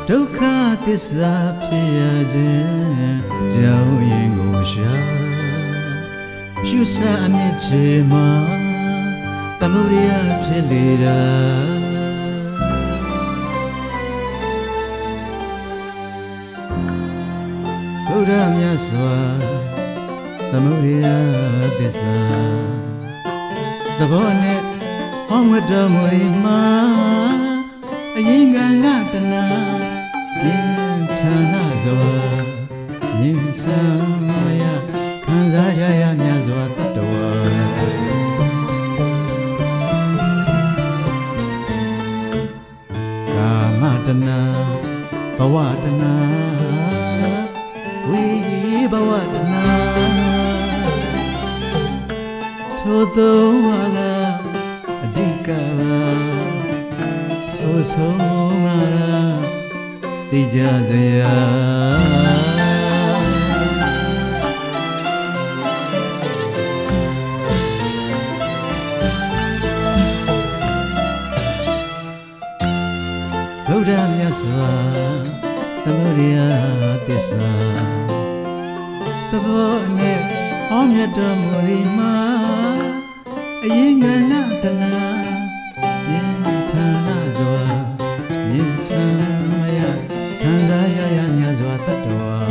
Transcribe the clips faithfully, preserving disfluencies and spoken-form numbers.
ဒုက္ခသစ္စာဖြစ်ရခြင်းကြောင့်ရင်ကိုရှာရှုစအမြင့်ချေမှာသမုဒယဖြစ်လေတာဘုရားမြတ်စွာသမုဒယသစ္စာသဘောနဲ့ဟောင်းဝတ္တမွေမှာအရင်ကငါတနာရင်ဌာနစွာရင်ဆံမယခံစားရရမြတ်စွာတတဝါကာမတနာဘဝတနာဝိဘဝတနာထိုသောဝါလာအဓိကဆိုဆုံးမှာသိကြစရာဗုဒ္ဓမြတ်စွာသမုဒယသစ္စာသဘောနဲ့ဟောမြတ်တော်မူသည်မှာအရင်ကနာတနာရင်ဌာနစွာရင်ဆံမယခံစားရရမြတ်စွာတတဝါ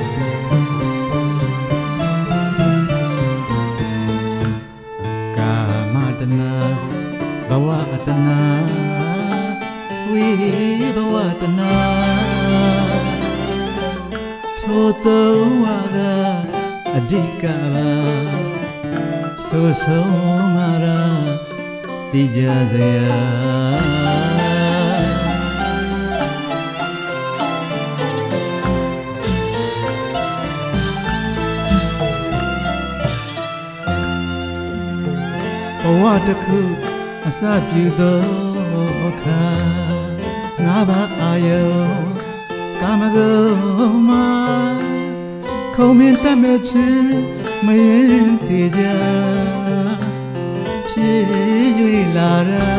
ကာမတနာဘဝတနာဝိဘဝတနာထိုသောဝါကအဓိကပါဆိုဆုံးမှာသိကြစရာဘဝတစ်ခုအစပြုသောအခါငါးပါးအာယုကာမဂုဏ်မှာခုံမင်းတတ်မဲ့ခြင်းမရင်သေးကြဖြစ်၍လာရာ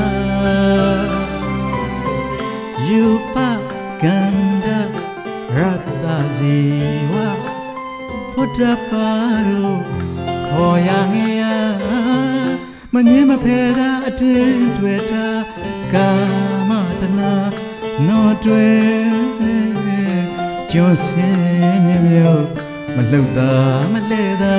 ယူပကန္ဒရတ္တဇီဝဖုဒ္ဓပါရုခေါ်ရငယ်ရမငင်းမဖယ်တာအတင်းတွေ့တာကာမတနာနောတွေကျွန်းစင်းမြမျိုးမလှုပ်တာမလဲတာ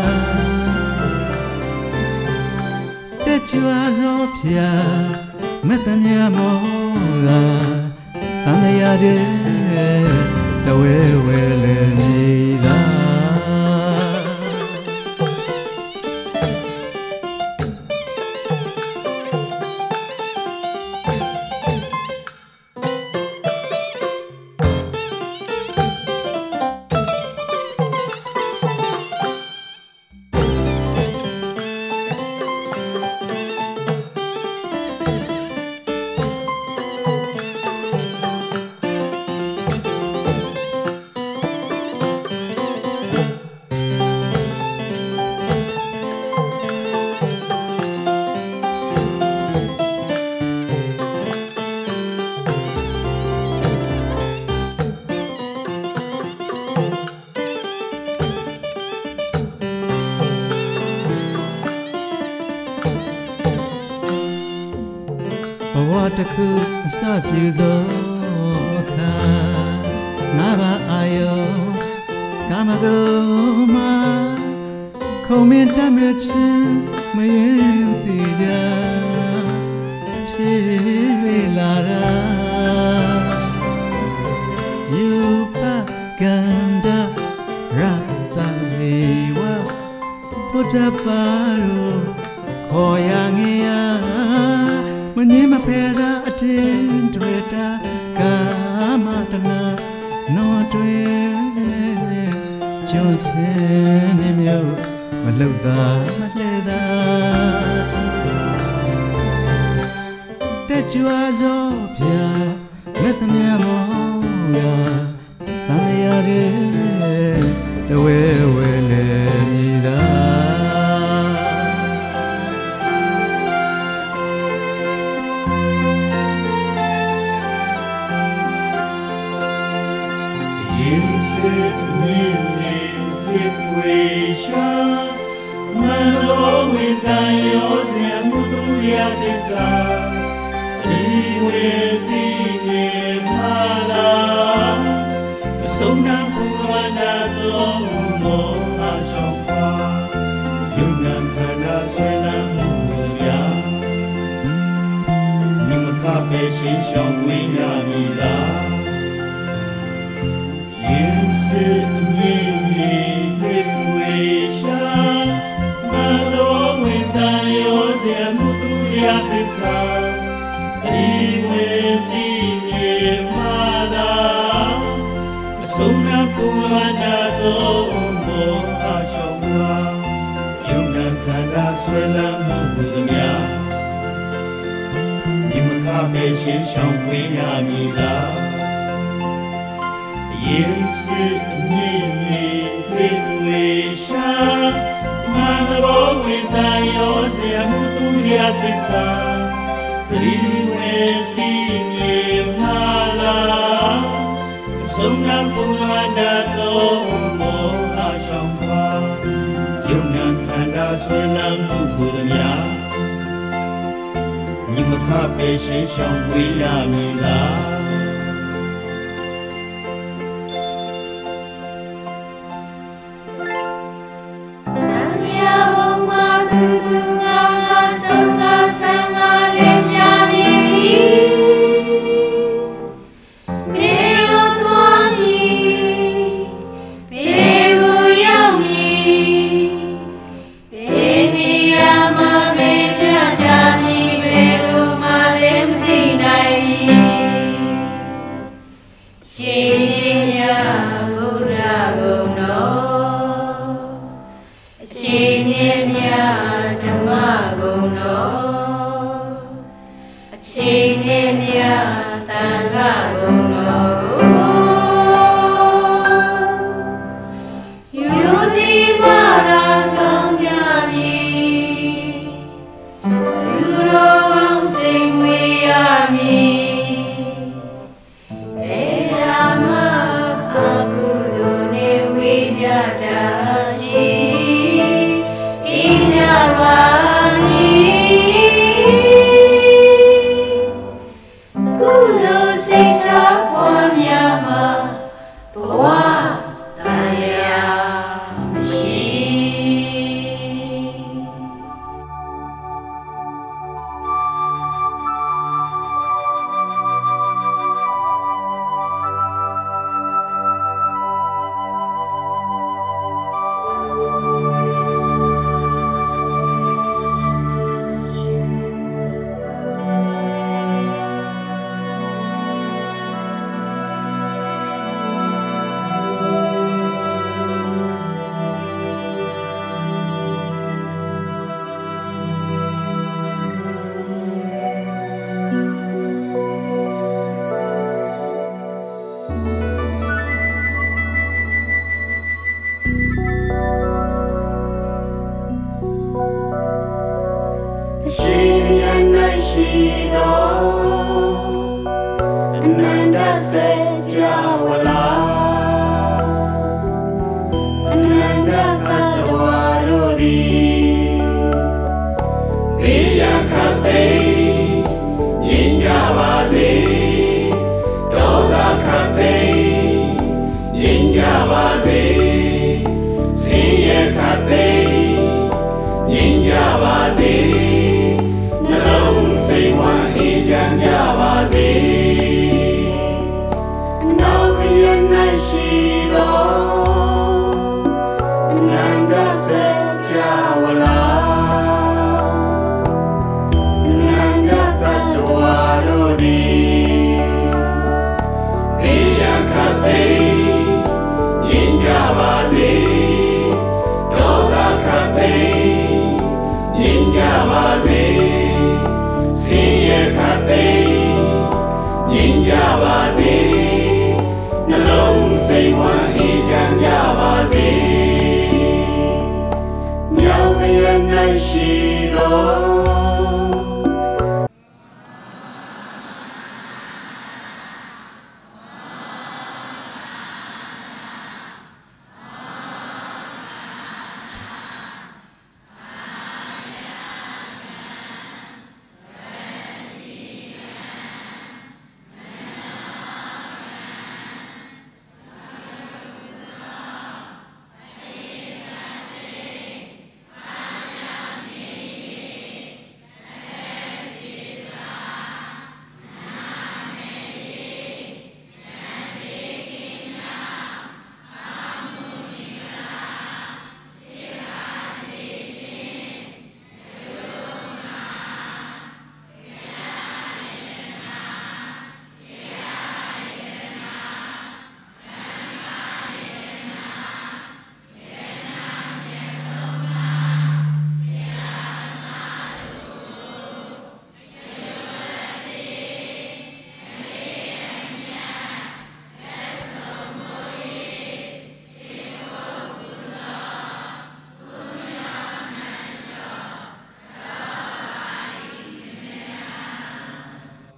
တက်ကြွသောဖျားမတ္တမြမောသာသံဃာတဲ့တဝဲဝဲလေမိသာဘဝတစ်ခုအစပြုသောအခါငါးပါးအာယုကာမဂုဏ်မှာခုံမင်းတတ်မဲ့ခြင်းမရင်သေးကြဖြစ်၍လာရာယူပကန္ဒရတ္တဇီဝဖုဒ္ဓပါရုခေါ်ရငယ်ရမငင်းမဖယ်တာအတင်းတွေ့တာကာမတနာနောတွေကျွန်းစင်းနေမျိုးမလှုပ်တာမလှဲတာတက်ကြွသောဗျာမတ္တမြမောရာသံဃာရဲ့တဝဲဝဲလေမိသာ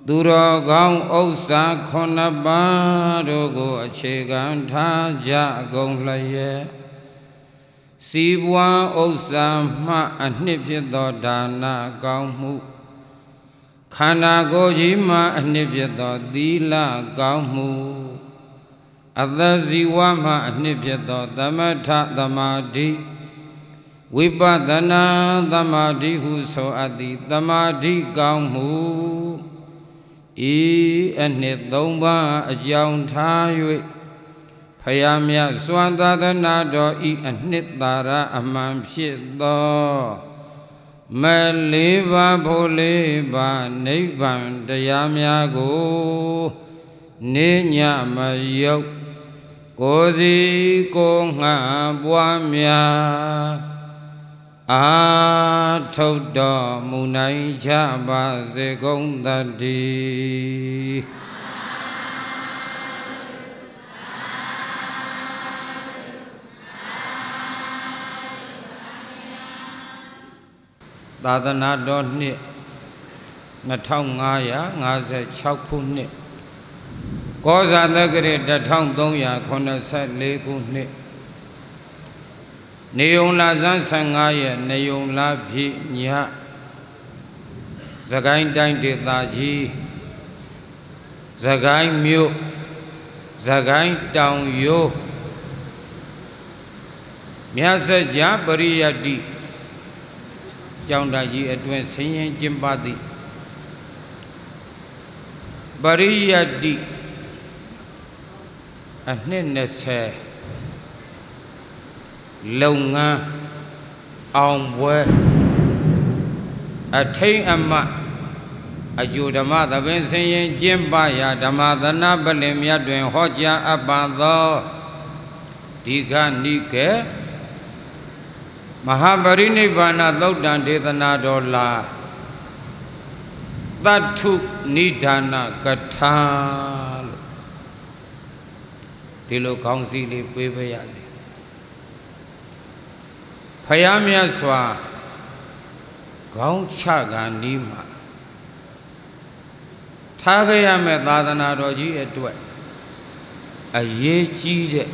သူတော်ကောင်းဥစ္စာခုနှစ်ပါးတို့ကိုအခြေခံထားကြကုန်လျက်စီးပွားဥစ္စာမှအနှစ်ဖြစ်သောဒါနကောင်းမှုခန္ဓာကိုယ်ကြီးမှအနှစ်ဖြစ်သောသီလကောင်းမှုအသဇီဝမှအနှစ်ဖြစ်သောသမထသမာဓိဝိပဿနာသမာဓိဟုဆိုအပ်သည်သမာဓိကောင်းမှုဤအနှစ်သုံးပါးအကြောင်းထား၍ဖယားမြတ်စွာသာသနာတော်ဤအနှစ်သာရအမှန်ဖြစ်သောမလေးပါးဖို့လေးပါးနိဗ္ဗာန်တရားများကိုနေညမယုတ်ကိုယ်စီကိုယ်ငှပွားများအာထုတ်တော်မူနိုင်ကြပါစေကုန်သတည်းသာသနာတော်နှစ်နှစ်ထောင်ငါးရာငါးสิบหกခုနှစ်ကောဇာတက္ကရာတစ်ထောင်သုံးရာခုနှစ်ဆယ်လေးခုနှစ်နေုံလာဇန်းဆယ်ငါးရက်နေုံလာပြည့်ညစကိုင်းတိုင်းဒေသကြီးစကိုင်းမြို့စကိုင်းတောင်ရိုးမြတ်စကြာပရိယတ္တိကျောင်းသားကြီးအတွင်ဆင်းရင်ကျင်းပသည်ပရိယတ္တိအနှစ်နှစ်ဆယ်လုပ်ငန်းအောင်ပွဲအထိန်အမအကျိုးဓမ္မသဘင်ဆင်းရင်ကျင်းပရာဓမ္မသနာပလင်မြတ်တွင်ဟောကြားအပ်ပါသောဒီကနိကေမဟာပရိနိဗ္ဗာန်သုတ်တံဒေသနာတော်လာသတ္ထုနိဒာနကထာလို့ဒီလိုခေါင်းစည်းလေးပေးပေးရစီဖယားမြတ်စွာခေါင်းချကနီးမှာထားခဲ့ရမယ့်သာသနာတော်ကြီးအတွက်အရေးကြီးတဲ့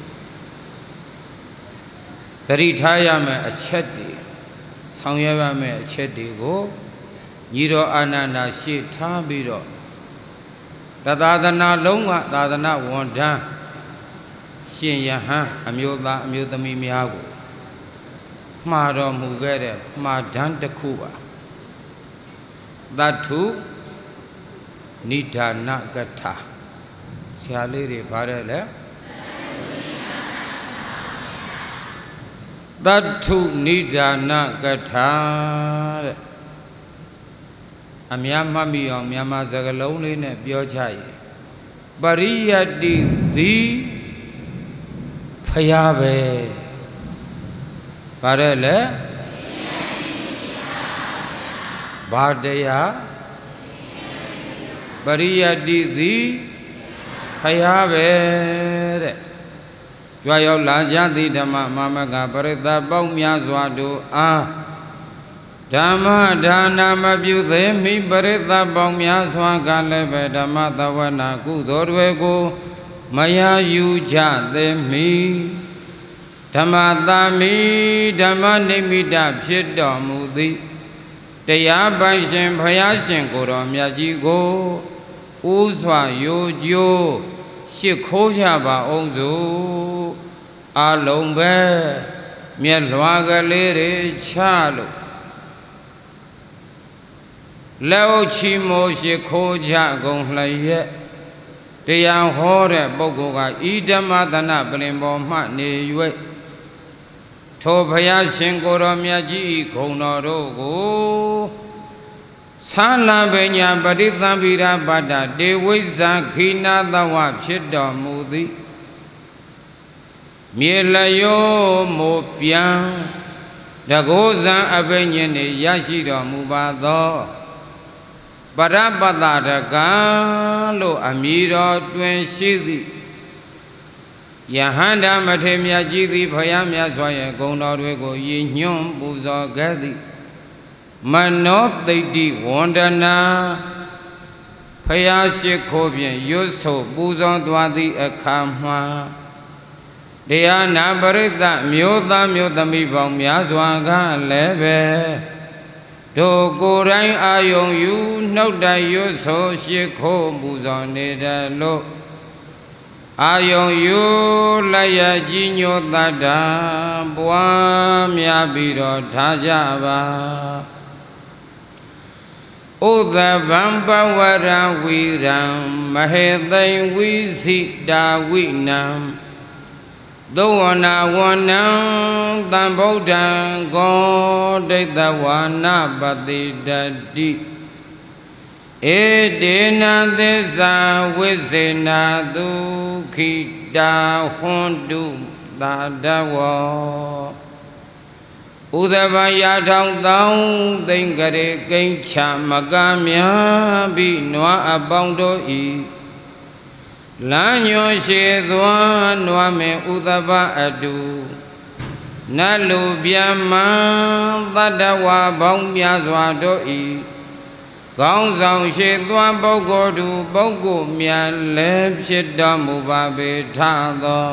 တတိထားရမယ့်အချက်တွေဆောင်ရွက်ရမယ့်အချက်တွေကိုညီတော်အာနန္ဒာရှေ့ထားပြီးတော့သာသနာလုံးကသာသနာဝန်ထမ်းရှင်ယဟန်အမျိုးသားအမျိုးသမီးများကိုမှားတော်မူခဲ့တဲ့မှားတန်းတစ်ခုပါသတ္ထုနိဒာနကထာဆရာလေးတွေဗါတယ်လေသတ္ထုနိဒာနကထာတဲ့အများမှတ်မိအောင်မြန်မာစကားလုံးလေးနဲ့ပြောချရင်ပရိယတ္တိသည်ဖယားပဲဗါတယ်လေဘာတရားပရိယတ္တိသည်ဖယားပဲတဲ့ကြွားရောက်လာကြသည့်ဓမ္မမမကပရိသတ်ပေါင်းများစွာတို့အားဓမ္မဒါနမပြုသေးမိပရိသတ်ပေါင်းများစွာကလည်းပဲဓမ္မသဝနာကုသိုလ်တွေကိုမရယူကြသေးမိဓမ္မသာမိဓမ္မနိမိတဖြစ်တော်မူသည်တရားပိုင်ရှင်ဘုရားရှင်ကိုယ်တော်မြတ်ကြီးကိုဥစွာရိုကြိုးရှစ်ခိုးကြပါအောင်စို့အလုံးပဲမြက်လွားကလေးတွေချလို့လက်အုပ်ချီမိုးရှစ်ခိုးကြကုန်လျက်တရားဟောတဲ့ပုဂ္ဂိုလ်ကဤဓမ္မသနာပလင်ပေါ်မှနေ၍ထိုဘုရားရှင်ကိုယ်တော်မြတ်ကြီးဂုဏ်တော်တို့ကိုသာလပညာပရိသံဗိရာပတ္တတေဝိဇာခိနာသဝဖြစ်တော်မူသည်မြေလျောမိုးပြန်တကောဇံအဘိညာဉ်နေရရှိတော်မူပါသောပရပတ္တရကံလို့အမည်တော်တွင်ရှိသည်ယဟန္တာမထေရမြတ်ကြီးသည်ဘုရားမြတ်စွာရဲ့ဂုဏ်တော်တွေကိုရည်ညွှန်းပူဇော်ခဲ့သည်မနောသိတ္တိဝန္ဒနာပရပတ္တရကံလို့အမည်တော်တွင်ရှိသည်ယဟန္တာမထေရမြတ်ကြီးသည်ဘုရားမြတ်စွာရဲ့ဂုဏ်တော်တွေကိုရည်ညွှန်းပူဇော်ခဲ့သည်မနောသိတ္တိဝန္ဒနာပရပတ္တရကံလို့အမည်တော်တွင်ရှိသည်ဖယားရှိခိုးဖြင့်ရွတ်ဆိုပူဇော်သွားသည့်အခါမှာတရားနာပရိသတ်မျိုးသားမျိုးသမီးပေါင်းများစွာကလည်းပဲတို့ကိုယ်တိုင်အာယုံယူနှုတ်တိုက်ရွတ်ဆိုရှိခိုးပူဇော်နေတယ်လို့အာယုံယူလိုက်ရကြီးညိုတတ်တာပွားများပြီးတော့ထားကြပါဥဒဗံပဝရဝိရံမဟေသိံဝိစိတာဝိနံသောဝနာဝနံတံဗုဒ္ဓံကောဒိဋ္ဌဝါနပတိတတိဧတေနသစ္စာဝိစေနာတုခိတာဟွန်တုသာတဝေဥဒဗံရာထောင်တောင်းသိင်္ဂရေကိဉ္ချမကမြာပိနွားအပေါင်းတို့ဤလမ်းညွှန်ရှိသွားနွားမေဥဒဗအတုနတ်လူဗျမံသတ္တဝါပေါင်းများစွာတို့ဤကောင်းဆောင်ရှိသွားပုဂ္ဂိုလ်သူပုဂ္ဂိုလ်များလည်းဖြစ်တော်မူပါပေထသော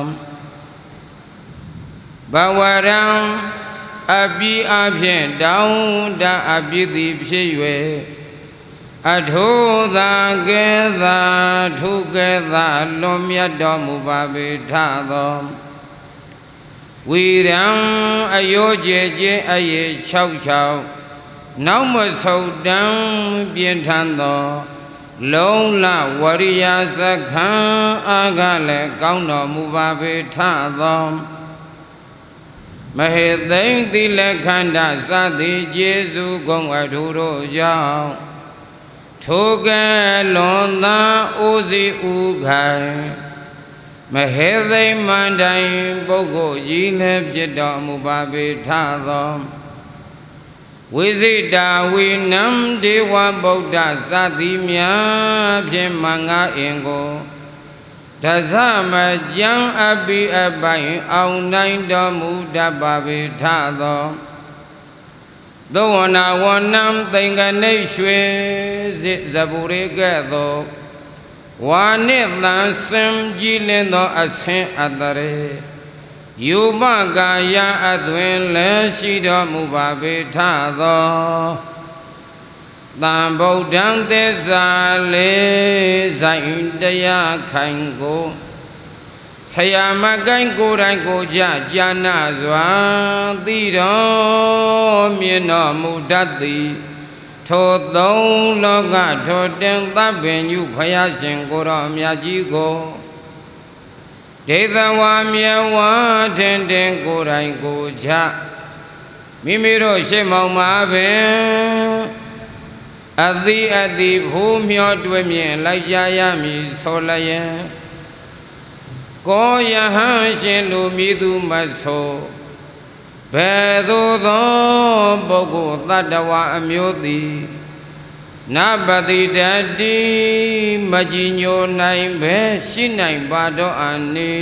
ဘဝရံအပိအဖြင့်တောင်းတအပိတိဖြစ်၍အထိုသာကဲသာထုကဲသာလွန်မြတ်တော်မူပါပေထသောဝီရံအယောကျေကျေအယေ၆၆နောက်မဆုတ်တံပြင်းထန်သောလုံးလဝရိယစခံအာကလည်းကောင်းတော်မူပါပေထသောမဟေသိမ့်တိလခန္ဓာစသည်ကျေစုကုန်အထူးတို့ကြောင့်ထိုကဲလွန်သာအိုစီဥခိုင်မဟေသိမ့်မန္တိုင်ပုဂ္ဂိုလ်ကြီးလည်းဖြစ်တော်မူပါပေထသောဝိဇိတာဝိနံဒေဝဗုဒ္ဓစသည်များဖြင့်မင်္ဂအင်ကိုတဇမကြံအပိအပိုင်အောင်နိုင်တော်မူတတ်ပါပေထသောသောဝနာဝနံသင်္ကနိရွှေစစ်ဇဗုရေကဲ့သို့ဝါနိသံစံကြည်လင်းသောအဆင်းအတရေယူမကာယအသွင်လည်းရှိတော်မူပါပေထသောတံဗုဒ္ဓံသစ္စာလေးဆိုင်တရားခိုင်ကိုဆရာမကိုင်းကိုယ်တိုင်ကိုကြကြာနာစွာသိတော်မြင်တော်မူတတ်သည်ထိုသုံးလောကထိုတင်သဗ္ဗညုဖယားရှင်ကိုတော်မြတ်ကြီးကိုဒေသဝါမြဝါထင်တင်ကိုယ်တိုင်ကိုကြမိမိတို့ရှေ့မောင်မှာပင်အတိအတိဖိုးမျောတွေ့မြင်လိုက်ကြရမည်ဆိုလျက်ကိုယဟန်ရှင်လူမြည်သူမဆိုဘယ်သို့သောပုဂ္ဂိုလ်တတ္တဝါအမျိုးသည်နပတိတတိမကြည်ညိုနိုင်ပဲရှိနိုင်ပါတော့အနိ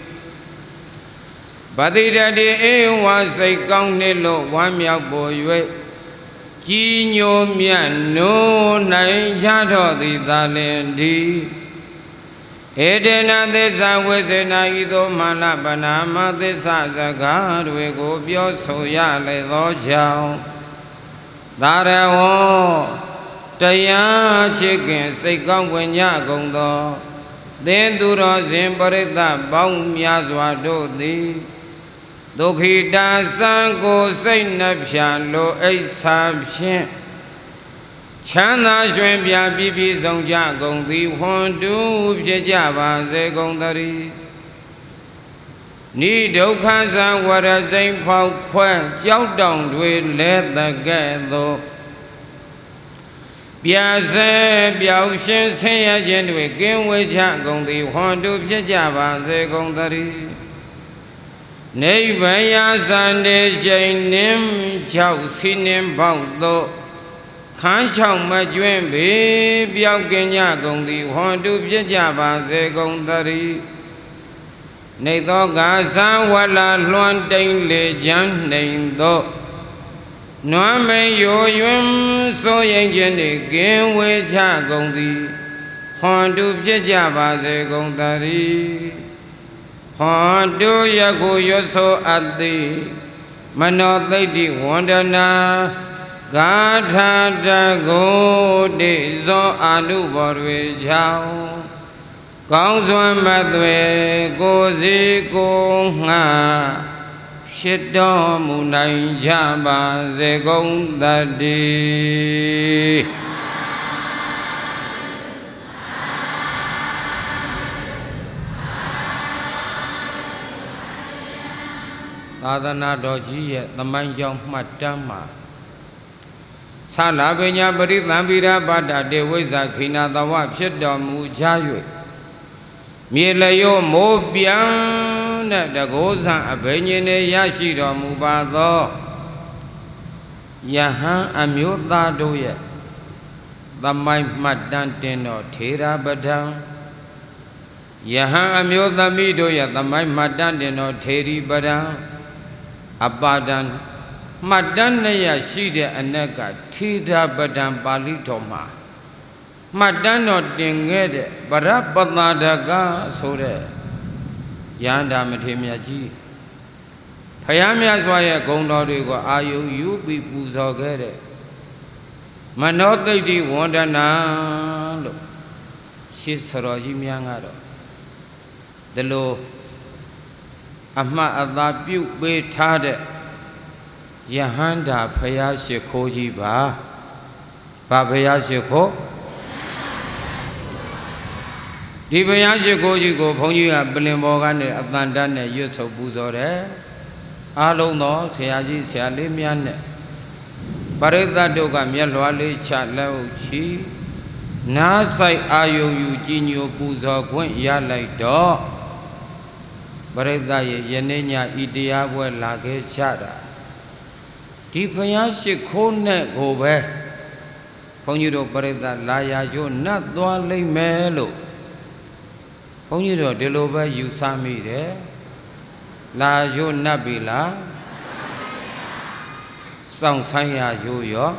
ပတိတတိအေဝါစိတ်ကောင်းနှင့်လို့ဝမ်းမြောက်ပေါ်၍ကြည်ညိုမြတ်နိုးနိုင်ကြတော့သည်သာလင်ဒီဧတေနသစ္စာဝိစေနာဤသို့မာနပနာမသစ္စာစကားတွေကိုပြောဆိုရလေသောကြောင့်သာရဝောတရားချစ်ခင်စိတ်ကောင်းဝင်ညကုန်သောသင်သူတော်စဉ်ပရိသတ်ပေါင်းများစွာတို့သည်ဒုက္ခိတာစံကိုစိတ်နှဖြာလိုအိဋ္ဌာဖြင့်ချမ်းသာရွှင်ပြပြည့်ပြည့်စုံကြကုန်သည်ဟွန်တူဖြစ်ကြပါစေကုန်သတည်းနိဒုက္ခသံဝရစိန်ဖောက်ခွဲကြောက်တောင်တွေလဲတကဲ့သို့ပြစေပြောင်းရှင်ဆင်းရဲခြင်းတွေကင်းဝေးကြကုန်သည်ဟွန်တူဖြစ်ကြပါစေကုန်သတည်းနိဗ္ဗာန်ရာဇန်တေရှိန်နှင်း၆စီနှင်းပေါက်သို့ခန်းချောင်မကျွင်းပေပြောက်ကင်းကြကုန်သည်ဟွန်တူဖြစ်ကြပါစေကုန်သတည်းနေသောကသံဝလာလွှမ်းတိမ်လေချမ်းနှိမ်သောနွမ်းမေယိုယွန်းစိုးရင်ခြင်းတွေကင်းဝေးချကုန်သည်ခွန်တုဖြစ်ကြပါစေကုန်သတည်းဟွန်တုယခုရွတ်ဆိုအပ်သည်မနောသိတ္တိဝန္ဒနာဂါထာတကိုတိဇောအာနုဘော်တွေကြောင့်ကောင်းစွာမသွေကိုစီကိုငှဖြစ်တော်မူနိုင်ကြပါစေကုန်သတည်းသာသနာတော်ကြီးရဲ့သမိုင်းကြောင်းမှတ်တမ်းမှာသလာပညာပရိသံပိရာပါဒတေဝိဇ္ဇခိနာတဝဖြစ်တော်မူကြ၍မြေလျောမိုးပြန်တဲ့တကောဇံအဘိညာဉ်နဲ့ရရှိတော်မူပါသောယဟန်အမျိုးသားတို့ရဲ့သမိုင်းမှတ်တမ်းတင်တော်ထေရပဒံယဟန်အမျိုးသမီးတို့ရဲ့သမိုင်းမှတ်တမ်းတင်တော်ထေရီပဒံအပါဒံမှတ်တမ်းနဲ့ရရှိတဲ့အနက်ကထေရပဒံပါဠိတော်မှာမှတ်တမ်းတော်တင်ခဲ့တဲ့ပရပတ္တဒကဆိုတဲ့ယန္တာမထေရမြတ်ကြီးဖယားမြတ်စွာရဲ့ဂုဏ်တော်တွေကိုအာယုယူပြီးပူဇော်ခဲ့တဲ့မနောသိတ္တိဝန္ဒနာလို့ရှေးစတော်ကြီးများကတော့ဒီလိုအမှတ်အသာပြုပေးထားတဲ့ယဟန္တာဖယားရှိခိုးကြီးပါဘာဖယားရှိခိုးဒီဘုရားရှိခိုးကြီးကိုဘုန်းကြီးကပလင်ပေါ်ကနေအတန်တန်းနဲ့ရွတ်ဆိုပူဇော်တယ်အားလုံးသောဆရာကြီးဆရာလေးများနဲ့ပရိသတ်တို့ကမျက်လွှာလေးချလက်ဥချီနားဆိုင်အာယုံယူကြည်ညိုပူဇော်ခွင့်ရလိုက်တော့ပရိသတ်ရဲ့ယနေ့ညဤတရားပွဲလာခဲ့ကြတာဒီဘုရားရှိခိုးနဲ့ကိုပဲဘုန်းကြီးတို့ပရိသတ်လာရာကျိုးနတ်သွားလိမ့်မယ်လို့ဘုန်းကြီးတို့ဒီလိုပဲယူဆမိတယ်လာရိုးနတ်ပြီလားစောင့်ဆိုင်ရာရိုးရော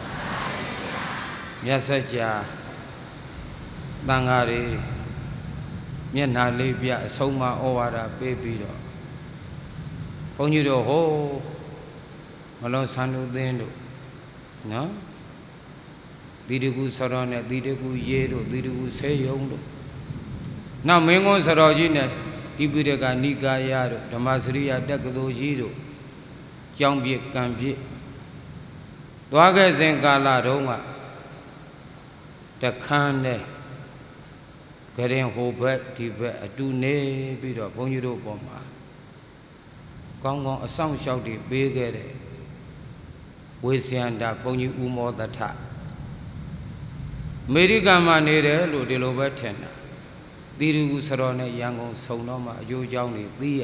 မြတ်စကြာတန်ဃာတွေမျက်နှာလေးပြအဆုံးမဩဝါဒပေးပြီးတော့ဘုန်းကြီးတို့ဟိုမလုံးဆန်းလူသင်းတို့နော်ဒီတကူစရောနဲ့ဒီတကူရေတို့ဒီတကူဆေးယုံတို့နောက်မင်းကုန်းစရောကြီးနဲ့ဒီပိဋကနိကာယတို့ဓမ္မစရိယတက္ကသိုလ်ကြီးတို့ကျောင်းပြည့်ကံပြည့်သွားခဲ့စဉ်ကာလတုန်းကတခန်းနဲ့ဂရင်ဟိုဘက်ဒီဘက်အတူနေပြီးတော့ဘုန်းကြီးတို့ပေါ်မှာကောင်းကောင်းအဆောင်လျှောက်တွေပေးခဲ့တယ်ဝေစယန္တာဘုန်းကြီးဦးမောသထအမေရိကန်မှာနေတယ်လို့ဒီလိုပဲထင်တာသီရိကုစရောနဲ့ရန်ကုန်ဆုံတော့မှအကျိုးအကြောင်းတွေသိရ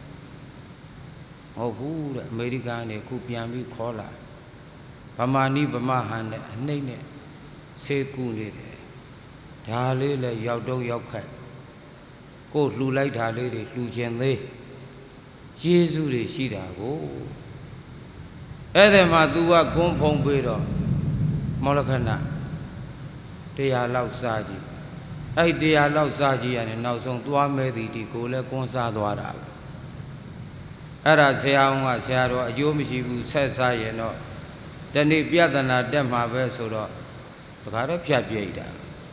ဟုတ်ဘူးတဲ့အမေရိကန်ကနေခုပြန်ပြီးခေါ်လာဗမာနီးဗမာဟန်နဲ့အနှိမ့်နဲ့ဆေးကူနေတယ်ဒါလေးလည်းရောက်တော့ရောက်ခိုက်ကိုလှူလိုက်တာလေးတွေလှူခြင်းသေးယေရှုတွေရှိတာကိုအဲ့ဒီမှာ तू ကဂွန်းဖုံးပေးတော့မောလခဏတရားလောက်စားကြည့်အဲ့တရားလောက်စားကြည့်ရတယ်နောက်ဆုံးသွားမဲသည်ဒီကိုလည်းကွန်းစားသွားတာပဲအဲ့ဒါဆရာအောင်ကဆရာတော်အကျိုးမရှိဘူးဆက်စားရင်တော့တနေ့ပြဿနာတက်မှာပဲဆိုတော့ဒါကြတော့ဖြတ်ပြိတ်တာ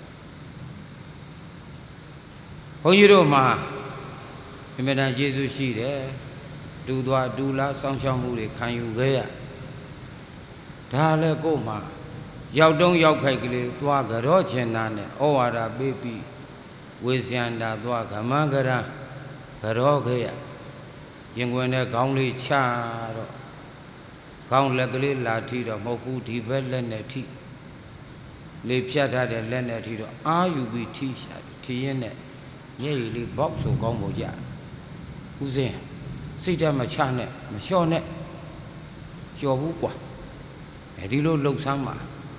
ဘုန်းကြီးတို့မှာအမြဲတမ်းယေရှုရှိတယ်ဒူသွားဒူလားစောင့်ရှောက်မှုတွေခံယူခဲ့ရဒါလည်းကို့မှာရောက်တုံးရောက်ခိုက်ကလေးသွားကြောချင်တာနဲ့ဩဝါဒပေးပြီးဝေစယန္တာသွားကမံကရကြောခဲ့ရရင်ခွင်နဲ့ခေါင်းလေးချတော့ခေါင်းလက်ကလေးလာထိတော့မဟုတ်ဘူးဒီဘက်လက်နဲ့ထိလေဖြတ်ထားတဲ့လက်နဲ့ထိတော့အာယူပြီးထိရှာထီရင်နဲ့ညည်ရည်လေးဘောက်ဆိုကောင်းဖို့ကြဦးစင်းစိတ်ဓာတ်မချနဲ့မလျှော့နဲ့ကြော်ဘူးကွာအဲဒီလိုလှုပ်ဆမ်းပါ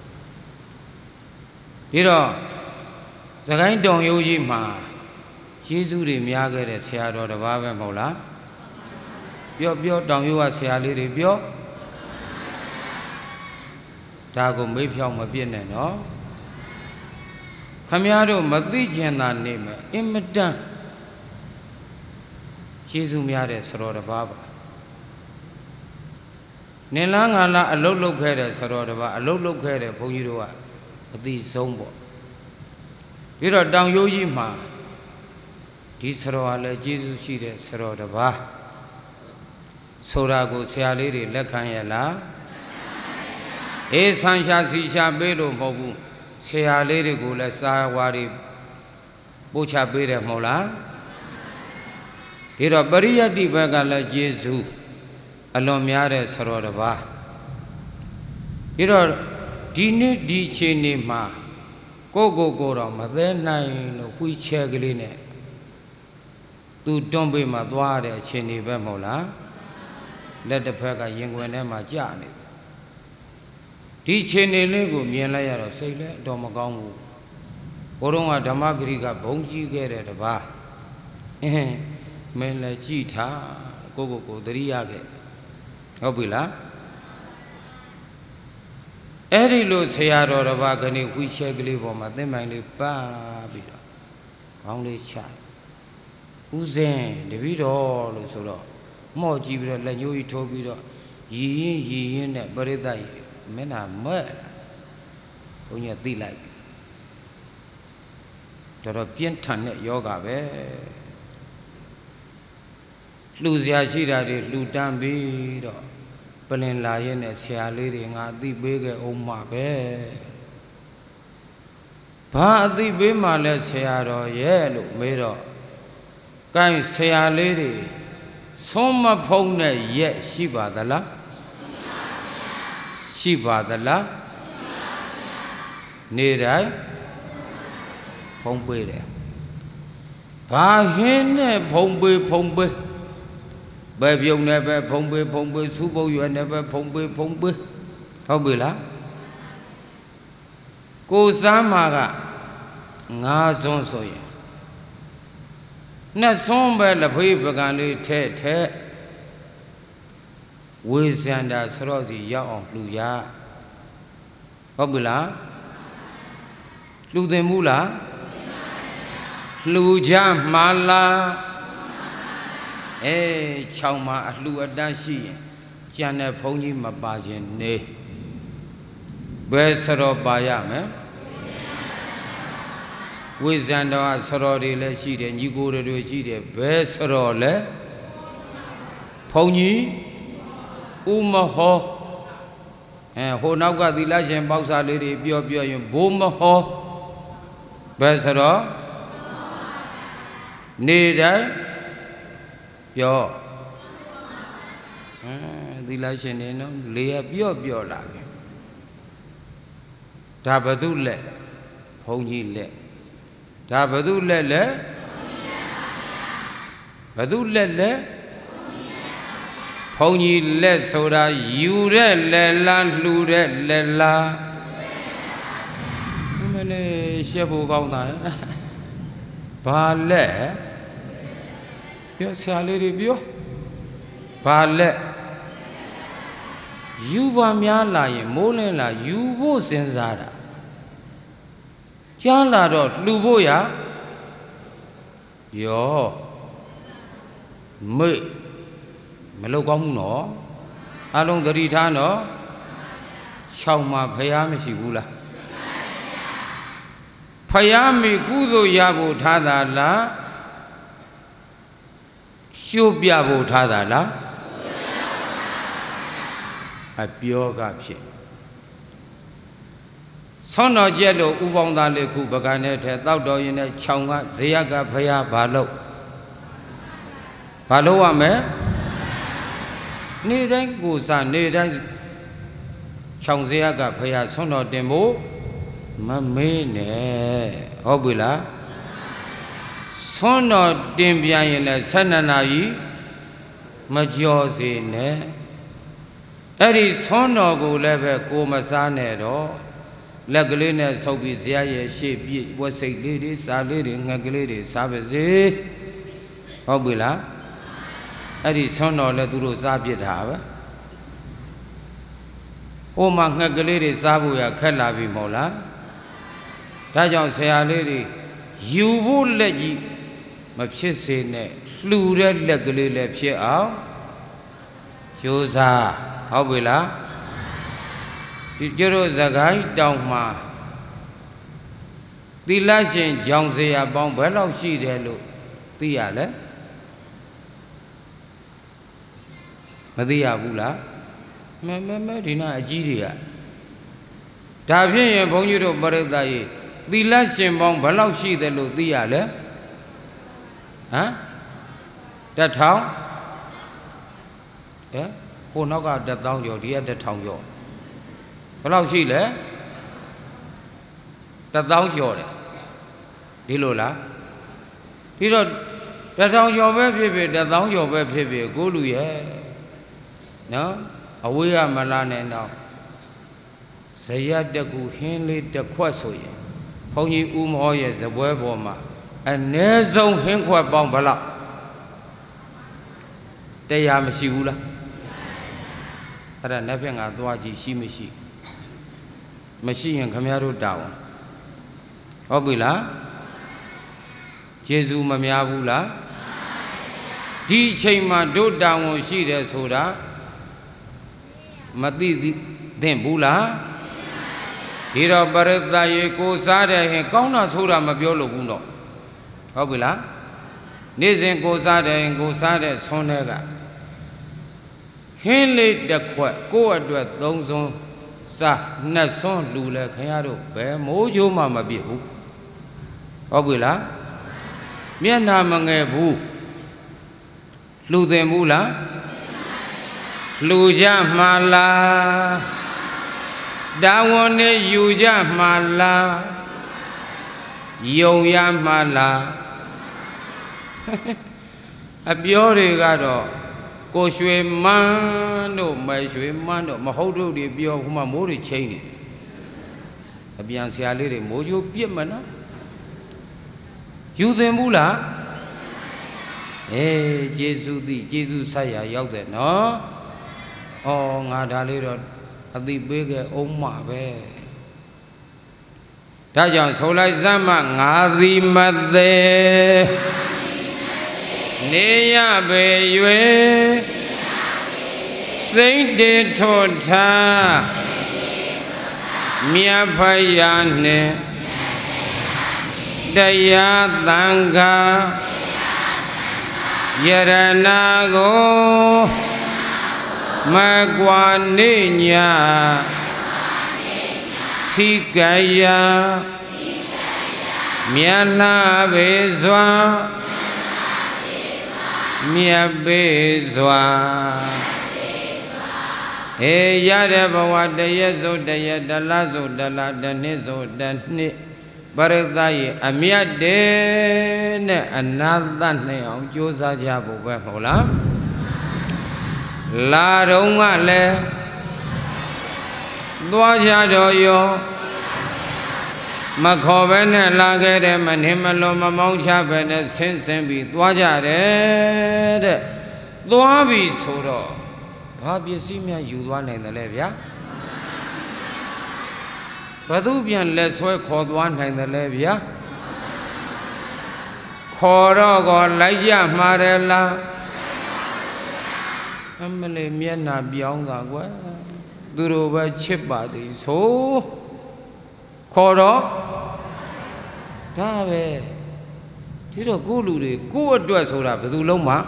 ဒီတော့စကိုင်းတောင်ရိုးကြီးမှာယေရှုတွေများခဲ့တဲ့ဆရာတော်တစ်ပါးပဲမဟုတ်လားပြောပြောတောင်ရိုးကဆရာလေးတွေပြောဒါကိုမေးဖြောင်းမပြစ်နဲ့နော်ခ Khamiaro Mati Jana name, Immedan Chisumiare Sorora Baba. Nelangala, a low low care, Sorova, a low low care, Poyua, the Zombo. You are down Yojima. This Roala, Jesus, she is Sorova. Sorago, Sia Lady, Lakanyala. E Sancha Sisha Bedo Mobu, Sia Lady Gula Sawari, Bocha Bede Mola. It a Baria di Bagala Jesu, Alomiare Sorova. It are Dini di Chinima, Go Go Gora, Mother Nine, which Chagline. Do don't be my daughter, Chini Bemola. Let the Pega Yingwenema Jani. Teaching a lego, Miela, sailor, Domagongu. Oronga Damagriga, Bongi get at the bar. Eh, Mela Gita, Gogo, the Riage. Obila Erilo Sayaro of Agani, which shagly woman, they might live Babida. Only child. Who's in the video? So, more Jibra, like you told me, ye, ye, in that, but it men are murder. Only a thee like European ton yoga. Luzia Chida, Lutambi, Pelin Lion, and Sia leading at the bigger Oma bear. Pa the Bima, let's say, yellow, made up. Kind Sia lady. Soma Pona, yes, Shiba the la Shiba the la Need I Pombe there. Pahine Pombe Pombe Baby, you never Pombe Pombe Subo, you never Pombe Pombe. How will I go Samaga Nazon Soya? Not some bad the people can leave tet tet. We send us rosy yaw fluya. Obula Flu the mula Fluja mala Eh, Chauma at Lua Danshi Jana Pony Mabajin ne Besaro Bayame. With Zanda Sorori le cheat and you go to do a cheat, best role Pony Umaho and who now got the legend Bausa lady, Bio Bio, Boomaho Besaro Need I? Yo the legend in Lea Bio Bio lag Tabadu le Pony le. Da Badu Lele Badu Lele Pony let soda, you lela, lure lela. Many Shabu Gona Bale Yes, I let you Bale You were Miala, Molena, you was in Zara. Jala dot Luboya Yo Me Melogam along the Ritano Shauma Payami Sigula Payami Gudo Yabu Tada la Shubiabu Tada la A Bioga Pie Sono jello Ubonda Leku Baganet, Laudo in a Chonga, Ziaga Paya Balo Baloa me Needing Gusa, needing Chongziaga Paya Sono Demo Mamene Obila Sono Dimbia in a Sananai Majosi ne Eri Sono go leve Gomasanero. Lagalina Sobizia, she was a lady, Salady, Nagalady, Sabazi, Obila, Adi Sono Laduro Zabit Hava. O Mangagalady Sabuya Kalabi Mola ဒါကြောင့်ဆရာလေးတွေယူဖို့လက်ကြီးမဖြစ်စေနဲ့လှူတဲ့လက်ကလေးလည်းဖြစ်အောင်ကြိုးစားဟုတ်ပြီလားဒီကျတို့စကိုင်းတောင်မှာသီလရှင်ကြောင်စရာပေါင်းဘယ်လောက်ရှိတယ်လို့သိရလဲမသိရဘူးလားမဲမဲမဲဒီနာအကြီးတွေကဒါဖြင့်ရင်ဘုန်းကြီးတို့ပရိသတ်ကြီးသီလရှင်ပေါင်းဘယ်လောက်ရှိတယ်လို့သိရလဲဟမ်တစ်ထောင်ဟဲ့ဟိုနောက်ကတစ်သောင်းကျော်ဒီကတစ်ထောင်ကျော်ဘယ်လောက်ရှိလဲတစ်သောင်းကျော်တယ်ဒီလိုလားဒီတော့တစ်ထောင်ကျော်ပဲဖြစ်ဖြစ်တစ်သောင်းကျော်ပဲဖြစ်ဖြစ်ကိုလူရဲ့နော်အဝေးကမလာနဲ့တော့ဇယတကူဟင်းလေးတစ်ခွက်ဆိုရင်ဘုန်းကြီးဦးမောရဲ့ဇပွဲပေါ်မှာအနည်းဆုံးဟင်းခွက်ပေါင်းဘယ်လောက်တရားမရှိဘူးလားအဲ့ဒါနှစ်ဖက်ငါသွားကြည့်ရှိမရှိမရှိရင်ခမရတို့တောင်းဟုတ်ပြီလားကျေးဇူးမများဘူးလားဒီအချိန်မှာတို့တောင်းဝန်ရှိတယ်ဆိုတာမသိသင့်ဘူးလားဒီတော့ပရိသတ်ရေကိုစားတဲ့ဟင်ကောင်းတာဆိုတာမပြောလို့ဘူးတော့ဟုတ်ပြီလားနေ့စဉ်ကိုစားတဲ့ဟင်ကိုစားတဲ့ဆွန်းတဲ့ကဟင်းလေးတစ်ခွက်ကိုယ့်အတွက်သုံးစွန်းစားနှစ်စွန်းလူလဲခင်ဗျားတို့ဘယ်မိုးချိုးမှမပြစ်ဘူးဟုတ်ပြီလားမျက်နှာမငယ်ဘူးလှူသင်ဘူးလားလှူကြမှာလားတာဝန်နဲ့ယူကြမှာလားယုံရမှာလားအပြောတွေကတော့ကိုရွှေမန်းတို့မရွှေမန်းတို့မဟုတ်တို့တွေပြောဟိုမှာမိုးတွေချိန်နေအပြန်ဆရာလေးတွေမိုးချိုးပြစ်မနော်ယူသင်ဘူးလားအေးကျေးဇူးသည်ကျေးဇူးဆက်ရရောက်တယ်နော်ဩငါဒါလေးတော့အသိပေးခဲ့အောင်မှာပဲဒါကြောင့်ဆိုလိုက်စမ်းမငါသည်မသေးနေရပေ၍စိတ်တေထွတ်ထားမြတ်ဖယားနှင့်တရားသံဃာယရဏကိုမကွာနေညာစိကယမြတ်လာပေစွာမြတ်ပေစွာအေးရတဲ့ဘဝတရက်စုတရက်တလစုတလတနှစ်စုတနှစ်ပရိသတ်ရဲ့အမြတ်တဲ့နဲ့အနာသတ်နိုင်အောင်ကြိုးစားကြဖို့ပဲမဟုတ်လားလာတော့ကလည်းသွားကြတော့ရောမခေါ်ပဲနဲ့လာခဲ့တယ်မနှင်းမလုံးမမောင်းချပဲနဲ့ဆင်းဆင်းပြီးသွားကြတယ်တဲ့သွားပြီဆိုတော့ဘာပစ္စည်းများယူသွားနိုင်တယ်လဲဗျာဘသူပြန်လက်ဆွဲခေါ်သွားနိုင်တယ်လဲဗျာခေါ်တော့ကောလိုက်ကြမှာတယ်လားအမလေးမျက်နှာပြောင်းကကွယ်သူတို့ပဲချစ်ပါသည်ဆိုခေါ်တော့ဒါပဲဒီတော့ကိုလူတွေကိုယ့်အတွက်ဆိုတာဘယ်သူလုံးမှာ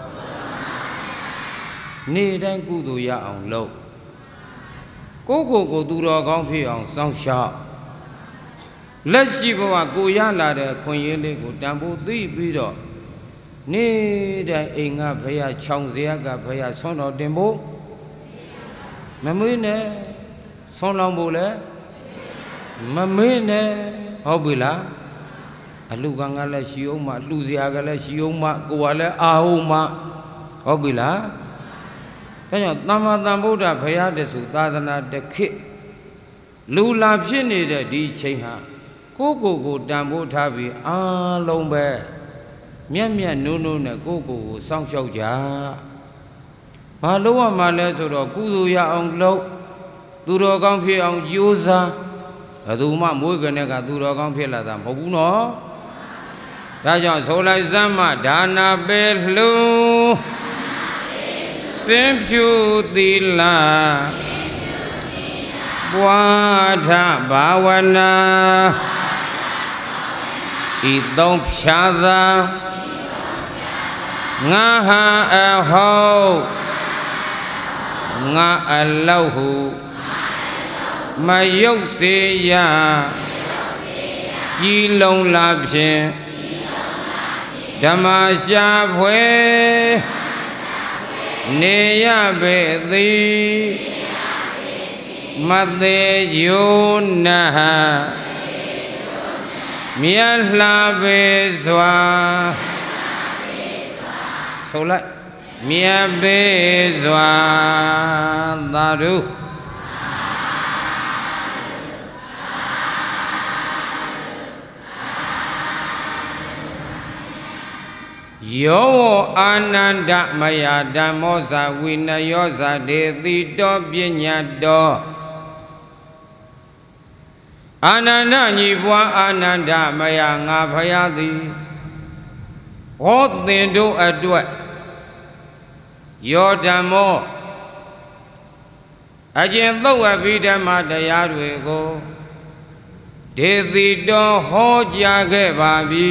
နေတိုင်းကုသိုလ်ရအောင်လုပ်ကိုကိုကိုသူတော်ကောင်းဖြစ်အောင်စောင့်ရှောက်လက်ရှိဘဝကိုရလာတဲ့ခွင့်ရလေးကိုတန်ဖိုးသိပြီးတော့နေတိုင်းအိမ်ကဖယားချောင်စရာကဖယားဆွမ်းတော်တင်ဖို့မမွေးနဲ့ဆွမ်းလောင်းဖို့လဲမမေးနဲ့ဟုတ်ပြီလားအလှကံကလည်းရှိအောင်မလှစရာကလည်းရှိအောင်မကိုယ်ကလည်းအာဟုတ်မဟုတ်ပြီလားဒါကြောင့်သမ္မာသမ္ဗုဒ္ဓဘုရားတဆူသာသနာတခေတ်လူလာဖြစ်နေတဲ့ဒီချိန်ဟာကိုကိုကိုတန်ဖိုးထားပြီးအားလုံးပဲမျက်မျက်နုံနုံနဲ့ကိုကိုကိုစောင့်ရှောက်ကြဘာလို့ရမှာလဲဆိုတော့ကုသိုလ်ရအောင်လုပ်သူတော်ကောင်းဖြစ်အောင်ကြိုးစားဘသူမှမွေးကနေကသူတော်ကောင်းဖြစ်လာတာမဟုတ်ဘူးနော်ဒါကြောင့်ဆိုလိုက်စမ်းမှဒါနာပဲလှူစင်ဖြူသီလပွားထဘာဝနာဤသုံးဖြာသာငါဟာအဟုတ်ငါအလောက်ဟုမယုတ်စေရကြီးလုံးလာဖြင့်ဓမ္မရှာဖွယ်နေရပေသည်မသေးယုနာမြတ်လှပေစွာဆိုလိုက်မြတ်ပေစွာသာဓုယောဝအာနန္ဒမယဓမ္မောဇဝိနယောဇဒေတိတောပညာတောအာနန္ဒညီပွားအာနန္ဒမယငါဖယားသည်ဟောသင်တို့အတွက်ယောဓမ္မောအကျင့်သုတ်အဘိဓမ္မာတရားတွေကိုဒေတိတောဟောကြားခဲ့ပါပြီ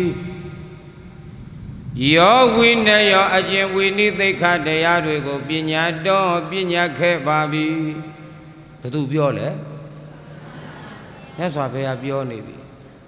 ယောဝိနယောအကျင့်ဝိနိသိက္ခာတရားတွေကိုပညာတော်ပညာခဲ့ပါပြီဘယ်သူပြောလဲမြတ်စွာဘုရားပြောနေပြီ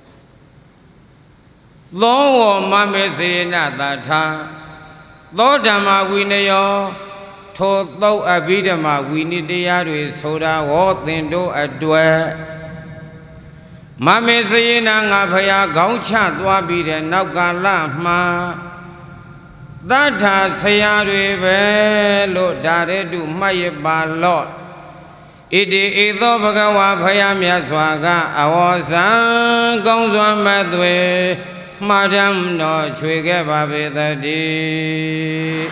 သောဝမမေစေနတထာသောဓမ္မဝိနယောထိုသောအဘိဓမ္မာဝိနိတရားတွေဆိုတာဟောသင်တို့အတွက်မမေစေနငါဘုရားခေါင်းချသွားပြီးတဲ့နောက်ကာလမှာသတ္ထာဆရာတွေပဲလို့ဒါရတုမှတ်ရပါလော့ဣတိဧသောဘဂဝါဖယားမြတ်စွာကအဝေါဇံကောင်းစွာမသွေမှားထမ်းတော်ချွေခဲ့ပါပေသတည်း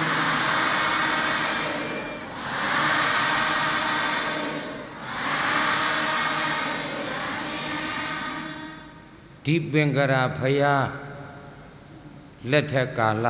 ဒီပင်ကရာဖယားလက်ထက်ကာလ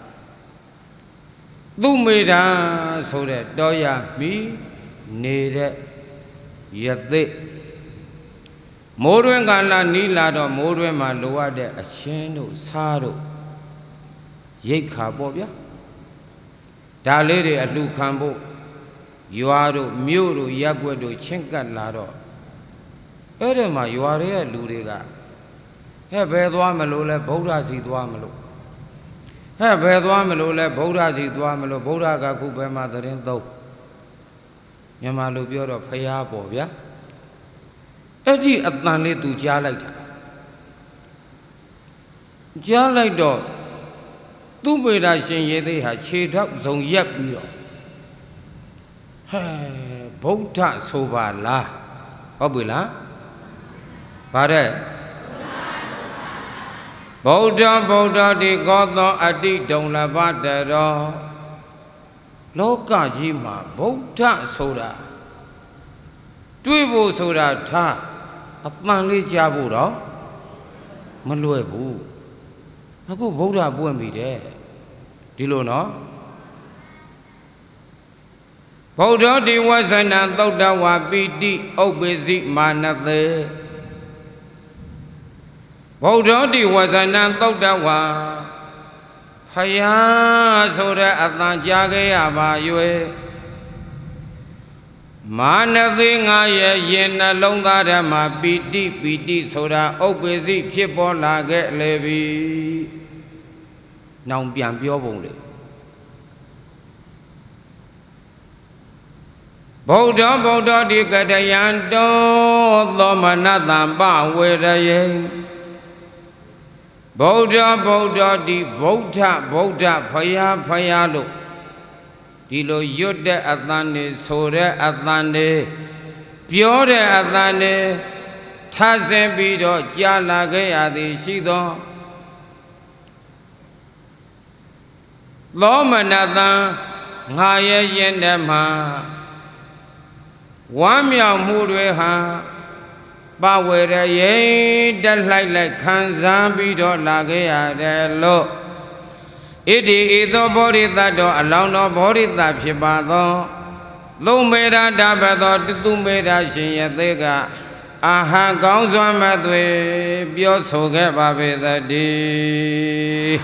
သူမေတာဆိုတဲ့တောရမီနေတဲ့ယသိမိုးတွင်ကာလနီးလာတော့မိုးတွင်မှာလိုအပ်တဲ့အချင်းတို့စားတို့ရိတ်ခါပေါ့ဗျာဒါလေးတွေအလှခံဖို့ရွာတို့မြို့တို့ရပ်ကွက်တို့ချင်းကပ်လာတော့အဲ့ဒီမှာရွာတွေရဲ့လူတွေကဟဲ့ဘယ်သွားမလို့လဲဗုဒ္ဓစီသွားမလို့ဟဲ့ဘယ်သွားမလို့လဲဗုဒ္ဓစီသွားမလို့ဗုဒ္ဓကခုဘယ်မှာသတင်းသုံးမြန်မာလိုပြောတော့ဖျားပေါ့ဗျာအဲ့ဒီအတန်လေးသူကြားလိုက်တာကြားလိုက်တော့သူ့မေတာရှင်ရေသိဟာခြေထောက်စုံရက်ပြီးတော့ဟဲဗုဒ္ဓဆိုပါလားဟုတ်ပြီလားဗါတဲ့ဗုဒ္ဓဗုဒ္ဓတိကောသောအတိဒုံလဘတရောလောကကြီးမှာဗုဒ္ဓဆိုတာတွေးဖို့ဆိုတာထားအတန်လေးကြားဖို့တော့မလွယ်ဘူးအခုဗုဒ္ဓပွင့်ပြီတဲ့ဒီလိုနော်ဗုဒ္ဓတိဝဇ္ဇနသုတ်တဝါပိတိဥပ္ပစီမာနသေဗုဒ္ဓတိဝဇ္ဇနသုတ်တဝါဖယားဆိုတဲ့အတန်ကြားခဲ့ရပါ၍မာနသေငါရဲ့ရင်နှလုံးသားဓမ္မပီတိပီတိဆိုတာဥပ္ပစီဖြစ်ပေါ်လာခဲ့လေပြီနောင်ပြန်ပြောပုံလေဗုဒ္ဓဗုဒ္ဓတိကတယံတောသောမနတံပဝေရယေဗုဒ္ဓဗုဒ္ဓတိဗုဒ္ဓဗုဒ္ဓဖယားဖယားလို့ဒီလိုရွတ်တဲ့အသံတွေဆိုတဲ့အသံတွေပြောတဲ့အသံတွေထဆင်းပြီးတော့ကြာလာခဲ့ရသည်ရှိသောသောမနတံငါရဲ့ရင်ထဲမှာဝမ်းမြောက်မှုတွေဟာပါဝယ်ရရင်တက်လိုက်လိုက်ခံစားပြီးတော့လာခဲ့ရတယ်လို့ဣတိဣသောဘောဓိတတော်အလောင်းတော်ဘောဓိတဖြစ်ပါသောသုံးမေရာဓဘသောသူမေရာရှင်ယသေကအာဟံကောင်းစွာမသွေပြောဆိုခဲ့ပါပေသတည်း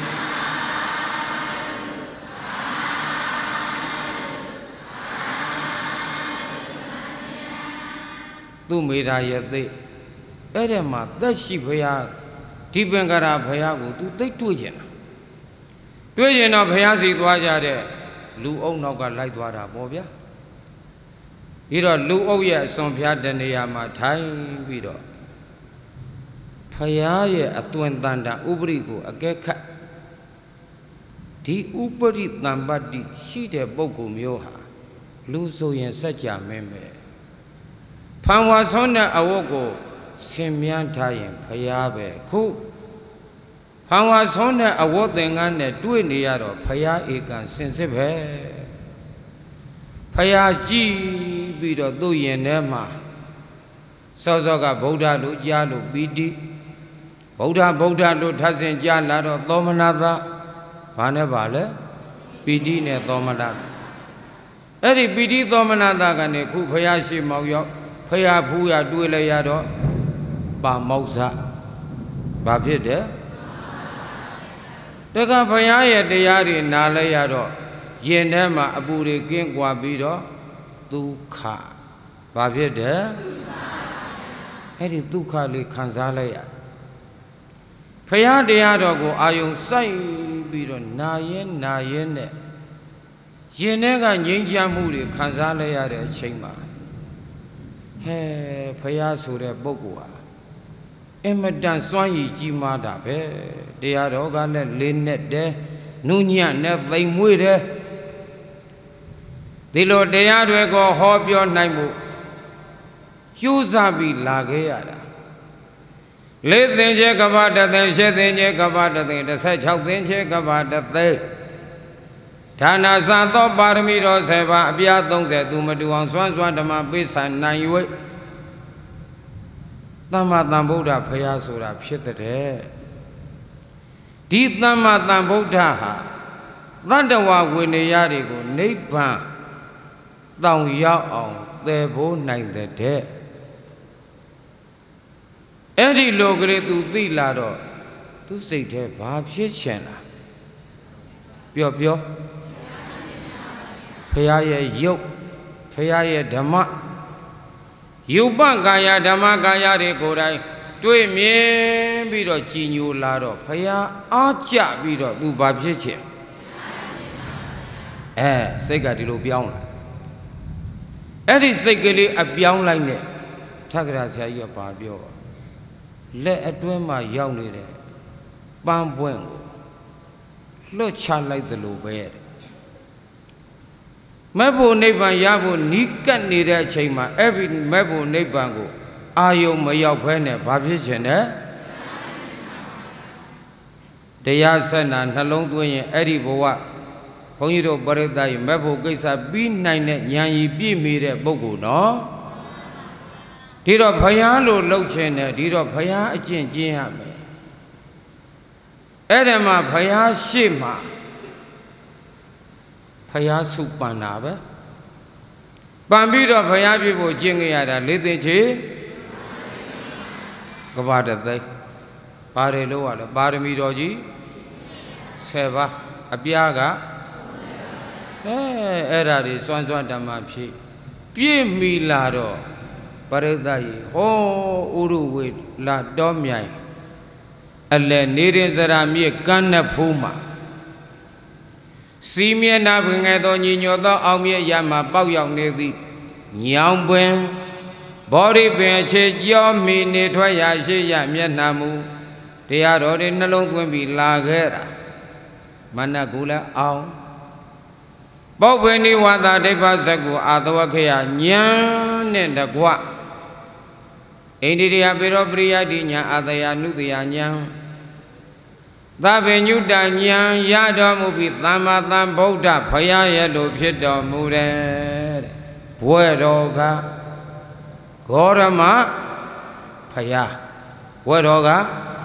သူမေရာယသေအဲ့ဒီမှာသက်ရှိဘုရားဒီပင်ကရာဘုရားကိုသူသိတွေ့ကျင်တာတွေ့ကျင်တော့ဘုရားစီသွားကြတဲ့လူအုပ်နောက်ကလိုက်သွားတာပေါ့ဗျာပြီးတော့လူအုပ်ရဲ့အစွန်ဖျားတနေရာမှာထိုင်ပြီးတော့ဘုရားရဲ့အသွင်တန်တာဥပရိကိုအကဲခတ်ဒီဥပရိတံပတ္တိရှိတဲ့ပုဂ္ဂိုလ်မျိုးဟာလူဆိုရင်စัจ जा မင်းပဲဖန်ဝါဆုံးတဲ့အဝတ်ကိုဆင်မြန်းထားရင်ဘုရားပဲခုဖန်ဝါဆုံးတဲ့အဝတ်သင်္ကန်းနဲ့တွေ့နေရတော့ဘုရားဧကံစင်စစ်ပဲဘုရားကြည်ပြီးတော့သူ့ရင်ထဲမှာစောစောကဗုဒ္ဓလို့ကြားလို့ပီတိဗုဒ္ဓဗုဒ္ဓလို့ထပ်ဆင်ကြားလာတော့သောမနာသဘာနဲ့ပါလဲပီတိနဲ့သောမနာသအဲ့ဒီပီတိသောမနာသကနေခုဘုရားရှိမောက်ရောက်ဘုရားဖူးရတွေ့လိုက်ရတော့ပါမောက္ခဘာဖြစ်တယ်တက္ကဘုရားရဲ့တရားတွေနားလိုက်ရတော့ရင်ထဲမှာအပူတွေကင်းကွာပြီးတော့ဒုက္ခဘာဖြစ်တယ်အဲ့ဒီဒုက္ခလေးခံစားလိုက်ရဘုရားတရားတော်ကိုအာယုံစိုက်ပြီးတော့နာရင်နာရင်နဲ့ရင်ထဲကငြိမ်းချမ်းမှုတွေခံစားလိုက်ရတဲ့အချိန်မှာဟဲဘုရားဆိုတဲ့ပုဂ္ဂိုလ်ဟာအမတန်စွမ်းရည်ကြီးမားတာပဲတရားတော်ကလည်းလေးနဲ့တည်းနုညံ့နဲ့သိမ်မွေ့တယ်ဒီလိုတရားတွေကိုဟောပြောနိုင်မှုကျိုးစားပြီးလာခဲ့ရတာလေးသင်္ချေကပ္ပတသိရှစ်သင်္ချေကပ္ပတသိတစ်ဆက်၆သင်္ချေကပ္ပတသိဌာနာစံသောပါရမီတော်ဆယ်ပါးအပြားသုံးဆယ်သူမတူအောင်စွမ်းစွမ်းဓမ္မပိဿာနိုင်၍သမ္မာသမ္ဗုဒ္ဓဘုရားဆိုတာဖြစ်တဲ့ဒီသမ္မာသမ္ဗုဒ္ဓဟာသတ္တဝါဝိနည်းတွေကိုနိဗ္ဗာန်တောင်ရောက်အောင်သယ်ဖို့နိုင်တဲ့အဲ့ဒီလိုကလေးသူသိလာတော့သူစိတ်ထဲဘာဖြစ်ချင်လားပြောပြောဘုရားရဲ့ယုတ်ဘုရားရဲ့ဓမ္မယုပကာယဓမ္မကာယတွေကိုယ်တိုင်တွေ့မြင်ပြီးတော့ကြည်ညိုလာတော့ဘုရားအားကြပြီးတော့သူဘာဖြစ်ချင်အဲစိတ်ကဒီလိုပြောင်းလာအဲ့ဒီစိတ်ကလေးအပြောင်းလိုက်နဲ့ထက္ကရာဆရာကြီးကဘာပြောလက်အတွင်းမှာရောက်နေတဲ့ပန်းပွင့်ကိုလွတ်ချလိုက်သလိုပဲမက်ဖို့နိဗ္ဗာန်ရဖို့နီးကပ်နေတဲ့အချိန်မှာအဲ့ဒီမက်ဖို့နိဗ္ဗာန်ကိုအာယုံမရောက်ဖဲနဲ့ဘာဖြစ်ချင်လဲတရားဆက်နာနှလုံးသွင်းရင်အဲ့ဒီဘဝဘုန်းကြီးတို့ပရိသတ်ရဲ့မက်ဖို့ကိစ္စပြီးနိုင်တဲ့ဉာဏ်ရည်ပြည့်မီတဲ့ပုဂ္ဂိုလ်နော်ဒီတော့ဘုရားလိုလှုပ်ခြင်းနဲ့ဒီတော့ဘုရားအကျင့်ကျင့်ရမယ်အဲ့ဒီမှာဘုရားရှိမှဘုရားစုပန်တာပဲပန်ပြီးတော့ဘုရားပြဖို့ကျင့်ကြရတာလေးသိချေကပ္ပတသိဘာတွေလို့ရလဲပါရမီတော်ကြီးဆယ်ပါးအပြားကအဲအဲ့ဓာတွေစွမ်းစွမ်းဓမ္မဖြစ်ပြည့်မီလာတော့ပရိသတ်ကြီးဟောဥရုဝေလာတော်မြိုင်အလဲနေရင်စရာမြေကန်းနဲ့ဖူးမှာစီမျက်နာပင်ငယ်သောညီညွတ်သောအောင်မြတ်ရမှာပေါက်ရောက်နေသည်ညောင်ပင်ဘောဓိပင်အခြေကြောမီနေထွက်ရာရှိရမျက်နှာမူတရားတော်တွေနှလုံးသွင်းပြီးလာခဲ့တာမနကူလည်းအောင်ပုပ္ပေနိဝါဒဒိဗ္ဗဇက်ကိုအာသဝခေယညာနဲ့တကွအိန္ဒိယပေရောပရိယတိညာအာတယနုတယညာသဗ္ဗညုတညာရတော်မူပြီးသမ္မာသမ္ဗုဒ္ဓဘုရားရဲ့လိုဖြစ်တော်မူတယ်တဲ့ဘွဲတော်ကဂေါရမ Phaya Where Roga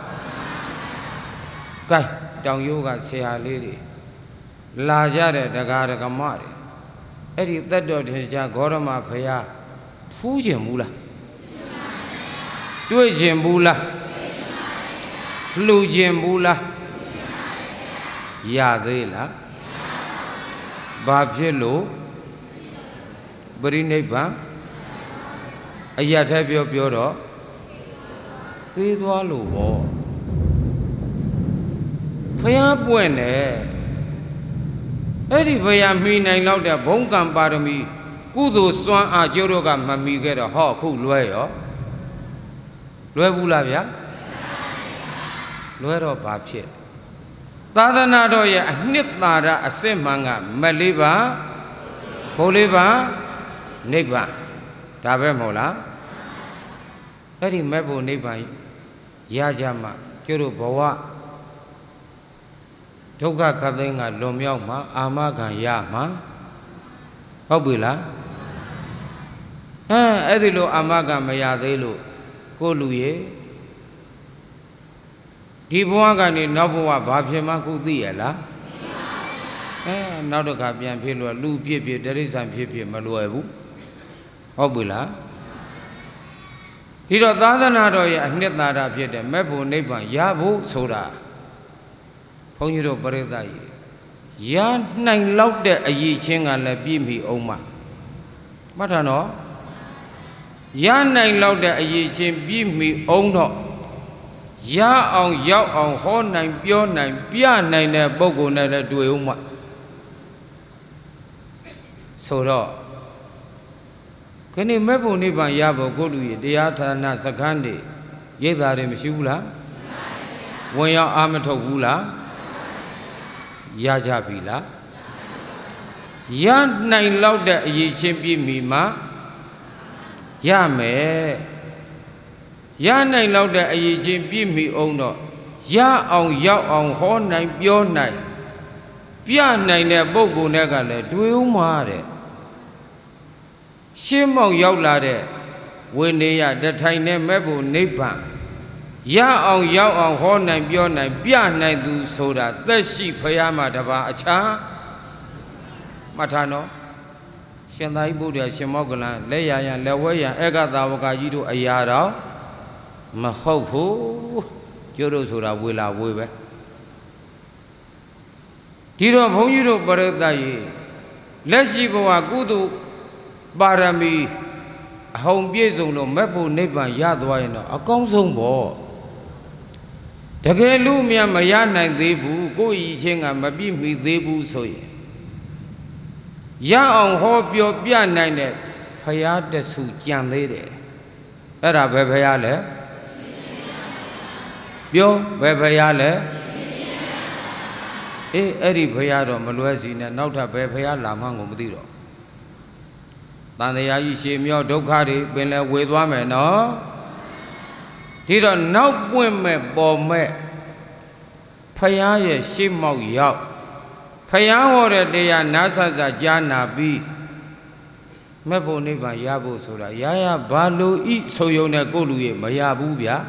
Kai Down Yoga Sea Lady Lajare Dagara Gamari Eddie that dot his Gorama Phaya Fujimula Dujimbula Flujimbula Yadela Babjelo Berineba Ayatabio Pioro Tidwalu Phaya Buene Eddie Phaya mean I know that Bonkam Barami Kudo Swan a Joroga Mami get a hawk who lawyer Luebulavia Luero Babche Tadanadoya Nitnara Asemanga Maliba Poliba Neba Tabemola Eddie Mebo Neba Yajama Juru Boa Toga Kadenga Lomioma Amaga Yama Hobila Edilo Amaga Mayadelo Goluye Dibuangani Nabua Babjema Kudiela Eh, Nadoka Pian Pilo, Lu Pipi, there is some Pipi Maluebu Hobila Tiro Dadanadoya Netnara Pieta Mebu Neba Yabu Soda Ponyuro Paredai Yan Nine Loud a ye chinga la bimi oma Matano Yan Nine Loud a ye chin bimi ono Ya on Yao on Horn nine Pure nine Pia nine Bogo Nada Dueuma Soda Can you mebu niba yabo golu deata na sakandi Yedare Mishula When your amato gula Yajabila Yan nine louder ye chimpi mima Yame Yan nine louder ye chimpi me ono Ya on Yao on Horn nine Pure nine Pia nine Bogo Negale Dueumare Shimo Yaulade, when they are the tiny mebu nipa. Ya on Yao on Horn and Bjorn and Bian and do soda, the sheep Payama Dava Acha Matano Shandai Buddha Shimogolan, Leia and Lawaya, Egata Wakajido Ayara Mahofu Jorosura Willa Weber Tiro Honiro Baradai Let's go a good Barami Home Biezolo Mepo Neba Yadwino, a consum ball. Tagelumia Mayana Debu, go eating a Mabimi Debu soy. Ya on hope your pianine, Payata su Jan lady. Era Bebayale Bio Bebayale E. Eddie Payado Maluazina, Nota Bepaya Mango Mudiro. Tanya Shimio Dokari, Bella with women, no? Did a no women bomb me? Paya Shimo Yao. Paya order they are Nasa Jana B. Mepo Neva Yabu Sura, Yaya Balu eat so yona Golu, Mayabubia.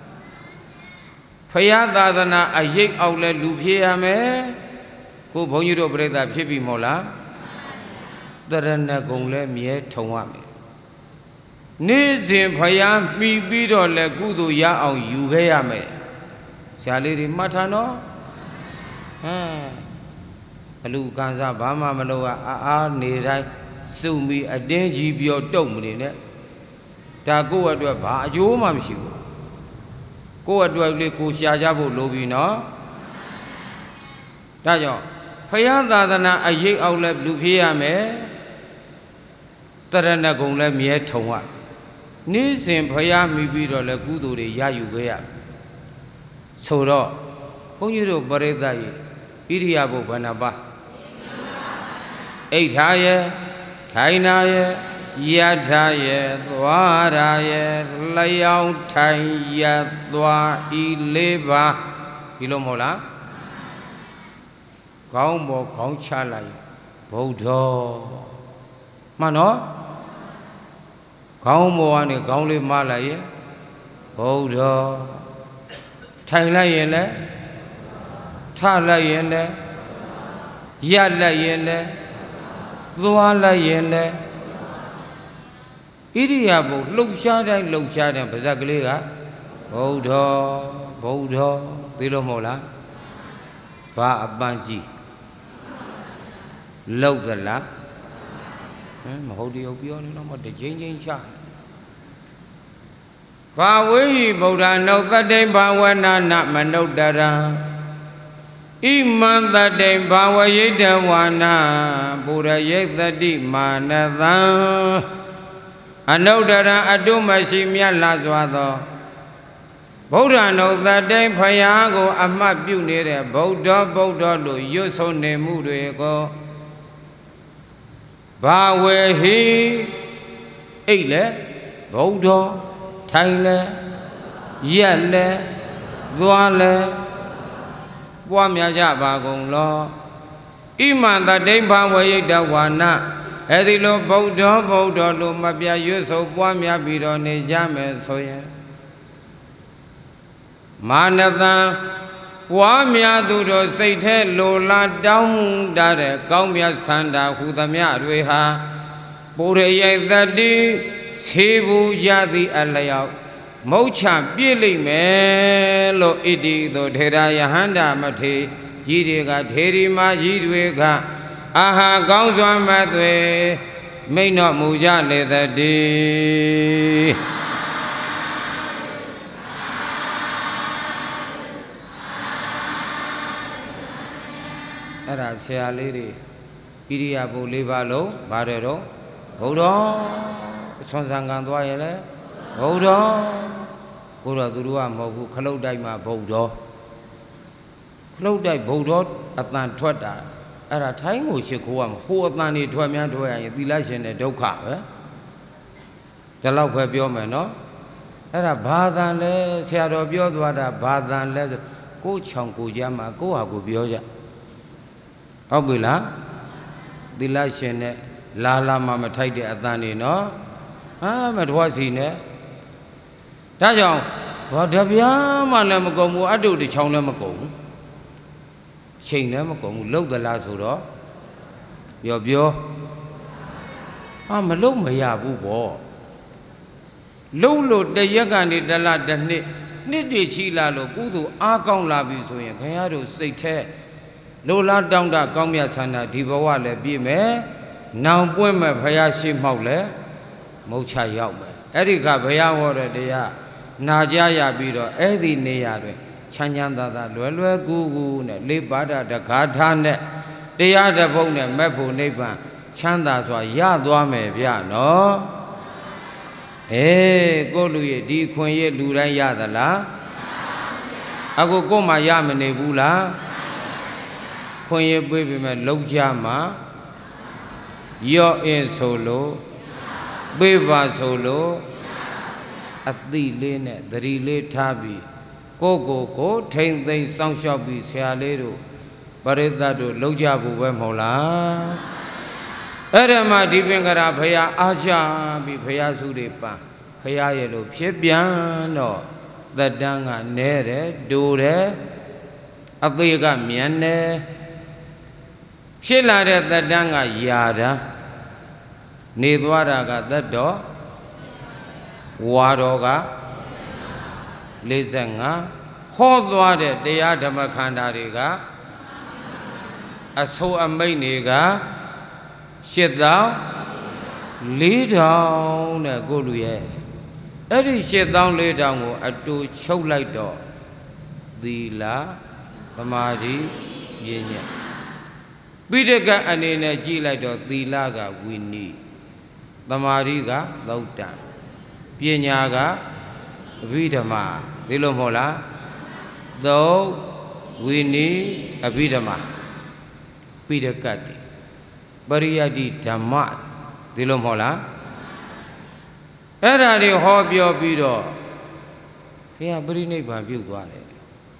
Paya Dadana, a yake outlet Lupia me. Go Bonito Breda Pipi Mola. Darana Gongle Mie Tawame Nizim Payam mi bido le gudu ya on Ugayame Saliri Matano Alu Ganza Bama Maloa a Nirai Sumi a dingy bio domine Tago at a ba Jomamshu Go at Waglico Shajabu Lobino Tajo Payadana a ye outlet Lupiame Tarana Gongla Mie Tonga Nizim Paya mi bido le gudu de Yayugaya Soro Ponyuro Baredai Iriabo Banaba Eitaye Tainaye Yataye Dwaraye Layao Taya Dwa Ileva Ilomola Gaumbo Gauchalai Bodo Mano Gaumbo and Gauli Malaye ဗုဒ္ဓထိုင်လိုက်ရင်လည်းထလိုက်ရင်လည်းရပ်လိုက်ရင်လည်းသွားလိုက်ရင်လည်းဣရိယာပုလှုပ်ရှားတိုင်းလှုပ်ရှားတိုင်းပါဇက်ကလေးကဗုဒ္ဓဗုဒ္ဓသိလို့မဟုတ်လားဘာအပန်းကြီးလောက်သလားဟမ်မဟုတ်တည်းပြောနေတော့မတချင်းချင်းချဘာဝေဟိဗုဒ္ဓနုသတ္တိဘာဝနာနမနုဿရံဣမံတတ္တိဘာဝယိတဝါနာပုရယိတတိမာနသံအနုဿရံအတုမရှိမြတ်လာစွာသောဗုဒ္ဓနုသတ္တိဖယားကိုအမှတ်ပြုနေတဲ့ဗုဒ္ဓဗုဒ္ဓလို့ရွတ်ဆုံးနေမှုတွေကိုဘာဝေဟိအိတ်လေဗုဒ္ဓထိုင်လေရက်လေသွားလေပွားများကြပါကုန်လောဣမံတတ္တိဘာဝယိတဝါနာအဲ့ဒီလိုဗုဒ္ဓဗုဒ္ဓလို့မပြရွတ်ဆုံးပွားများပြီးတော့နေကြမယ်ဆိုရင်မာနတံပွားများသူတို့စိတ်ထဲလိုလားတောင်းတတဲ့ကောင်းမြတ်ဆန္ဒဟူသမျှတွေဟာပုရိယတတိဆေဘူးကြသည်အလျောက်မုတ်ချပြည့်လိမ့်မယ်လို့ဣတိသောထေရယဟန္တာမထေကြီးတွေကထေရီမကြီးတွေကအာဟာကောင်းစွာမသွေမိန့်တော်မူကြလေသတည်းအဲ့ဒါဆရာလေးတွေဣရိယာပုလေးပါလုံးပါတယ်တော့ဘုရားဆွမ်းဆံကံသွားရင်လေဘုရားဘုရားသူတို့ကမဟုတ်ဘူးခလုတ်တိုက်မှာဘုရားခလုတ်တိုက်ဘုရားအတန်ထွက်တာအဲ့ဒါထိုင်းကိုရှိခိုးရမှာဟိုအတန်တွေထွက်များထွက်ရရင်သီလရှင်တဲ့ဒုက္ခပဲဒီလောက်ပဲပြောမယ်နော်အဲ့ဒါဘာသာလဲဆရာတော်ပြောသွားတာဘာသာလဲဆိုကိုယ်ချောင်ကိုကြမှာကိုယ့်ဟာကိုပြောကြဟုတ်ပြီလားသီလရှင်နဲ့လာလာမှမထိုက်တဲ့အတန်တွေနော်ဟာမထွားစီနဲ့ဒါကြောင့်ဘာတပြားမှလည်းမကုန်ဘူးအတုတချောင်းလည်းမကုန်ဘူးချိန်လည်းမကုန်ဘူးလှုပ်သလားဆိုတော့ပြောပြောဟာမလှုပ်မရဘူးပေါ့လှုပ်လို့တရက်ကနေတလတစ်နှစ်နှစ်တည်ချီလာလို့ကုသိုလ်အားကောင်းလာပြီဆိုရင်ခင်ဗျားတို့စိတ်ထဲလိုလားတောင်းတကောင်းမြတ်ဆန္ဒဒီဘဝလည်းပြည့်မယ်နောင်ပွင့်မဲ့ဘုရားရှိမှောက်လည်းမုတ်ချရောက်မယ်အဲ့ဒီကဘုရားဟောတဲ့တရားနာကြရပြီးတော့အဲ့ဒီနေရာတွင်ချမ်းချမ်းသာသာလွယ်လွယ်ကူကူနဲ့လေးပါးတဂါထာနဲ့တရားတစ်ပုဒ်နဲ့မဲ့ဖို့နိဗ္ဗာန်ချမ်းသာစွာရသွားမယ်ဗျနော်အေးကိုလူရဲ့ဒီခွင်ရဲ့လူတိုင်းရသလားအခုကို့မှာရမနေဘူးလားခွင်ရပေးပြီမဲ့လောက်ကြမှာရော့အင်းဆိုလို့ပေးပါဆိုလို့အတိလေးနဲ့သတိလေးထားပြီးကိုကိုကိုထိမ့်သိမ့်စောင့်ရှောက်ပြီးဆရာလေးတို့ပရိသတ်တို့လောက်ကြဖို့ပဲမဟုတ်လားအဲ့ဒါမှဒီပင်ကရာဖရာအားချပြီးဖရာစုတွေပန်းဖရာရဲ့လို့ဖြစ်ပြန်တော့သက်တမ်းကနဲတယ်ဒိုတယ်အသေးကမြန်တယ်ဖြစ်လာတဲ့သက်တမ်းကယာတာနေသွားတာကသက်တော်ဝါတော်ကလေးဆယ်ငါဟောသွားတဲ့တရားဓမ္မခန္ဓာတွေကအဆိုအမိတ်တွေကရှစ်သောင်းလေးထောင်တဲ့ကိုလူရဲ့အဲ့ဒီရှစ်သောင်းလေးထောင်ကိုအတူချုပ်လိုက်တော့သီလသမာဓိပညာပိဋကအနေနဲ့ကြည့်လိုက်တော့သီလကဝိနည်းသမာဓိကသုတ်တံပညာကအဘိဓမ္မာဒီလိုမဟုတ်လားသုတ်ဝိနည်းအဘိဓမ္မာပိဋကတိပရိယတ္တိဓမ္မဒီလိုမဟုတ်လားအဲ့ဒါတွေဟောပြောပြီးတော့ဘုရားပြိဋိဘံပြုတ်သွားတယ်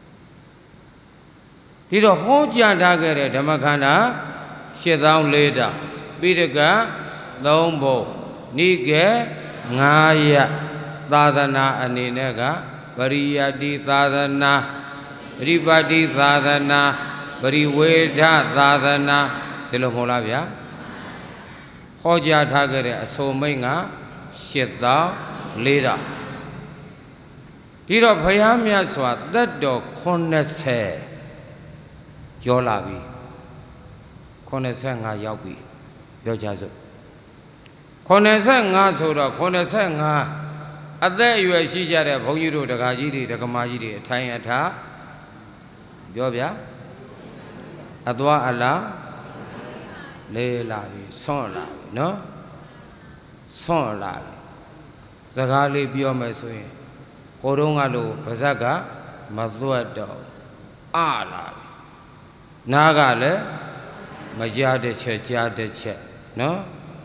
ဒီတော့ဟောကြားထားခဲ့တဲ့ဓမ္မခန္ဓာရှစ်သောင်းလေးတောင်ပိဋကသုံးဘုံနိကေငါးရပ်သာသနာအနေနဲ့ကပရိယတ္တိသာသနာပရိပတ်တိသာသနာပရိဝေဒသာသနာဒီလိုမဟုတ်လားဗျာဟောကြားထားခဲ့တဲ့အဆိုမိန့်ကရှစ်သောင်းလေးတော်ဒီတော့ဘုရားမြတ်စွာသက်တော်ခုနှစ်ဆယ်ကျော်လာပြီခုနှစ်ဆယ်ငါရောက်ပြီပြောကြစို့ခုနှစ်ဆယ်ငါဆိုတော့ခုနှစ်ဆယ်ငါအသက်အရွယ်ရှိကြတဲ့ဘုန်းကြီးတို့ဒကာကြီးတွေဒကမာကြီးတွေအထိုင်အထားပြောဗျာအသွားအလားလေးလာပြီဆွန့်လာပြီနော်ဆွန့်လာပြီစကားလေးပြောမယ်ဆိုရင်ကိုယ်တော့ကလို့ဗဇက်ကမသွက်တော့အလာပြီနားကလည်းမကြားတဲ့ချက်ကြားတဲ့ချက်နော်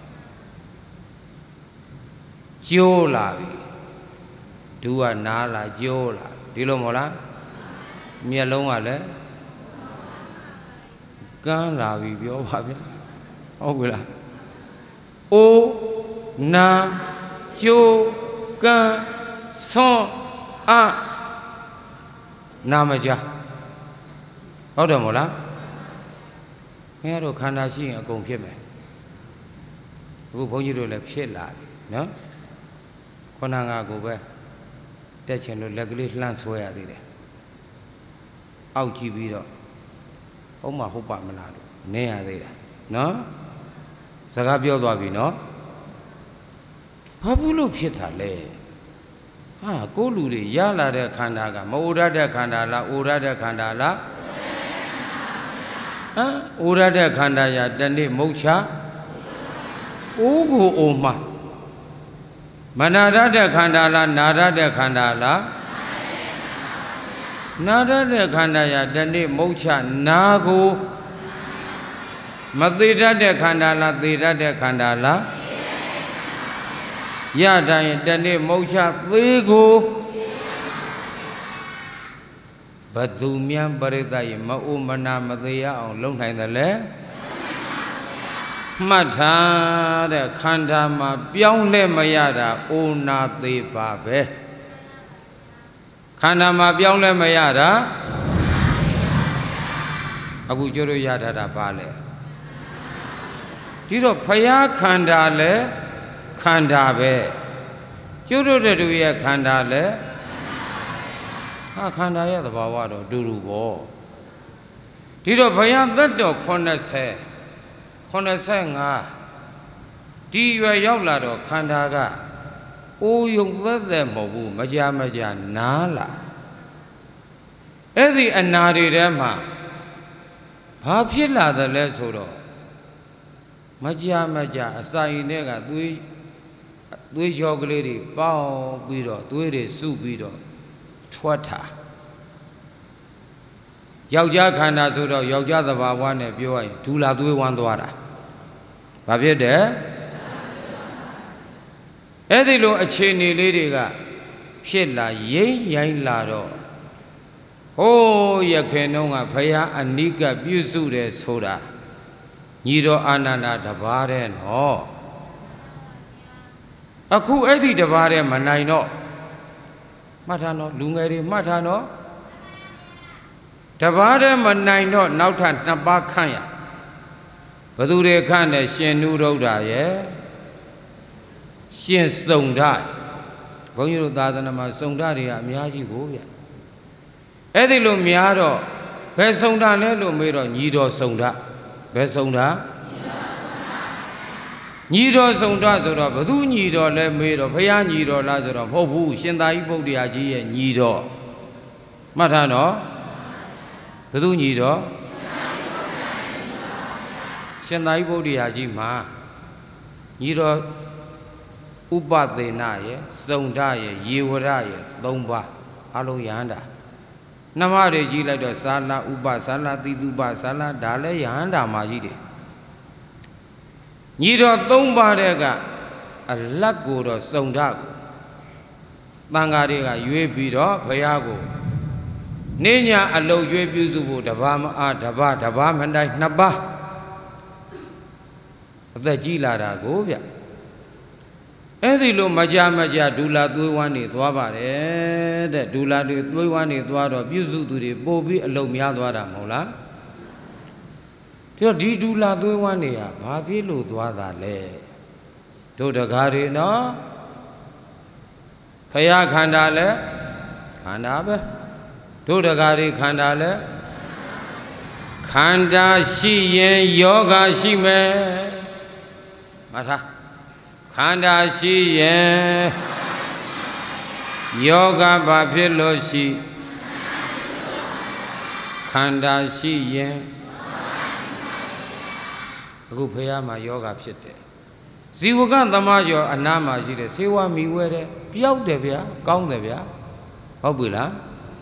ကျိုးလာပြီဒူကနားလာကျိုးလာဒီလိုမဟုတ်လားမျက်လုံးကလည်းကန်းလာပြီပြောပါဗျာဟုတ်ပြီလားအိုးနာကျိုးကန်းဆွန့်အနာမကြဟုတ်တယ်မို့လားခင်ဗျားတို့ခန္ဓာရှိရင်အကုန်ဖြစ်မယ်အခုဘုန်းကြီးတို့လည်းဖြစ်လာပြီနော်ခန္ဓာငါကိုပဲတက်ချင်လို့လက်ကလေးလှမ်းဆွဲရသေးတယ်အောက်ကြည့်ပြီးတော့ဟုတ်မှဟုတ်ပါမလားလို့နင်းရသေးတယ်နော်စကားပြောသွားပြီနော်ဘာဘူးလို့ဖြစ်တာလဲဟာကိုလူတွေရလာတဲ့ခန္ဓာကမအိုရတဲ့ခန္ဓာလားအိုရတဲ့ခန္ဓာလားဟမ်အိုရတဲ့ခန္ဓာရတနေ့မုတ်ချအိုးကိုအိုမှာမနာရတဲ့ခန္ဓာလားနာရတဲ့ခန္ဓာလားနာရတဲ့ခန္ဓာရတနေ့မုတ်ချနာကိုမသေးတတ်တဲ့ခန္ဓာလားသေတတ်တဲ့ခန္ဓာလားရတိုင်းတနေ့မုတ်ချသေးကိုဘသူမြန်ပရိသတ်ရမအိုမနာမသေးရအောင်လုပ်နိုင်တယ်လေမှတ်ထားတဲ့ခန္ဓာမှာပြောင်းလဲမရတာအိုနာသေးပါပဲခန္ဓာမှာပြောင်းလဲမရတာအခုကျတို့ရထားတာပါလေဒီတော့ဖယားခန္ဓာလဲခန္ဓာပဲကျတို့တို့ရဲ့ခန္ဓာလဲဟာခန္ဓာရဲ့သဘာဝတော့တူတူပေါ့ဒီတော့ဘုရားသက်တော်ခုနှစ်ဆယ်ခုနှစ်ဆယ်ငါဒီရွယ်ရောက်လာတော့ခန္ဓာကအိုးယုံသက်သက်မဟုတ်ဘူးမကြမကြနားလာအဲ့ဒီအနာတွေထဲမှာဘာဖြစ်လာတယ်လဲဆိုတော့မကြမကြအစာရင်တွေကသွေးသွေးကြောကလေးတွေပေါင်းပြီးတော့သွေးတွေစုပြီးတော့ထွက်တာယောက်ျားခန္ဓာဆိုတော့ယောက်ျားသဘာဝနဲ့ပြောရရင်ဒူလာသွေးဝမ်းသွားတာဘာဖြစ်တယ်အဲ့ဒီလိုအခြေအနေလေးတွေကဖြစ်လာရိမ့်ရိုင်းလာတော့ဟိုးရခင်တုန်းကဘုရားအနိကပြုစုတယ်ဆိုတာညီတော်အာနန္ဒာတပါးတဲ့နော်အခုအဲ့ဒီတပါးတဲ့မနိုင်တော့မှတ်ထားနော်လူငယ်တွေမှတ်ထားနော်တပါးတဲ့မနိုင်တော့နောက်ထပ်နှစ်ပါးခန့်ရဘသူတွေခန့်တယ်ရှင်နုရုဒ္ဓရဲ့ရှင်စုံဓဘုန်းကြီးတို့သာသနာမှာစုံဓတွေကအများကြီးကိုဗျအဲ့ဒီလိုများတော့ဘယ်စုံဓလဲလို့မေးတော့ညီတော်စုံဓဘယ်စုံဓညီတော်စုံဓဆိုတော့ဘသူညီတော်လဲမေးတော့ဘုရားညီတော်လားဆိုတော့မဟုတ်ဘူးရှင်သာရိပုတ္တရာကြီးရဲ့ညီတော်မှတ်ထားနော်ဘသူညီတော်ရှင်သာရိပုတ္တရာကြီးမှာညီတော်ဥပသေနရဲ့စုံဓရဲ့ယေဝရရဲ့သုံးပါးအလုံးယဟန္တာနှမတွေကြီးလိုက်တော့သာလဥပသာလတိတုပသာလဒါလည်းယဟန္တာမှာကြီးတယ်ညီတော်သုံးပါးတဲ့ကအလတ်ကိုတော့စုံဓကိုတန်ဃာတွေကရွေးပြီးတော့ဘုရားကိုနေညာအလုတ်ကျွေးပြုစုဖို့တပါးမအားတပါးတပါးမတိုင်းနှစ်ပါးအသက်ကြီးလာတာကိုဗျအဲ့ဒီလိုမကြမကြဒူလာသွေးဝမ်းနေသွားပါတယ်တဲ့ဒူလာတွေသွေးဝမ်းနေသွားတော့ပြုစုသူတွေပို့ပြီးအလုံးများသွားတာမဟုတ်လားပြောဒီဒူလာသွေးဝမ်းနေဟာဘာဖြစ်လို့သွားတာလဲတို့တကားတွေနော်ဖယားခန္ဓာလဲခန္ဓာပဲတို့တကားတွေခန္ဓာလဲခန္ဓာရှိရင်ယောဂရှိမယ်မထားခန္ဓာရှိရင်ယောဂဘာဖြစ်လို့ရှိခန္ဓာရှိရင်အခုဖယားမှာယောဂဖြစ်တယ်ဇီဝကသမားကျော်အနာမှာရှိတယ်စေဝါမီဝဲတယ်ပျောက်တယ်ဗျာကောင်းတယ်ဗျာဟုတ်ပြီလား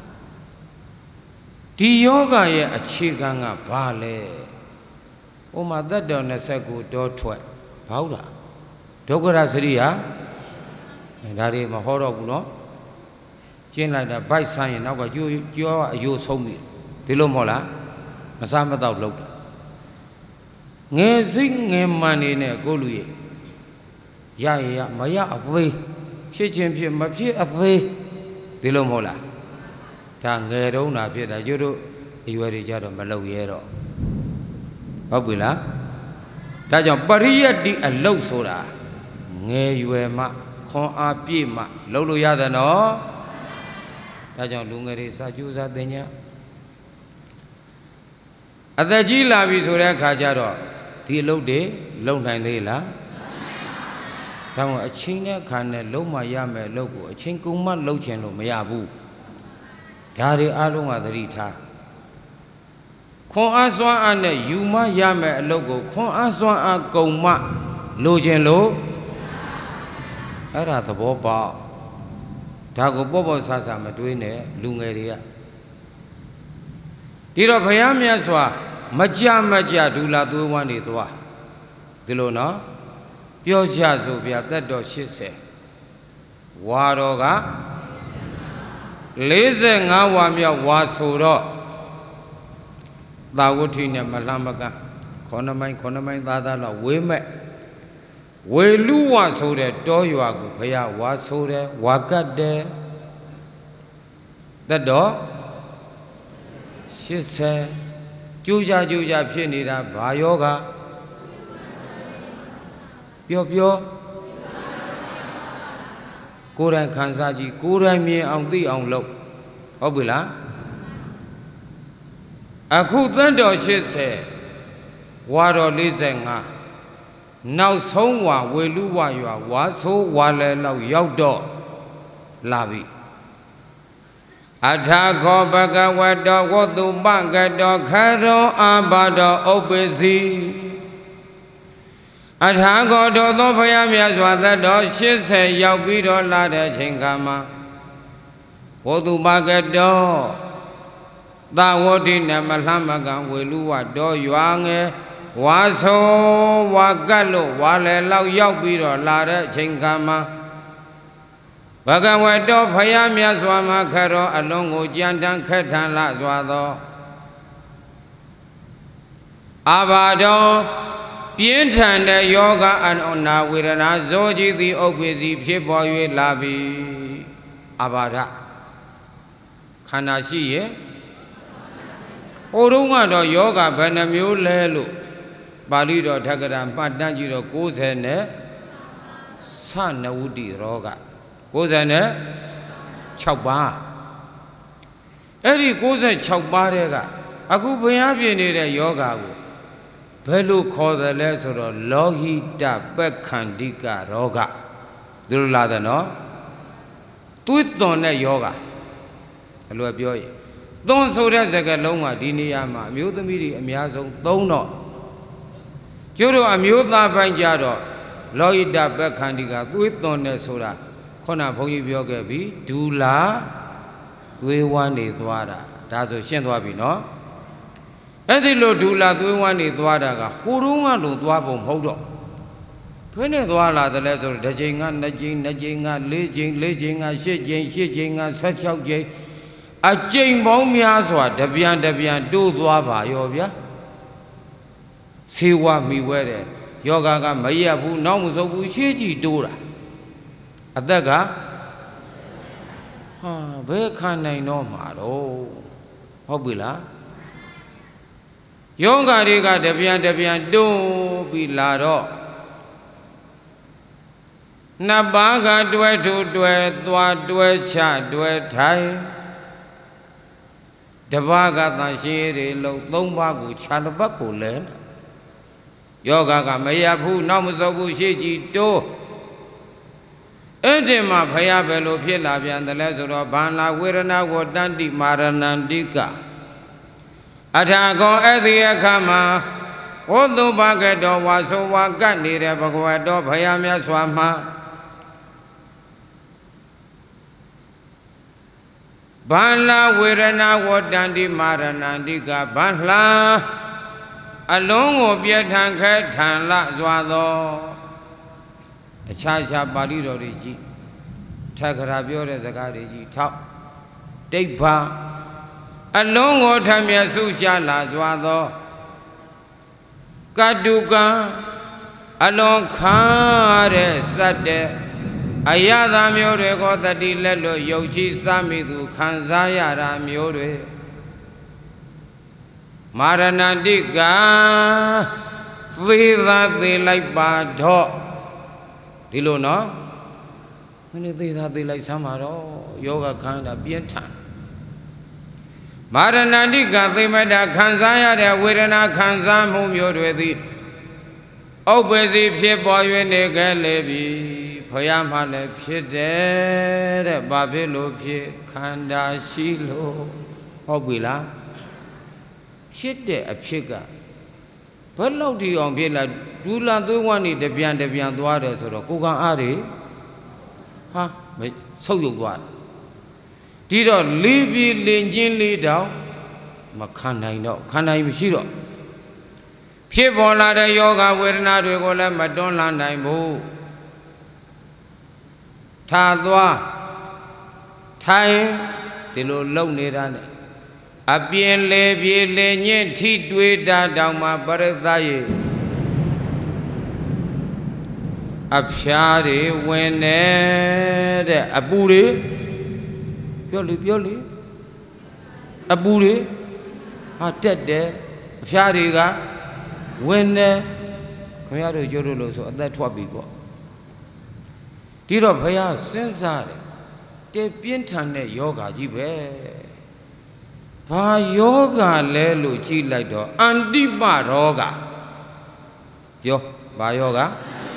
ဒီယောဂရဲ့အခြေခံကဘာလဲဟိုမှာသက်တော်နှစ်ဆက်ကိုတောထွက်ဘာဟုတ်လားဒုက္ခရစရိယာဒါတွေမဟောတော့ဘူးနော်ကျင်းလိုက်တာဗိုက်ဆိုင်ရင်နောက်ကကျိုးကြောအယိုးဆုံးပြီဒီလိုမဟုတ်လားမစားမတော့လောက်တာငယ်စိတ်ငယ်မှန်နေနဲ့ကိုလူရဲ့ရရရမရအသေးဖြစ်ချင်းဖြစ်မဖြစ်အသေးဒီလိုမဟုတ်လားဒါငယ်တုန်းတာဖြစ်တာကျတို့အရွယ်တွေကြတော့မလောက်ရဲတော့ဟုတ်ပြီလားဒါကြောင့်ပရိယတ္တိအလုတ်ဆိုတာငယ်ရွယ်မှခွန်အားပြည့်မှလှုပ်လို့ရတယ်နော်ဒါကြောင့်လူငယ်တွေစာကြိုးစားသင်ညာအသက်ကြီးလာပြီဆိုတဲ့အခါကျတော့ဒီအလုပ်တွေလုံနိုင်သေးလားဒါမှအချင်းနဲ့ခါနဲ့လုံမရမယ်အလုပ်ကိုအချင်းကုန်မှလုံချင်လို့မရဘူးဒါတွေအလုံးကသတိထားခွန်အားစွမ်းအားနဲ့ယူမရမယ်အလုပ်ကိုခွန်အားစွမ်းအားကုန်မှလိုချင်လို့အဲ့ဒါသဘောပေါက်ဒါကိုပေါ့ပေါ့ဆဆမတွေးနဲ့လူငယ်တွေကဒီတော့ဘုရားမြတ်စွာမကြမကြဒူလာသွေးဝမ်းနေသွားဒီလိုနော်ပြောချဆိုဗျာသက်တော်ရှစ်ဆယ်ဝါတော်ကလေးဆယ်ငါးဝါမြောက်ဝါဆိုတော့သာဝတိနဲ့မလှမ်းမကန်းခေါနမိုင်းခေါနမိုင်းသားသားလောက်ဝေးမဲ့ဝေလူဝဆိုတဲ့တောရွာကိုဘုရားဝါဆိုတယ်ဝါကတ်တယ်သက်တော်ရှစ်ဆယ်ကြိုးကြကြိုးကြဖြစ်နေတာဘာယောဂပြောပြောကိုယ်တိုင်ခံစားကြည့်ကိုယ်တိုင်မြင်အောင်သိအောင်လုပ်ဟုတ်ပြီလားအခုသက်တော်ရှစ်ဆယ်ဝါတော်လေးဆယ်ငါနောက်ဆုံးဝါဝေလူဝရွာဝါဆိုးဝါလဲလောက်ရောက်တော့လာပြီအထာခောဘဂဝတောဝတုပကတောခရောအာဘတောဥပ္ပစီအထာခောတော်သောဘုရားမြတ်စွာသက်တော်ရှစ်ဆယ်ရောက်ပြီးတော့လာတဲ့ချိန်ခါမှာဝတုပကတောသာဝတိနဲ့မလှမ်းမကံဝေလူဝတော်ရွာငယ်ဝါဆိုးဝါကတ်လို့ဝါလဲလောက်ရောက်ပြီးတော့လာတဲ့အချိန်ခါမှာဘဂဝတောဖယားမြတ်စွာမှာခရောအလုံးကိုကြံတန်းခက်ထန်လာစွာသောအာဘာတော်ပြင်းထန်တဲ့ယောဂအနာဝေဒနာဇောကြီးသည်ဥပ္ပစီဖြစ်ပေါ်၍လာပြီအာဘာဒခန္ဓာရှိရဲ့ဟိုတုန်းကတော့ယောဂဘယ်နှမျိုးလဲလို့ပါဠိတော်ထက္ကရာမှတ်တမ်းကြည့်တော့၉၀နဲ့သနဝုတိရောဂ၉၀နဲ့၆ပါးအဲ့ဒီ၉၆ပါးတဲ့ကအခုဘုရားပြနေတဲ့ယောဂကိုဘယ်လိုခေါ်တယ်လဲဆိုတော့လောဟိတပက္ခန္တိကရောဂဒီလိုလာတယ်နော်သွေးသွန်တဲ့ယောဂအလိုပြောရင်သွန်ဆိုတဲ့စကားလုံးကဒီနေရာမှာအမျိုးသမီးတွေအများဆုံးသုံးတော့ကျတို့အမျိုးသားပိုင်းကြတော့လောဟိတပက္ခန္တိကသွေးသွန်တဲ့ဆိုတာခုနဘုန်းကြီးပြောခဲ့ပြီဒူလာသွေးဝမ်းနေသွားတာဒါဆိုရှင်းသွားပြီနော်အဲ့ဒီလိုဒူလာသွေးဝမ်းနေသွားတာကဟိုတုန်းကလိုသွားပုံမဟုတ်တော့ဘယ်နဲ့သွားလာတယ်လဲဆိုတော့တစ်ချိန်ကနှစ်ချိန်နှစ်ချိန်ကလေးချိန်လေးချိန်ကရှစ်ချိန်ရှစ်ချိန်ကဆယ့်၆ချိန်အချိန်ပေါင်းများစွာတပြန်တပြန်တိုးသွားပါရောဗျာဆေးဝါးမိဝဲတယ်ယောဂကမရက်ဘူးနောက်မဆုပ်ဘူးရှေးကြည့်တိုးတာအသက်ကဟာဘယ်ခံနိုင်တော့မှာတော့ဟုတ်ပြီလားယောဂတွေကတပြန်တပြန်တွန်းပြီးလာတော့နှစ်ပါးကတွဲထူတွဲသွားတွဲချတွဲထိုင်တပါးကတန်ရှင်းတွေလုံးသုံးပါးကိုခြာတစ်ပတ်ကိုလဲယောဂကမရဘူးနောက်မစောဘူးရှေ့ကြည့်တိုးအဲ့ဒီမှာဖယားပဲလို့ဖြစ်လာပြန်တယ်လဲဆိုတော့ဘာနာဝေဒနာကိုတန်တိမာရဏန္တိကအထာကောအဲ့ဒီအခါမှာဝုသုဘကတော်ဝါဆိုဝါကတ်နေတဲ့ဘဂဝတ်တော်ဖယားမြတ်စွာမှာဘာလာဝေဒနာဝတ္တန္တိမာရဏန္တိကဘာလာအလုံးကိုပြဋ္ဌာန်းခဲထန်လစွာသောအခြားခြားပါဠိတော်တွေကြည့်ထက္ကရာပြောတဲ့စကားတွေကြည့်ထောက်တိဗ္ဗာအလုံးကိုထမျက်စုရှာလာစွာသောကတုကံအလုံးခါတဲ့စတ်တဲ့အယသာမျိုးတွေကိုတတိလက်လို့ယုတ်ကြည်စမိသူခံစားရတာမျိုးတွေမာရဏန္တိကသေသာသေးလိုက်ပါတော့ဒီလိုနော်မင်းသေသာသေးလိုက်စမ်းပါတော့ယောဂခန္ဓာပြင်းထန်မာရဏန္တိကသေမတခံစားရတဲ့ဝေဒနာခံစားမှုမျိုးတွေသည်ဥပ္ပစီဖြစ်ပေါ်၍နေခဲ့လေပြီဖယားမှလည်းဖြစ်တယ်တဲ့ဘာဖြစ်လို့ဖြစ်ခန္ဓာရှိလို့ဟုတ်ပြီလားဖြစ်တဲ့အဖြစ်ကဘယ်လောက်ထိအောင်ဖြစ်လာဒူလာသွေးဝမ်းနေတပြန်တပြန်သွားတယ်ဆိုတော့ကိုကံအားတွေဟာမဆုပ်ယုတ်သွားတယ်ဒီတော့လေးပြေလင်ချင်းလေးတောင်မခံနိုင်တော့ခံနိုင်မရှိတော့ဖြစ်ပေါ်လာတဲ့ယောဂဝေဒနာတွေကိုလည်းမတွန်းလှန်နိုင်ဘူးထားသွားထိုင်ဒီလိုလုံနေတာနဲ့အပြင်းလေပြေလေညင့်ထိတွေးတာတောင်မှပရိသတ်ရဲ့အဖျားတွေဝင်နေတဲ့အပူတွေပြောလေပြောလေအပူတွေဟာတက်တယ်အဖျားတွေကဝင်နေခင်ဗျားတို့ကြိုးလို့လို့ဆိုအသက်ထွက်ပြီပေါ့ဒီတော့ဘုရားစဉ်းစားတယ်တေပြင်းထန်တဲ့ယောဂါကြီးပဲဘာယောဂါလဲလို့ကြည့်လိုက်တော့အန္တိပရောဂါပြောဘာယောဂါ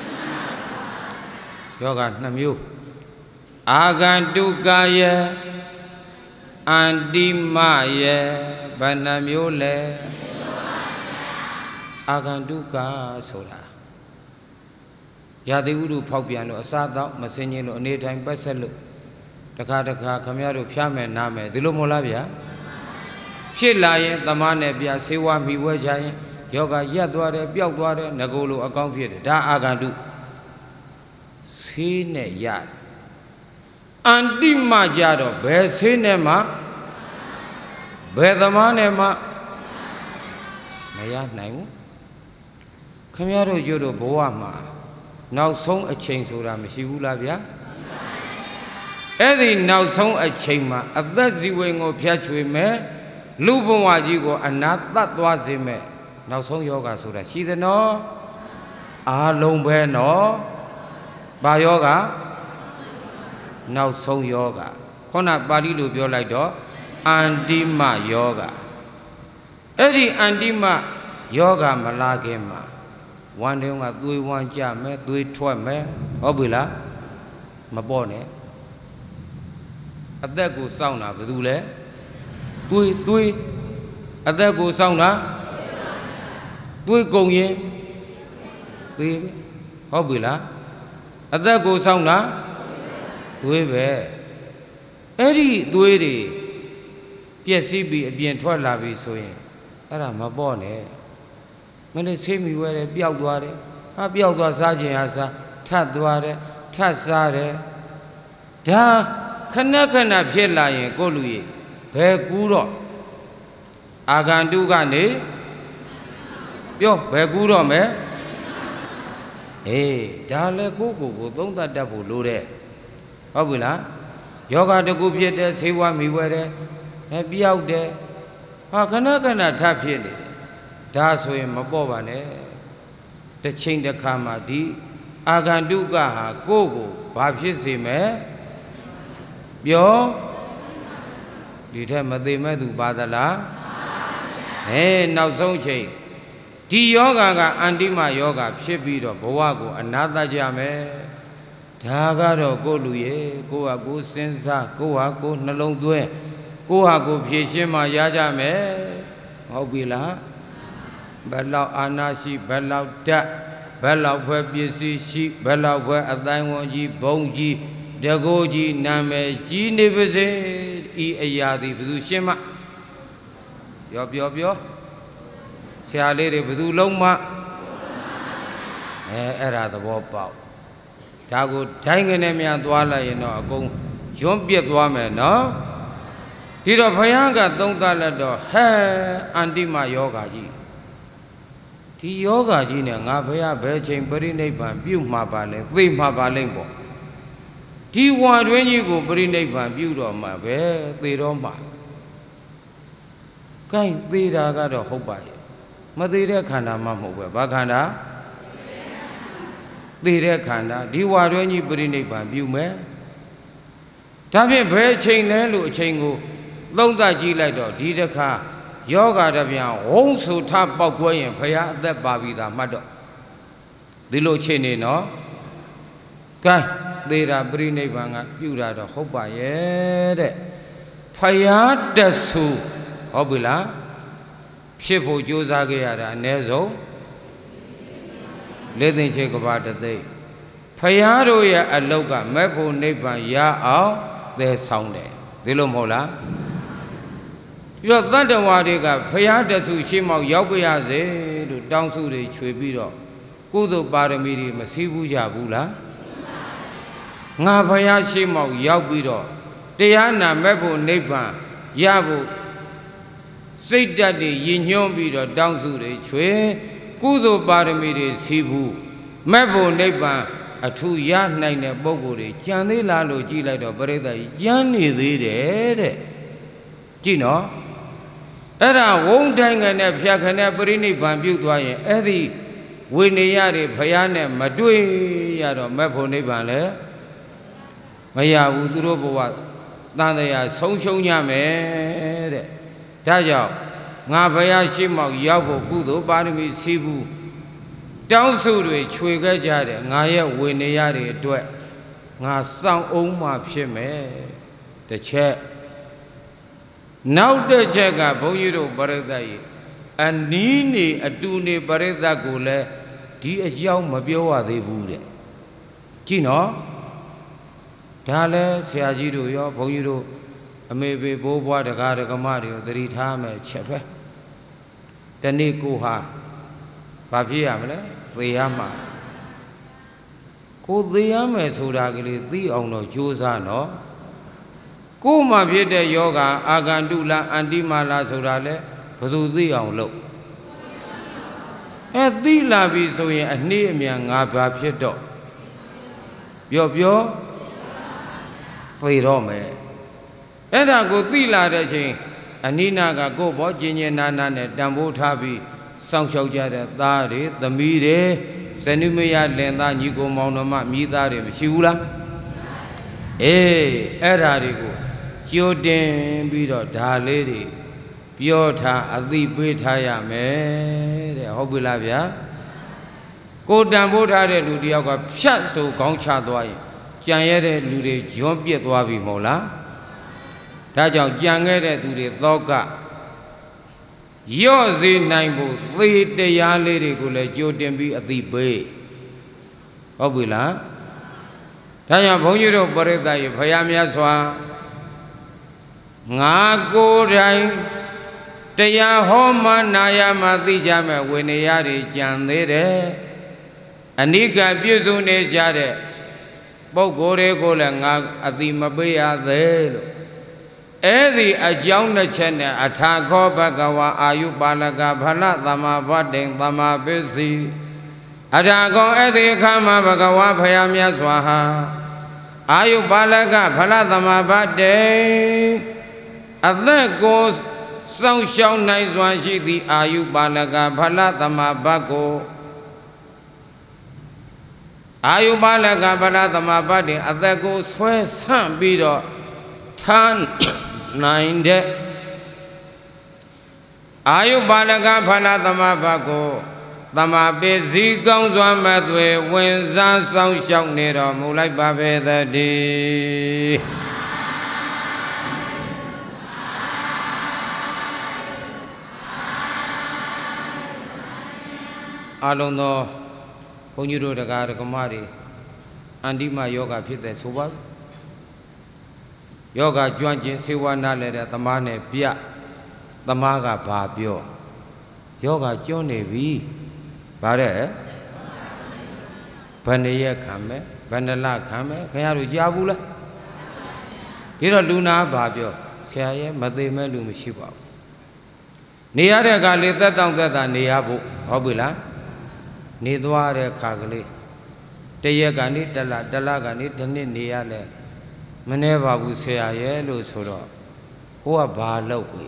ယောဂါနှစ်မျိုးအာဂန္တုကာယအန္တိမယဘယ်နှမျိုးလဲအာဂန္တုကာဆိုတာရာသီဥတုဖောက်ပြန်လို့အစားတော့မစင်ရင်လို့အနေထိုင်ပတ်ဆက်လို့တခါတခါခမရတို့ဖျားမယ်နားမယ်ဒီလိုမဟုတ်လားဗျာဖြစ်လာရင်သမားနဲ့ပြဆေးဝါးမိဝဲကြရင်ယောဂရက်သွားတယ်ပျောက်သွားတယ်ငကိုလိုအကောင်းဖြစ်တယ်ဒါအာဂန္တုဆေးနဲ့ရတယ်အန္တိမကြတော့ဘယ်ဆေးနဲ့မှဘယ်သမားနဲ့မှမရနိုင်ဘူးခမရတို့ကျတို့ဘဝမှာနောက်ဆုံးအချိန်ဆိုတာမရှိဘူးလားဗျာအဲ့ဒီနောက်ဆုံးအချိန်မှာအသက်ဇီဝင်ကိုဖျက်ချွေမဲ့လူဘဝကြီးကိုအနာတတ်သွားစေမဲ့နောက်ဆုံးယောဂဆိုတာရှိသနော်အားလုံးပဲနော်ဘာယောဂနောက်ဆုံးယောဂခုနပါဠိလိုပြောလိုက်တော့အန္တိမယောဂအဲ့ဒီအန္တိမယောဂမလာခင်မှာဝမ်းတုံးကသွေးဝမ်းကြမယ်သွေးထွက်မယ်ဟုတ်ပြီလားမပေါ့နဲ့အသက်ကိုစောင့်တာဘယ်သူလဲသွေးသွေးအသက်ကိုစောင့်တာသွေးကုန်ရင်သွေးပဲဟုတ်ပြီလားအသက်ကိုစောင့်တာသွေးပဲအဲ့ဒီသွေးတွေပြည့်စည်ပြီးအပြင်ထွက်လာပြီဆိုရင်အဲ့ဒါမပေါ့နဲ့မင်းဆေးမိဝဲတယ်ပျောက်သွားတယ်ဟာပျောက်သွားစားခြင်းဟာစားထပ်သွားတယ်ထပ်စားတယ်ဒါခဏခဏဖြစ်လာရင်ကိုလူကြီးဘယ်ကူးတော့အာဂန္တုကနေပြောဘယ်ကူးတော့မယ်အေးဒါလည်းကိုကိုကိုသုံးသပ်တတ်ဖို့လိုတဲ့ဟုတ်ပြီလားယောဂတကူဖြစ်တဲ့ဆေးဝါးမိဝဲတဲ့အဲပြောက်တဲ့ဟာခဏခဏထပ်ဖြစ်နေတယ်ဒါဆိုရင်မပေါ့ပါနဲ့တစ်ချိန်တစ်ခါမှဒီအာဂန္တုကဟာကိုယ့်ကိုဘာဖြစ်စေမယ်ပြောဒီထက်မသေးမဲ့သူပါသလားဟဲနောက်ဆုံးချိန်ဒီယောဂကအန္တိမယောဂဖြစ်ပြီးတော့ဘဝကိုအနာတတ်ကြမယ်ဒါကတော့ကိုယ့်လူရဲ့ကိုယ့်ဟာကိုယ်စဉ်းစားကိုယ့်ဟာကိုယ်နှလုံးသွင်းကိုယ့်ဟာကိုယ်ဖြည့်ရှင်းမှရကြမယ်ဟုတ်ပြီလားဘယ်လောက်အာနာရှိဘယ်လောက်ဓာတ်ဘယ်လောက်ဖွဲ့ပစ္စည်းရှိဘယ်လောက်ဖွဲ့အတိုင်းဝန်ကြီးဘုံကြီးတကိုးကြီးနာမည်ကြီးနေပါစေဤအရာသည်ဘယ်သူရှင်းမပြောပြောပြောဆရာလေးတွေဘယ်သူလုံးမအဲအဲ့ဒါသဘောပေါက်ဒါကိုဒိုင်းကနေမြန်သွားလိုက်ရင်တော့အကုန်ရွံ့ပြက်သွားမယ်နော်ဒီတော့ဘုရားကသုံးသပ်လက်တော့ဟဲအန္တိမယောဂကြီးဒီယောဂကြီးနဲ့ငါဘုရားဘယ်ချိန်ပရိနိဗ္ဗာန်ပြုမှာပါလဲသိမှာပါလိမ့်ပေါ့ဒီဝါတွင်းကြီးကိုပရိနိဗ္ဗာန်ပြုတော့မှာပဲသေတော့မှာကဲသေတာကတော့ဟုတ်ပါရဲ့မသေးတဲ့ခန္ဓာမှမဟုတ်ပဲဘာခန္ဓာသေတဲ့ခန္ဓာဒီဝါတွင်းကြီးပရိနိဗ္ဗာန်ပြုမယ်ဒါဖြင့်ဘယ်အချိန်လဲလို့အချိန်ကိုသုံးသပ်ကြည့်လိုက်တော့ဒီတစ်ခါယောဂတပြန်ဝုံးဆူထပေါက်ကွဲရင်ဘုရားအသက်ပါပြီသာမှတ်တော့ဒီလိုအချိန်နေနော်ကဲသေတာပရိနိဗ္ဗာန်ကပြုတာတော့ဟုတ်ပါရဲ့တဲ့ဘုရားတဆူဟုတ်ပြီလားဖြစ်ဖို့ကြိုးစားခဲ့ရတာအ ਨੇ ဆုံးလေးသိင်ချေကဘာတသိဖယားတို့ရဲ့အလုတ်ကမဲ့ဖို့နိဗ္ဗာန်ရအောင်သဲဆောင်တယ်ဒီလိုမဟုတ်လားဒီတော့တတ္တဝါတွေကဖယားတဆူရှေ့မောက်ရောက်ကြရစေလို့တောင်းစုတွေခြွေပြီးတော့ကုသိုလ်ပါရမီတွေမစည်းဘူးကြဘူးလားငါဖယားရှေ့မောက်ရောက်ပြီးတော့တရားနာမဲ့ဖို့နိဗ္ဗာန်ရဖို့စိတ်ဓာတ်တွေယဉ်ညွန်းပြီးတော့တောင်းစုတွေချွေကုသိုလ်ပါရမီတွေစီးဘူးမဲ့ဖို့နိဗ္ဗာန်အထူးရနိုင်တဲ့ပုဂ္ဂိုလ်တွေကြံသေးလားလို့ကြည့်လိုက်တော့ပရိသတ်ကြီးကြံနေသေးတယ်တဲ့ကြည့်နော်အဲ့ဒါဝုံတိုင်းကနဲ့ဖြတ်ခနဲ့ပရိနိဗ္ဗာန်ပြုသွားရင်အဲ့ဒီဝိနည်းရတွေဘုရားနဲ့မတွေ့ရတော့မဲ့ဖို့နိဗ္ဗာန်လည်းမရဘူးသူတို့ဘဝတန်တရားဆုံးရှုံးကြမယ်တဲ့ဒါကြောင့်ငါဘုရားရှိမောက်ရောက်ဖို့ကုသိုလ်ပါရမီစီးဘူးတောင်းစုတွေခြွေခဲ့ကြတယ်ငါရဲ့ဝေနေရတွေအတွက်ငါစောင့်အောင်မှဖြစ်မယ်တစ်ချက်နောက်တစ်ချက်ကဘုန်းကြီးတို့ပရိသတ်ကြီးအနီးနေအတူနေပရိသတ်ကိုလည်းဒီအကြောင်းမပြောရသေးဘူးတဲ့ကြည့်နော်ဒါလည်းဆရာကြီးတို့ရောဘုန်းကြီးတို့အမေပေဘိုးဘွားတကားတကမတွေကိုသတိထားမယ်ချက်ပဲတနေ့ကိုဟာဘာဖြစ်ရမလဲသေရမှာကိုသေရမယ်ဆိုတာကလေးသိအောင်တော့ကြိုးစားနော်ကိုမှဖြစ်တဲ့ယောဂအာဂန္တုလားအန္တိမလားဆိုတာလဲဘယ်သူသိအောင်လုပ်အဲသိလာပြီဆိုရင်အနှေးအမြန်ငါဘာဖြစ်တော့ပြောပြောသေတော့မယ်အဲ့ဒါကိုသိလာတဲ့ချိန်အနိနာကကိုယ့်ဘောကျင်ကျင်နာနာနဲ့တန်ဖိုးထားပြီးစောင့်ရှောက်ကြတဲ့သားတွေသမီးတွေဇနီးမယားလင်သားညီကိုမောင်နှမမိသားတွေမရှိဘူးလားအေးအဲ့ဓာတွေကိုကြိုတင်ပြီးတော့ဒါလေးတွေပြောထားအသိပေးထားရမယ်တဲ့ဟုတ်ပြီလားဗျာကိုတန်ဖိုးထားတဲ့လူတယောက်ကဖြတ်ဆိုခေါင်းချသွားရင်ကြံရတဲ့လူတွေဂျွန်းပြစ်သွားပြီမဟုတ်လားဒါကြောင့်ကြံခဲ့တဲ့သူတွေသောကရော့စေနိုင်ဖို့သေတရားလေးတွေကိုလည်းကြိုတင်ပြီးအသိပေးဟုတ်ပြီလားဒါကြောင့်ဘုန်းကြီးတို့ပရိသတ်ရေဘုရားမြတ်စွာငါကိုယ်တိုင်တရားဟောမှနာရမှသိကြမဲ့ဝိနည်းရတွေကြံသေးတယ်အနိကပြည့်စုံနေကြတဲ့ပုဂ္ဂိုလ်တွေကိုလည်းငါအသိမပေးရသေးလို့အဲ့ဒီအကြောင်းတစ်ချက်နဲ့အထာခောဘဂဝါအာယုပါလကဖလသမ္မာဘဒ္ဒိံသမ္မာပစ္စည်းအထာခောအဲ့ဒီအခါမှာဘဂဝါဖယားမြတ်စွာဟာ Ayu Balaga Phala Tamabade Adako Song Shao Nice one she the Ayu Balaga Phala Tamabago Ayu Balaga Phala Tamabade Adako Swe Sam Bido Tan Nine de Ayu Balaga Phala Tamabago Tamabe Zikong Zwamadwe when Zan Song Shao Nero Mulai Babe the day Alono Ponyuro the Garagamari Andima Yoga Pita Suba Yoga Juanjin Siwa Nale the Mane Pia the Maga Babio Yoga Johnny V. Bare Panaya Kame, Vanilla Kame, Kayaru Jabula Ira Luna Babio, Saya, Madame Lumishiba Niare Galita Tangata Niabu, Hobula Nidware Kagli Tayagani, Dala, Dalagani, Tani Niale Maneva Busea Yellow Soro, who are Barlowi.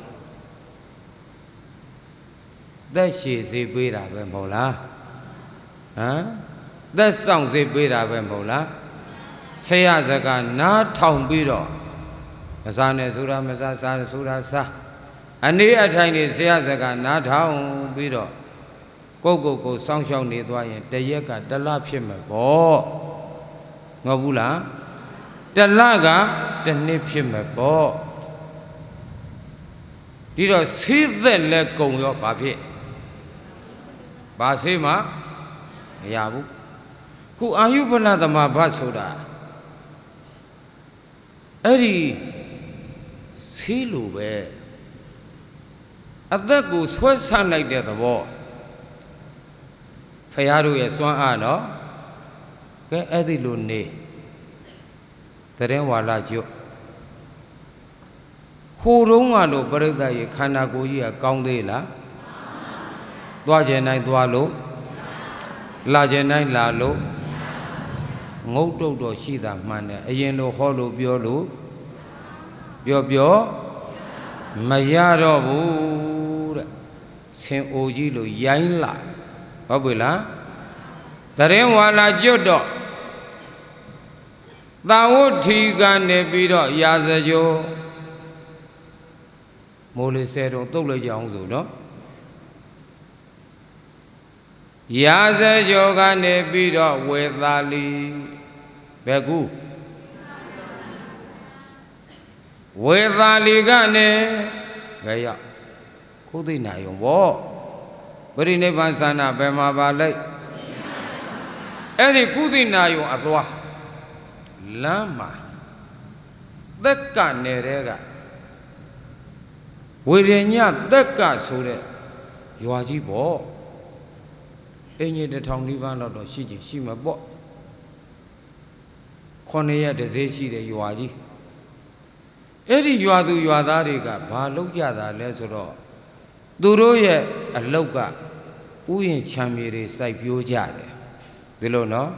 That she is a bit of a mola. Huh? That sounds a bit of a mola. Say as a gun, not town biro. Masane Sura, Masasa Sura Sa. And near tiny say as a gun, not town biro. Go go go, song shall need one. The Yaka, the Lapshim, bo. Nobula. The Laga, the Nipshim, bo. Did you see the leg go your papi? Basima Yabu Who are you Banadama Basoda? Eddie Silube At that goes what sound like the war. Fayaru is one ano Get Eddie Lune The Renwala Jo Who Romano Berda Kanagoya Gaundela Dwajenai Dwalo Lajenai Lalo Ngoto do Shida Mane, Ayeno Holo Biolo Biobio Mayaro Wood Saint Ojilo Yainla Babula Tarenwala Jodo Tawutiga Nebido Yazajo Mole said on Tola Janzo, no? Yaza Yoga Nebido with Ali Begu with Ali Gane Gaya Kudina yon war but in Evansana Bema Valley Eddie Kudina yon Atwa Lama Deka Nerega Wirenya Deka Sure Yuajibo Any the town livan or Shiji Shima Bo Konea the Zeshi the Yuaji Eddie Yuadu Yuadariga Balujada Lesoro Duroye a Loka Uyin Chamiri Saipio Jade Dilono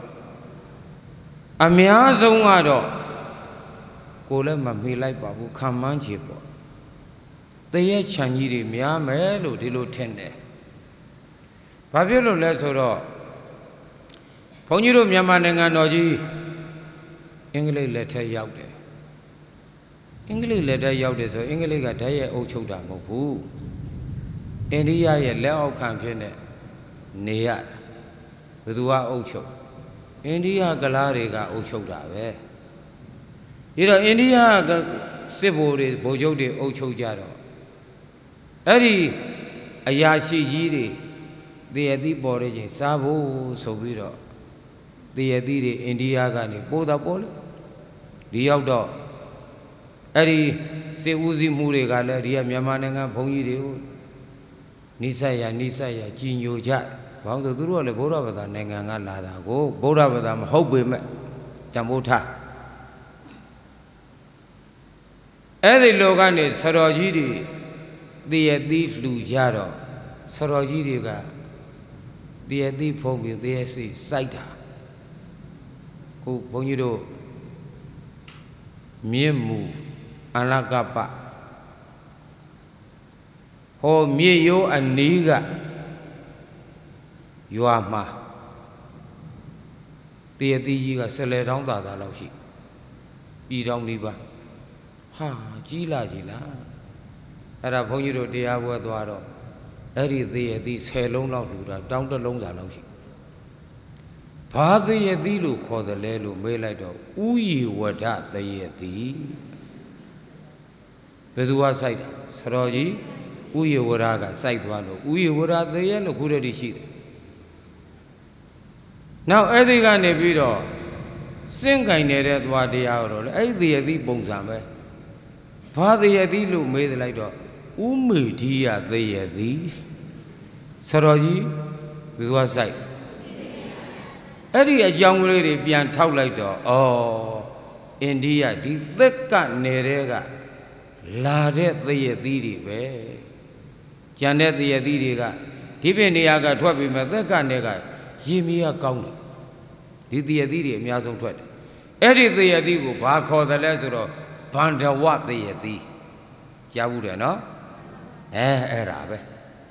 Amiazongado Kolema Milai Babu Kamanjibo The Ye Chaniri Mia Melo Dilo Tende Fabio Lesoro Poniro Yamananga Noji English letter Yaude English letter Yaude, so English got a Ochoda Mopu India ye Leo Campene Nea Vidua Ocho India Galariga Ochoda. You know, India Sibo is Bojo de Ocho Jaro Eddie Ayashi Jiri. The Adi Borage, Sabo, Sobiro, the Adi India Gani, Boda Pole, the outdoor Eddie Seuzi Mure Gala, Ria Yamananga, Pongi, Nisaya, Nisaya, Jinyo Jat, Bound the Duro, Boda with a Nanga Lada, go, Boda with them, Hope with Jamota Eddie Logan is Sarojidi, the Adi Flu Jaro, Sarojidi. The deep home, the essay, Saita, who Poniro မြေမူအလကပဟောမြေရိုးအနီးကရွာမှာတရတိကြီးကဆယ်လေတောင်းသာသာလောက်ရှိပြည်တောင်းလေးပါဟာကြီးလာကြီးလားအဲ့ဒါဘုန်းကြီးတို့တရားပွဲသွားတော့အဲ့ဒီတရတိဆယ်လုံးလောက်လူတာတောင်းတစ်လုံးစာလောက်ရှိဘာတရတိလို့ခေါ်တယ်လဲလို့မေးလိုက်တော့ဥယီဝဒတရတိဘယ်သူကစိုက်တာဆရာကြီးဥယီဝဒကစိုက်သွားလို့ဥယီဝဒတရလို့ခုတည်းတည်းရှိတယ်နောက်အဲ့ဒီကနေပြီးတော့စင့်ကင်နေတဲ့သွားတရားတော့လေအဲ့ဒီတရတိပုံစံပဲဘာတရတိလို့မေးတယ်လိုက်တော့ဥမေဓိယတရတိဆရာကြီးဘယ်သူကစိုက်အဲ့ဒီအကြောင်းကလေးတွေပြန်ထောက်လိုက်တော့ဩအိန္ဒိယဒီသက်ကနေတဲ့ကလာတဲ့သရသီးတွေပဲကျန်တဲ့သရသီးတွေကဒီပြင်နေရာကထွက်ပြီးမဲ့သက်ကနေကရေမီးကကောင်းတယ်ဒီသရသီးတွေအများဆုံးထွက်တယ်အဲ့ဒီသရသီးကိုဘာခေါ်တယ်လဲဆိုတော့ဗန္ဒဝသရသီးကြားဘူးတယ်နော်အဲအဲ့ဒါပဲ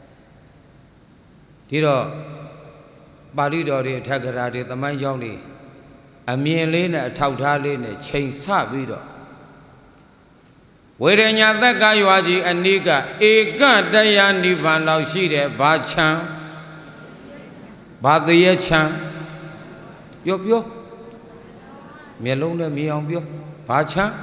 ဒီတော့ပါဠိတော်တွေအထက်ကရာတွေသမိုင်းကြောင်းတွေအမြင်လေးနဲ့အထောက်ထားလေးနဲ့ချိန်ဆပြီးတော့ဝေရညာသက်ကရွာကြီးအနိကဧကတရားနိဗ္ဗာန်လောက်ရှိတဲ့ဘာချံဘာတရချံပြောပြောမျက်လုံးနဲ့မြင်အောင်ပြောဘာချံ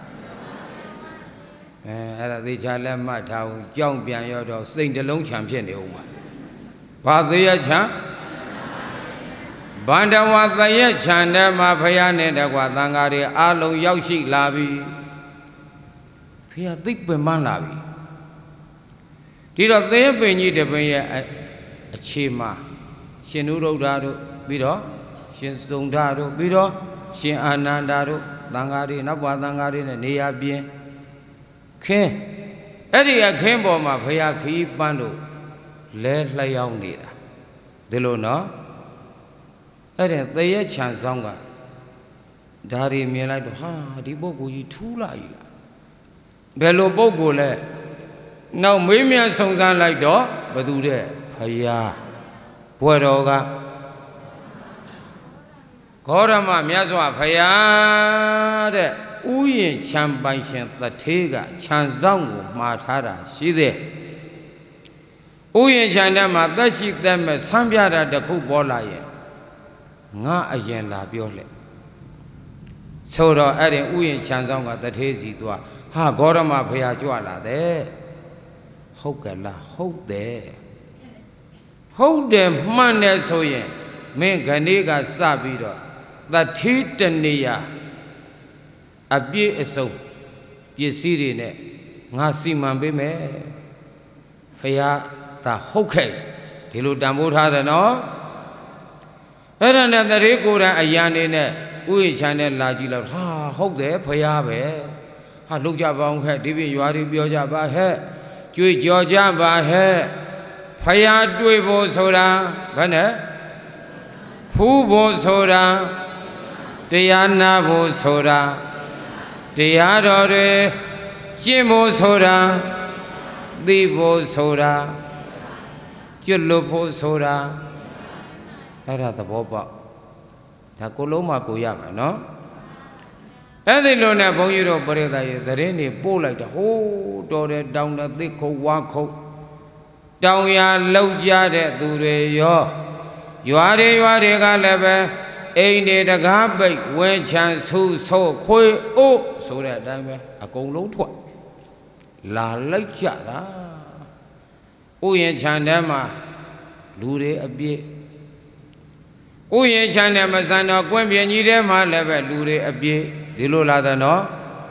အဲအဲ့ဒါသေချာလက်မှတ်ထားအောင်ကြောင်းပြန်ရောက်တော့စိတ်တစ်လုံးချံဖြစ်နေဦးမှာဘာတရချံဗန္ဒဝသယချန္ဓမှာဖယားနဲ့တကွာသံဃာတွေအလုံးရောက်ရှိလာပြီဖယားသိပ်ပင်ပန်းလာပြီဒီတော့သယပင်ကြီးတပင်ရဲ့အခြေမှာရှင်နုရုဒ္ဓတို့ပြီးတော့ရှင်စုံဓတို့ပြီးတော့ရှင်အာနန္ဒာတို့သံဃာတွေနောက်ပါသံဃာတွေနဲ့နေရာပြင်ခင်းအဲ့ဒီအခင်းပေါ်မှာဖယားခီးပန်းတို့လဲလျှောက်နေတာဒီလိုနော်အဲ့ဒါတရက်ချန်ဆောင်ကဒါတွေမြင်လိုက်တော့ဟာဒီပုဂ္ဂိုလ်ကြီးထူးလာကြီးလားဘယ်လိုပုဂ္ဂိုလ်လဲနောက်မေးမြန်းစုံစမ်းလိုက်တော့ဘသူတဲ့ဖယားဘွယ်တော်ကဂေါရမမြတ်စွာဘုရားတဲ့ဥယျာဉ်ချမ်းပိုင်ရှင်သထေးကခြံဆောင်ကိုမှားထားတာရှိသေးဥယျာဉ်ချမ်းထဲမှာသက်ရှိသက်မဲ့ဆန်းပြတာတစ်ခုပေါ်လာရင်ငါအရင်လာပြောလေဆိုတော့အဲ့ဒီဥယျာဉ်ချမ်းဆောင်ကတထေးစီသွားဟာဂေါရမဘုရားကြွလာတယ်ဟုတ်ကလားဟုတ်တယ်ဟုတ်တယ်မှန်တယ်ဆိုရင်မင်းခဏကစပြီးတော့တထေးတနေရအပြည့်အစုံပစ္စည်းတွေနဲ့ငါစီမံပေးမယ်ဘုရားဒါဟုတ်ခဲ့ဒီလိုတန်ဖိုးထားတယ်နော်အဲ့ဒါနဲ့တရေကိုယ်တိုင်အရန်နေနဲ့ဥယျာဉ်ချမ်းနဲ့လာကြည့်လို့ဟာဟုတ်တယ်ဖယားပဲဟာလုတ်ကြပါအောင်ခဲ့ဒီပြင်ရွာတွေပြောကြပါဟဲ့ကြွေကြော်ကြပါဟဲ့ဖယားတွေ့ဖို့ဆိုတာဘယ်နဲ့ဖူးဖို့ဆိုတာတရားနာဖို့ဆိုတာတရားတော်တွေကျင့်ဖို့ဆိုတာသိဖို့ဆိုတာကျွတ်လွတ်ဖို့ဆိုတာအဲ့ဒါသဘောပေါက်ဒါကိုလုံးမကိုရမှာနော်အဲ့ဒီလိုနဲ့ဘုန်းကြီးတို့ပရိသတ်ရဲ့သတင်းတွေပို့လိုက်တာဟိုးတော်တဲ့တောင်တဲ့သစ်ခုတ်ဝါခုတ်တောင်ရလောက်ကြတဲ့သူတွေရောရွာတွေရွာတွေကလည်းပဲအိမ်တွေတကားပိတ်ဝဲချမ်းဆူဆိုးခွေအိုးဆိုတဲ့အတိုင်းပဲအကုန်လုံးထွက်လာလိုက်ကြတာဥယျာဉ်ချမ်းထဲမှာလူတွေအပြည့်ဥယျာဉ်ချမ်းတဲ့မဆန်တော့ကွင်းပြင်ကြီးထဲမှာလည်းပဲလူတွေအပြည့်ဒီလိုလာတယ်နော်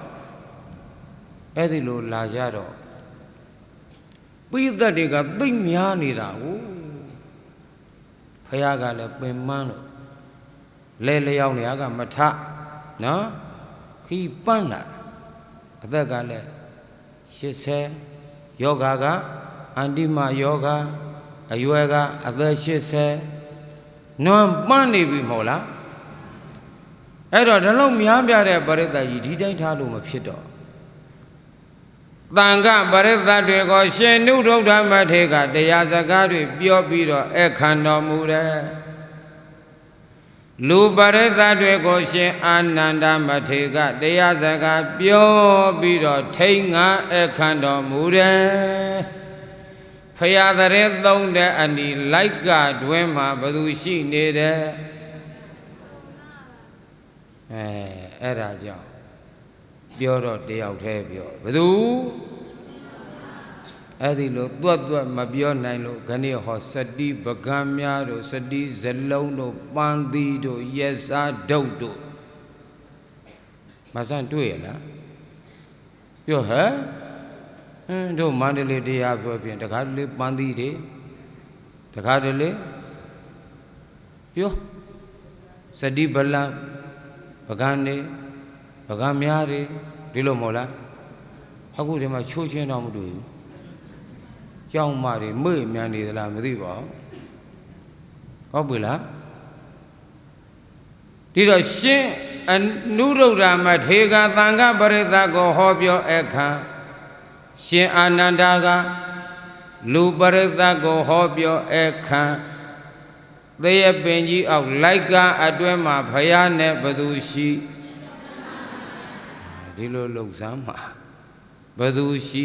အဲ့ဒီလိုလာကြတော့ပိဿတ်တွေကသိမ့်များနေတာကိုဖယားကလည်းပင်မန်းလို့လဲလျောင်းနေရကမထနော်ခီးပန်းလာအသက်ကလည်းရှစ်ဆယ်ယောဂါကအန္တိမယောဂါအရွယ်ကအသက်ရှစ်ဆယ်နွမ်းပန်းနေပြီမဟုတ်လားအဲ့တော့ဒါလုံးများပြတဲ့ပရိသတ်ကြီးဒီတိုင်းထားလို့မဖြစ်တော့တန်ခပရိသတ်တွေကိုရှင်နုရုဒ္ဓမထေကတရားစကားတွေပြောပြီးတော့အခမ်းတော်မူတယ်လူပရိသတ်တွေကိုရှင်အာနန္ဒမထေကတရားစကားပြောပြီးတော့ထိန်ငါအခမ်းတော်မူတယ်ဖရာသရင်သုံးတဲ့အနီလိုက်ကတွင်မှာဘသူရှိနေတယ်အဲအဲ့ဒါကြောင့်ပြောတော့တယောက်တည်းပြောဘသူအဲ့ဒီလိုတွတ်တွတ်မပြောနိုင်လို့ခဏဟောစတိပကံများတို့စတိဇလုံးတို့ပန်းသီးတို့ရက်စားဒုတ်တို့မဆန်းတွေ့ရလားပြောဟဲ့ဟင်းတို့မန္တလေးတရားပြောပြင်တခါတလေပန်းသီးတွေတခါတလေပြောစတိပလံပကံနေပကံများတွေဒီလိုမဟုတ်လားအခုဒီမှာချိုးချင်းတော့မတွေ့ဘူးကြောင်းမတွေမေ့မြန်နေသလားမသိပါဘူးဟုတ်ပြီလားဒီတော့ရှင်အနုရုဒ္ဓမထေကသံဃပရိသတ်ကိုဟောပြောအခါရှင်အာနန္ဒာကလူပရိသတ်ကိုဟောပြောအခါသေယပင်ကြီးအောက်လိုက်ကားအတွဲမှာဖယားနဲ့ဘသူရှိဒီလိုလှုပ်စမ်းမှာဘသူရှိ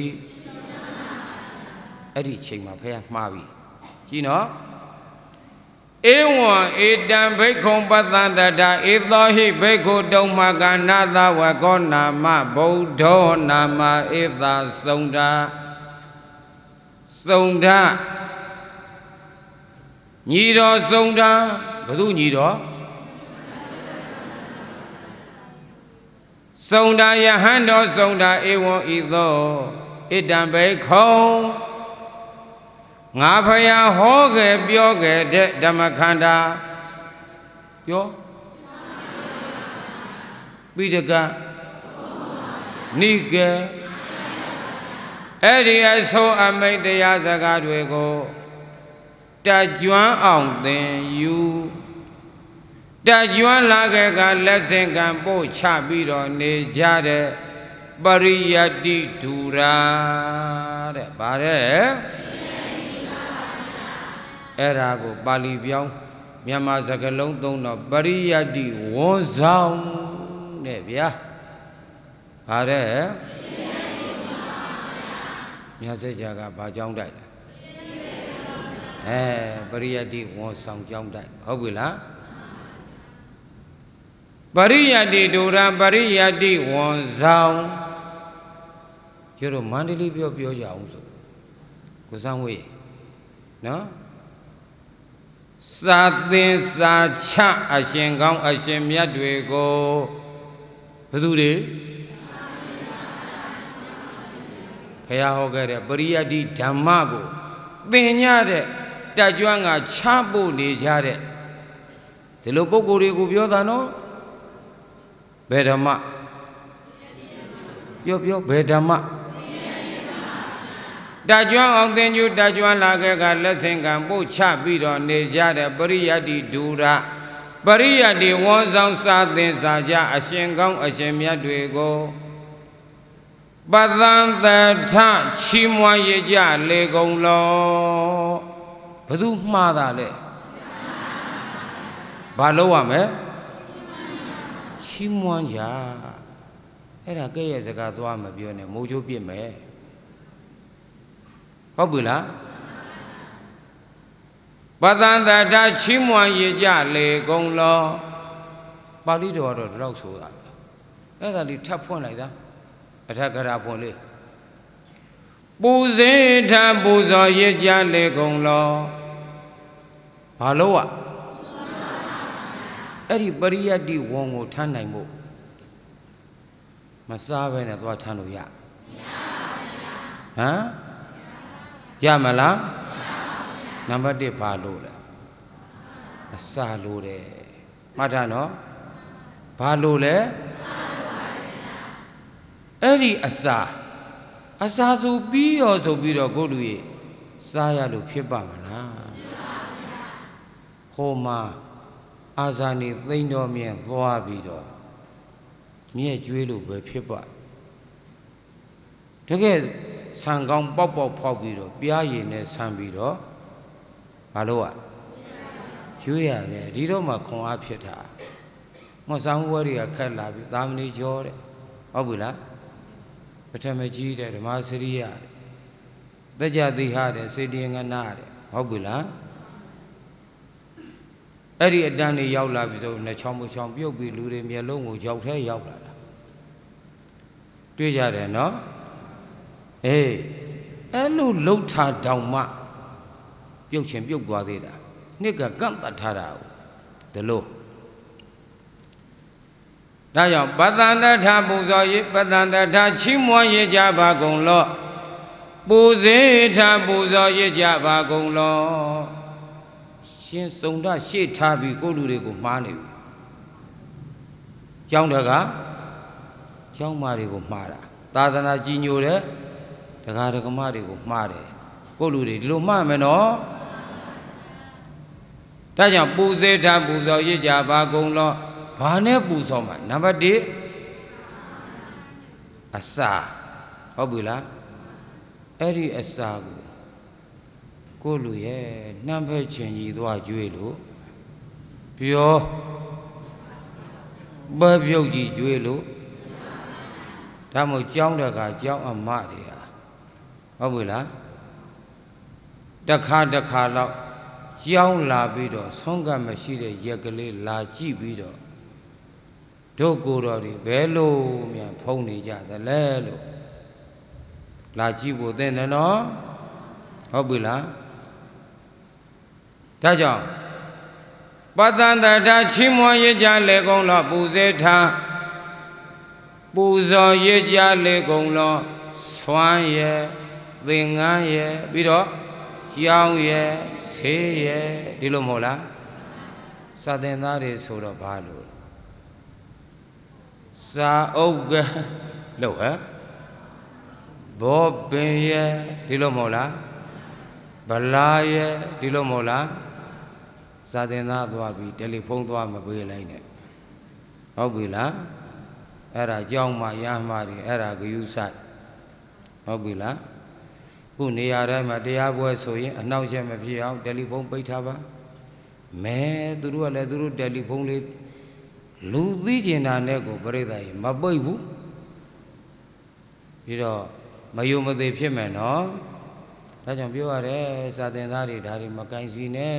အဲ့ဒီချိန်မှာဖယားမှားပြီကြည့်နော်ဧဝံဧတံဘိက္ခုံပတ္တန္တတာဧသောဟိဘိက္ခုတုံမကနာသဝကောနာမဗုဒ္ဓောနာမဧသာစုံတာစုံတာညီတော်စုံတာဘသူညီတော်စုံတာယဟန်တော်စုံတာဧဝံဤသောဣတံဘိက္ခုံငါဖယားဟောခဲ့ပြောခဲ့တဲ့ဓမ္မခန္ဓာပြောပိဋကနိကေအဲ့ဒီအဆုံးအမိတ်တရားစကားတွေကိုတကြွမ်းအောင်သင်ယူတကြွမ်းလာခဲ့ကလက်ဆင့်ကံပို့ချပြီးတော့နေကြတဲ့ပရိယတ္တိဒူရာတဲ့ဗါတဲ့အဲ့ဒါကိုပါဠိပြောင်းမြန်မာစကားလုံးသုံးတော့ပရိယတ္တိဝန်ဆောင်တဲ့ဗျာဗါတဲ့မြတ်စွာဘုရားကဘာကြောင်းတိုက်လဲအဲပရိယတ္တိဝန်ဆောင်ကြောင်းတိုက်ဟုတ်ပြီလားပရိယတ္တိဒုရပရိယတ္တိဝန်ဆောင်ကျတော့မန္တလေးပြောပြောကြအောင်ဆိုကိုစံဝေးနော်စာသင်စာချအရှင်ကောင်းအရှင်မြတ်တွေကိုဘယ်သူတွေဖះဟောခဲ့တဲ့ပရိယတ္တိဓမ္မကိုသင်ညတဲ့တကြွကချဖို့နေကြတဲ့ဒီလိုပုဂ္ဂိုလ်တွေကိုပြောတာနော်ဘယ်ဓမ္မပြောပြောဘယ်ဓမ္မတကြွအောင်သင်ညူတကြွလာခဲ့ကလက်ဆင့်ကံပို့ချပြီးတော့နေကြတဲ့ပရိယတ္တိဒူရပရိယတ္တိဝန်ဆောင်စာသင်စာကြအရှင်ကောင်းအရှင်မြတ်တွေကိုပသံတထချီးမွမ်းရကြလေကုန်လောဘသူမှားတာလဲဘာလုပ်ရမလဲချီးမွမ်းကြအဲ့ဒါကဲ့ရဲ့စကားသွားမပြောနဲ့မိုးချိုးပြစ်မယ်ဟုတ်ပြီလားပသံတထချီးမွမ်းရကြလေကုန်လောပါဠိတော်ကတော့ဒီလောက်ဆိုတာအဲ့ဒါလေးထပ်ဖွင့်လိုက်သားအထက်ကရာဖွင့်လေးပူဇေထပူဇော်ရကြလေကုန်လောဘာလို့อ่ะအဲ့ဒီပရိယတ္တိဝန်ကိုထမ်းနိုင်ဖို့မစားဘဲနဲ့သွားထမ်းလို့ရမရပါဘူးဟမ်ရမလားနံပါတ်တစ်ဘာလို့လဲအစာလို့တယ်မှတ်ထားနော်ဘာလို့လဲအဲ့ဒီအစာအစာဆိုပြီးရောဆိုပြီးတော့ကိုလူကြီးစားရလို့ဖြစ်ပါမလားဟိုမှာအာဇာနည်သိမ့်တော်မြင်သွားပြီးတော့မြဲကျွေးလို့ပဲဖြစ်ပါတကယ်ဆံကောင်းပေါက်ပေါက်ဖောက်ပြီးတော့ပြားရည်နဲ့ဆံပြီးတော့မလို့อ่ะကျွေးရတယ်ဒီတော့မှခွန်အားဖြစ်တာမဆံဝဲတွေကခက်လာပြီသာမဏေကျော်တဲ့ဟုတ်ပြီလားပထမကြီးတဲ့ဓမ္မစရိယတဲ့တကြတိဟတဲ့စေတငနာတဲ့ဟုတ်ပြီလားအဲ့ဒီအတန်းတွေရောက်လာပြီဆိုနှစ်ချောင်းမချောင်းပြုတ်ပြီးလူတွေမျက်လုံးကိုကြောက်ထဲရောက်လာတာတွေ့ကြတယ်နော်အေးအဲ့လိုလှုပ်ထားတောင်မှပြုတ်ချင်ပြုတ်သွားသေးတာနှစ်ကကန့်တတ်ထားတာဒီလိုဒါကြောင့်ပတ္တန္တထပူဇော်ရေးပတ္တန္တထချီးမွမ်းရေးကြပါကုန်လောပူဇေထပူဇော်ရေးကြပါကုန်လောရှင်စုံဒရှေ့ထားပြီးကိုလူတွေကိုမှားနေပြီကျောင်းတကကျောင်းမတွေကိုမှားတာသာသနာကြီးညိုတဲ့ဒကာဒကမတွေကိုမှားတယ်ကိုလူတွေဒီလိုမှားမယ်နော်ဒါကြောင့်ပူဇေထပူဇော်ရေးကြပါကုန်လောဘာနဲ့ပူဇော်မှာနံပါတ်တစ်အစာဟုတ်ပြီလားအဲ့ဒီအစာကိုကိုလူရဲ့နှမ်းဖက်ချင်ကြီးသွားကျွေးလို့ပြောဘပြုတ်ကြီးကျွေးလို့ဒါမို့ကြောင်းတကကြောင်းအမတွေဟာဟုတ်ပြီလားတခါတခါတော့ကြောင်းလာပြီးတော့ဆုံးကမရှိတဲ့ရက်ကလေးလာကြည့်ပြီးတော့တို့ကိုယ်တော်တွေဘယ်လိုများဖုံးနေကြသလဲလို့လာကြည့်ဖို့သင့်တယ်နော်ဟုတ်ပြီလားဒါကြောင့်ပတ္တန္တထချီးမွမ်းရေးကြလေကုန်လောပူဇေထပူဇော်ရေးကြလေကုန်လောဆွမ်းရဲ့သင်္ကန်းရဲ့ပြီးတော့ကြောင်းရဲ့ဆေးရဲ့ဒီလိုမဟုတ်လားစာသင်သားတွေဆိုတော့ဘာလို့စာအုပ်ကလို့ဟဲ့ဘောပင်ရဲ့ဒီလိုမဟုတ်လားဗလာရဲ့ဒီလိုမဟုတ်လားစာသင်သားသွားပြီးတယ်လီဖုန်းသွားမပေးလိုက်နဲ့ဟုတ်ပြီလားအဲ့ဒါကြောင်းမှရမှာတွေအဲ့ဒါဂယုဆိုင်ဟုတ်ပြီလားခုနေရာတိုင်းမှာတရားပွဲဆိုရင်အနှောက်အယှက်မဖြစ်အောင်တယ်လီဖုန်းပိတ်ထားပါမဲသူတို့ကလည်းသူတို့တယ်လီဖုန်းလေးလူသိကျင်တာနဲ့ကိုပြိဿရေမပိတ်ဘူးပြီးတော့မယုံမသေးဖြစ်မယ်နော်ဒါကြောင့်ပြောရတယ်စာသင်သားတွေဒါတွေမကင်စီနဲ့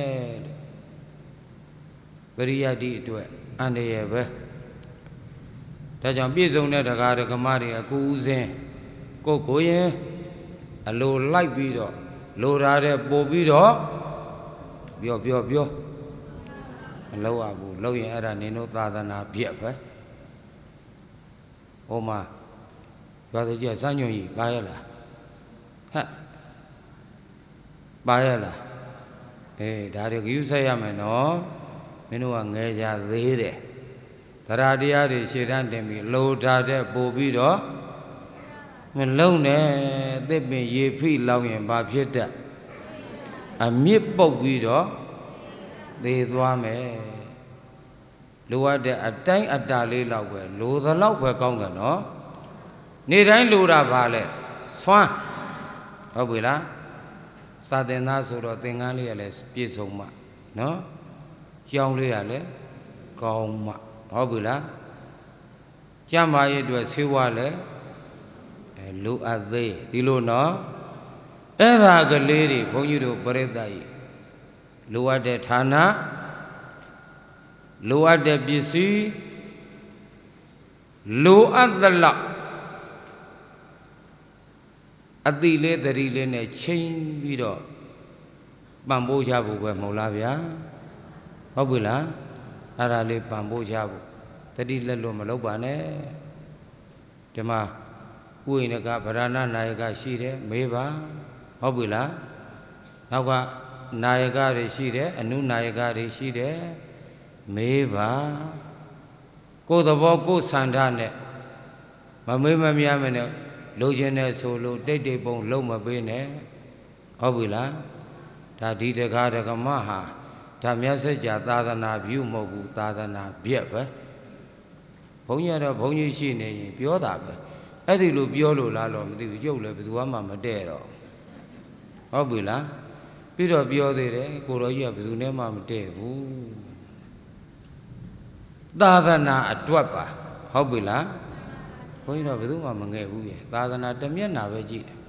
ပရိယတ်တိအတွက်အန္တရာယ်ပဲဒါကြောင့်ပြည့်စုံတဲ့တရားဓမ္မတွေအကူဦးစင်းကိုကိုရင်အလိုလိုက်ပြီးတော့လိုထားတဲ့ပို့ပြီးတော့ပြောပြောပြောမလောက်ရဘူးလောက်ရင်အဲ့ဒါနင်တို့သာသနာပြက်ပဲဟိုမှာရွာစကြစညွန့်ကြီးပါရလားဟဲ့ပါရလားအေးဒါတွေဂယုဆက်ရမယ်နော်မင်းတို့ကငဲကြသေးတယ်တရားတရားတွေရှေ့တန်းတင်ပြီးလိုထားတဲ့ပို့ပြီးတော့မလုံးနဲ့သစ်ပင်ရေဖိလောက်ရင်ဘာဖြစ်တတ်အမြစ်ပုတ်ပြီးတော့သေသွားမယ်လိုအပ်တဲ့အတိုင်းအတာလေးလောက်ပဲလိုသလောက်ပဲကောင်းတယ်နော်နေတိုင်းလိုတာပါလဲဆွမ်းဟုတ်ပြီလားစာသင်သားဆိုတော့သင်္ကန်းလေးရလဲပြည့်စုံမှနော်ကြောင်းလေးရလဲကောင်းမှဟုတ်ပြီလားကျမ်းမာရေးအတွက်ဆေးဝါးလဲအဲလိုအပ်သေးဒီလိုနော်အဲ့ဒါကလေးတွေဘုန်းကြီးတို့ပရိသတ်ကြီးလိုအပ်တဲ့ဌာနလိုအပ်တဲ့ပစ္စည်းလိုအပ်သလောက်အတိလေးတတိလေးနဲ့ချိန်ပြီးတော့ပံ့ပိုးချဖို့ပဲမဟုတ်လားဗျာဟုတ်ပြီလားအဲ့ဒါလေးပံ့ပိုးချဖို့တတိလက်လို့မလုပ်ပါနဲ့ဒီမှာဥယျာဉ်ကဗရဏနာယကရှိတယ်မေးပါဟုတ်ပြီလားနောက်ကနာယကတွေရှိတယ်အနုနာယကတွေရှိတယ်မေးပါကိုယ်သဘောကိုယ်ဆန္ဒနဲ့မမေးမမြတ်မနဲ့လိုချင်တဲ့ဆိုလို့တိတ်တိတ်ပုံလုံးမပေးနဲ့ဟုတ်ပြီလားဒါဒီတကားတကမဟာဒါမြတ်စကြာသာသနာပြုမဟုတ်ဘူးသာသနာပြက်ပဲဘုန်းကြီးကတော့ဘုန်းကြီးရှိနေရင်ပြောတာပဲအဲ့ဒီလိုပြောလို့လားတော့မသိဘူးကျုပ်လည်းဘယ်သူမှမတည့်တော့ဟုတ်ပြီလားပြီးတော့ပြောသေးတယ်ကိုတော်ကြီးကဘယ်သူနဲ့မှမတည့်ဘူးသာသနာအတွက်ပါဟုတ်ပြီလားဘုန်းကြီးတော့ဘယ်သူမှမငဲ့ဘူးရဲ့သာသနာတစ်မျက်နှာပဲကြည့်တယ်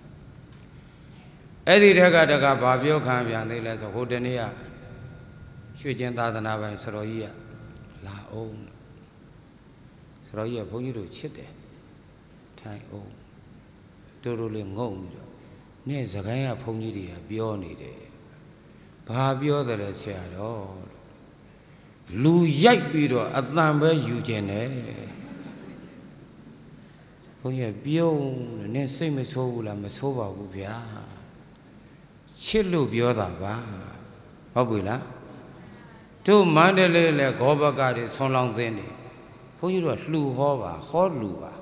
အဲ့ဒီတက်ကတကဘာပြောခံပြန်သေးလဲဆိုဟိုတနေ့ကရွှေကျင်သာသနာပိုင်ဆရာကြီးကလာအောင်ဆရာကြီးကဘုန်းကြီးတို့ချစ်တယ်ထိုင်အောင်တို့တို့လေးငုံပြီးတော့နေ့စကိုင်းကဘုန်းကြီးတွေကပြောနေတယ်ဘာပြောတယ်လဲဆရာတော်လူရိုက်ပြီးတော့အတန်ပဲယူခြင်းတယ်ဘုန်းကြီးပြုံးတယ်နင်းစိတ်မဆိုးဘူးလားမဆိုးပါဘူးဗျာချစ်လို့ပြောတာပါဟုတ်ပြီလားတို့မန္တလေးလေဂောဘကတွေဆွန်လောင်းသင်းနေဘုန်းကြီးတို့ကလှူဟောပါဟောလှူပါ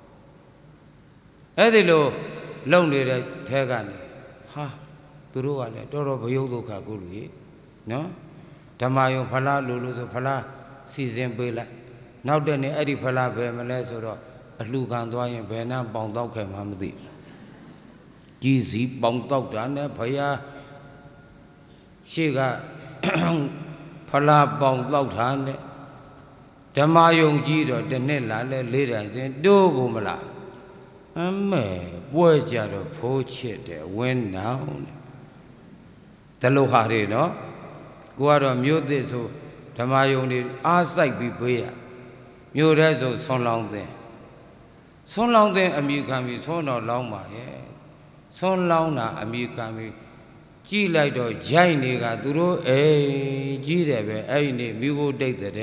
အဲ့ဒီလိုလုံနေတဲ့ထဲကနေဟာသူတို့ကလည်းတော်တော်ဘယုတ်ဒုက္ခကိုလူကြီးနော်ဓမ္မယုံဖလားလူလို့ဆိုဖလားစီစဉ်ပေးလိုက်နောက်တဲ့နေ့အဲ့ဒီဖလားပဲမလဲဆိုတော့အလှခံသွားရင်ဘယ်နှပေါင်တော့ခဲ့မှမသိကြီးစီပေါင်တော့တာနဲ့ဘုရားရှေ့ကဖလားပေါင်တော့တာနဲ့ဓမ္မယုံကြီးတော့တစ်နှစ်လာလဲလေးတိုင်စဉ်တိုးကိုမလားအမေပွဲကြတော့ဖိုးချစ်တယ်ဝင်းနောင်တလို့ဟာတွေနော်ကိုကတော့မြို့သစ်ဆိုဓမ္မယုံတွေအားစိုက်ပြီးပေးရမြို့ထဲဆိုဆွန်လောင်းတဲ့ဆွန်လောင်းတဲ့အမိခံပြီးဆွန်တော်လောင်းပါရဲ့ဆွန်လောင်းတာအမိခံပြီးကြည့်လိုက်တော့ရိုက်နေကသူတို့အေးကြီးတယ်ပဲအဲ့ဒီမိဖို့တိတ်တဲ့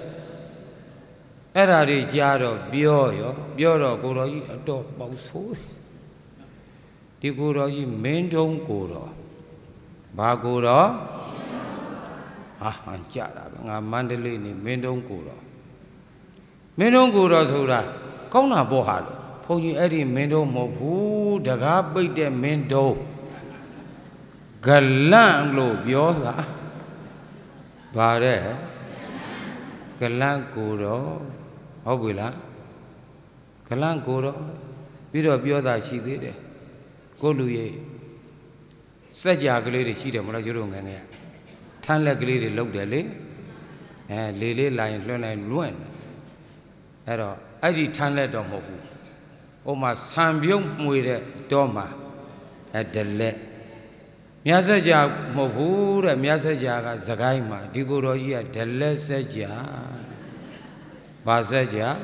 အဲ့ဓာတွေကြားတော့ပြောရောပြောတော့ကိုတော်ကြီးအတော့ပေါက်ဆိုးဒီကိုတော်ကြီးမင်းတုံးကိုတော်ဘာကိုတော်ဟာဟန်ကြတာပဲငါမန္တလေးနေမင်းတုံးကိုတော်မင်းတုံးကိုတော်ဆိုတာကောင်းတာပေါ့ဟာလို့ဘုန်းကြီးအဲ့ဒီမင်းတုံးမဟုတ်ဘူးတကားပိတ်တဲ့မင်းတုံးဂလန့်လို့ပြောတာဗါတဲ့ဂလန့်ကိုတော်ဟုတ်ပြီလားဂလန့်ကိုတော့ပြီးတော့ပြောတာရှိသေးတယ်ကိုလူရဲ့စက်ကြာကလေးတွေရှိတယ်မလားကျတို့ငယ်ငယ်ထမ်းလက်ကလေးတွေလုပ်တယ်လေအဲလေလေးလာရင်လွှင့်လိုက်လွင့်အဲ့တော့အဲ့ဒီထမ်းလက်တော့မဟုတ်ဘူးဟိုမှာဆံပြုံးမှွေတဲ့တော့မှာအဲဒလက်မြတ်စက်ကြာမဟုတ်ဘူးတဲ့မြတ်စက်ကြာကစကိုင်းမှာဒီကိုတော်ကြီးကဒလက်စက်ကြာဘာစက်ကြာ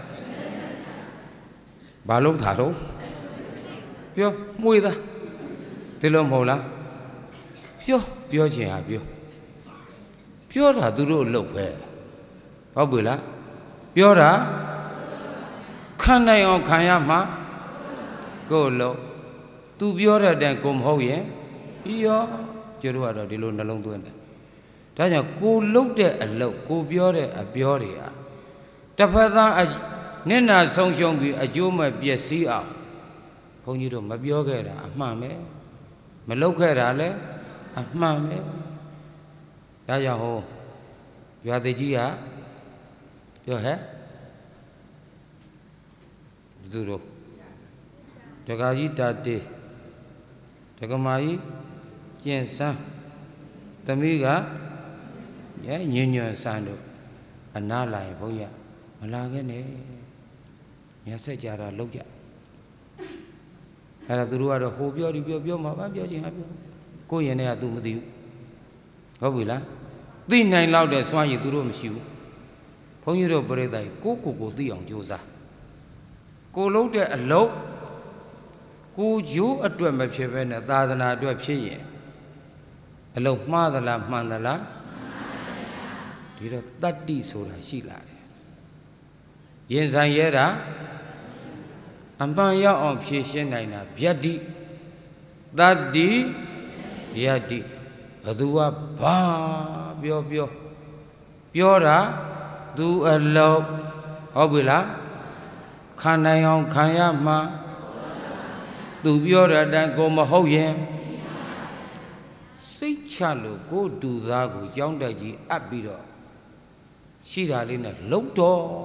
ဘာလို့ထားတော့ပြောမှွေသားဒီလိုမဟုတ်လားပြောပြောချင်ဟာပြောပြောတာသူတို့လှုပ်ပဲဟုတ်ပြီလားပြောတာခံနိုင်အောင်ခံရမှာကိုလှုပ်သူပြောတဲ့အတိုင်းကိုမဟုတ်ရင်ဤရောကျတို့ကတော့ဒီလိုနှလုံးသွင်းတယ်ဒါကြောင့်ကိုလှုပ်တဲ့အလုပ်ကိုပြောတဲ့အပြောတွေဟာတစ်ဖက်သားနင့်နာဆုံးရှုံးပြီးအကျိုးမဲ့ပျက်စီးအောင်ဘုန်းကြီးတို့မပြောခဲ့တာအမှန်ပဲမလုပ်ခဲ့တာလည်းအမှန်ပဲဒါကြောင့်ဟိုရွာသေးကြီးကပြောဟဲ့သူတို့တက္ကကြီးတာတေးတက္ကမကြီးကျင်စမ်းသမီးကရဲညဉ့်ညွန့်စမ်းတို့အနားလာရင်ဘုန်းကြီးမလာခဲ့နဲ့မျက်ဆက်ကြတာလောက်ကြအဲ့ဒါသူတို့ကတော့ဟိုပြောဒီပြောပြောမှာပါပြောချင်ဟာပြောကိုယ့်ရင်ထဲက तू မသိဘူးဟုတ်ပြီလားသိနိုင်လောက်တဲ့စွမ်းရည်သူတို့မရှိဘူးဘုန်းကြီးတို့ပြိဿကိုကိုကိုသိအောင်ကြိုးစားကိုလုံးတဲ့အလုပ်ကိုယူအတွက်မဖြစ်ဘဲနဲ့သာသနာအတွက်ဖြစ်ရင်အလုပ်မှားသလားမှန်သလားဒီတော့တတ္တိဆိုတာရှိလာတယ်ရင်ဆိုင်ရဲတာအမှန်ရောက်အောင်ဖြည့်ရှင်းနိုင်တာဗျတ္တိတတ္တိဗျတ္တိဘသူကဘာပြောပြောပြောတာသူအလုပ်ဟုတ်ပြီလားခံနိုင်အောင်ခံရမှာသူပြောတဲ့အတိုင်းကိုမဟုတ်ရင်စိတ်ချလို့ကိုတူသားကိုကြောင်းတက်ကြီးအပ်ပြီးတော့ရှိတာလေးနဲ့လုံတော့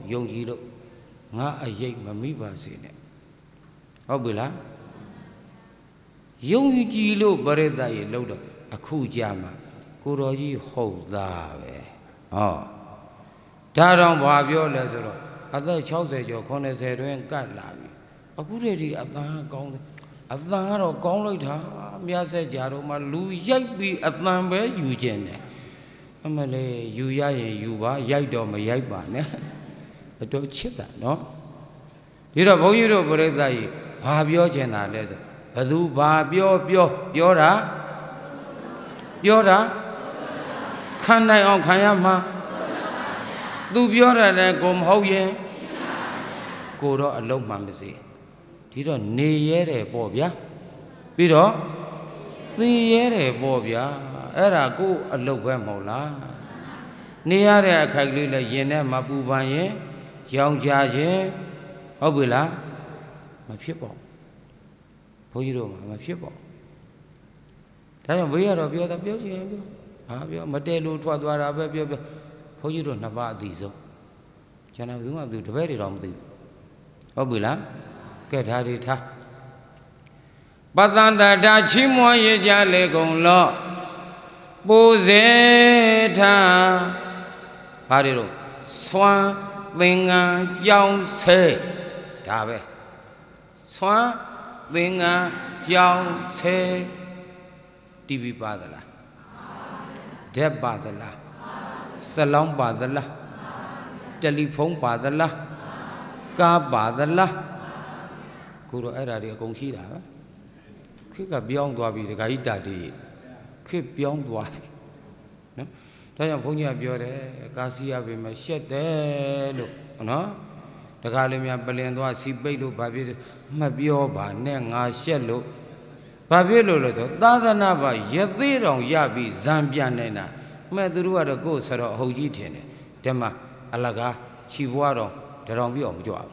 ယုံကြည်လို့ငါအရေးမမိပါစေနဲ့ဟုတ်ပြီလားယုံကြည်လို့ပရိသတ်ရေလို့တော့အခုကြာမှာကိုတော်ကြီးဟုတ်သားပဲဟောဒါတော့ဘာပြောလဲဆိုတော့အသက်၆၀ကျော်၇၀တွင်ကတ်လာပြီအခုတည်းဒီအတန်ကောင်းတယ်အတန်ကတော့ကောင်းလိုက်တာမြတ်ဆက်ကြတော့မှလူရိုက်ပြီးအတန်ပဲယူခြင်းတယ်အမလေးယူရရင်ယူပါရိုက်တော့မရိုက်ပါနဲ့အတော်ချစ်တာနော်ဒီတော့ဘုန်းကြီးတို့ပြိဿကြီးဘာပြောချင်တာလဲဆိုဘသူဘာပြောပြောပြောတာပြောတာခံနိုင်အောင်ခံရမှာသူပြောတယ်လည်းကိုမဟုတ်ရင်ကိုတော့အလုံးမှန်ပါစေဒီတော့နေရဲတယ်ပေါ့ဗျာပြီးတော့သိရဲတယ်ပေါ့ဗျာအဲ့ဒါကိုအလုံးပဲမဟုတ်လားနေရတဲ့အခိုက်ကလေးလည်းရင်ထဲမှာပူပန်ရင်ရောင်ကြခြင်းဟုတ်ပြီလားမဖြစ်ပါဘုန်းကြီးတို့မှာမဖြစ်ပါဒါကြောင့်ဘေးရတော့ပြောတာပြောချင်ရင်ပြောဘာပြောမတဲလို့ထွက်သွားတာပဲပြောပြောဘုန်းကြီးတို့နှစ်ပါးအသီးဆုံးကျန်တာဘယ်သူမှမသိဘူးတပည့်တွေတော့မသိဘူးဟုတ်ပြီလားကဲဒါတွေထားပတ္တန္တတာချီးမွမ်းရကြလေကုန်လောပူဇေထာဘာတွေတော့စွမ်းသင်္ကန်းကြောင်းဆဲဒါပဲစွမ်းသင်္ကန်းကြောင်းဆဲတီဗီပါသလားဓာတ်ပါသလားစလောင်းပါသလားတယ်လီဖုန်းပါသလားကားပါသလားကိုတော့အဲ့ဒါတွေအကုန်ရှိတာပဲခေတ်ကပြောင်းသွားပြီဒကာကြီးတာတီခေတ်ပြောင်းသွားပြီနော်ဒါကြောင့်ဘုန်းကြီးကပြောတယ်ကာစီရပြီမရှက်တယ်လို့နော်တခါလေးများပလင်သွားစီပိတ်လို့ဘာဖြစ်မပြောပါနဲ့ငါရှက်လို့ဘာဖြစ်လို့လဲဆိုသာသနာ့ဘာရသေးတော်ရပြီးဇံပြန်နေတာမဲ့သူတို့ကတော့ကိုယ်ဆိုတော့အဟုတ်ကြီးထင်တယ်ဓမ္မအလကားခြိဘွားတော်တတော်ပြအောင်မကြွဘူး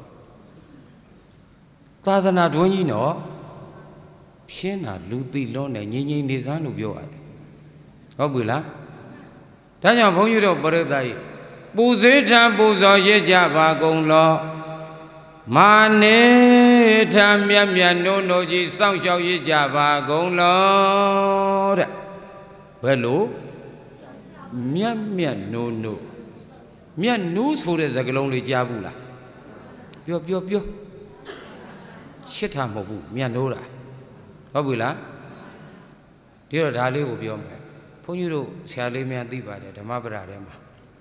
သာသနာတွင်းကြီးနော်ရှင်းတာလူသိလုံးနဲ့ငြိမ့်ငြိမ့်နေစမ်းလို့ပြောရတယ်ဟုတ်ပြီလားဒါကြောင့်ဘုန်းကြီးတို့ပရိသတ်ကြီးပူဇေထံပူဇော်ရကြပါကုန်လောမာနေထံမြတ်မြတ်နိုးနိုးကြီးစောင့်ရှောက်ရကြပါကုန်လောတဲ့ဘယ်လိုမြတ်မြတ်နိုးနိုးမြတ်နိုးဆိုတဲ့စကားလုံးလေးကြားဘူးလားပြောပြောပြောချစ်တာမဟုတ်ဘူးမြတ်နိုးတာဟုတ်ပြီလားဒီတော့ဒါလေးကိုပြောမယ်ဘုန်းကြီးတို့ဆရာလေးများသိပါတယ်ဓမ္မပဒထဲမှာ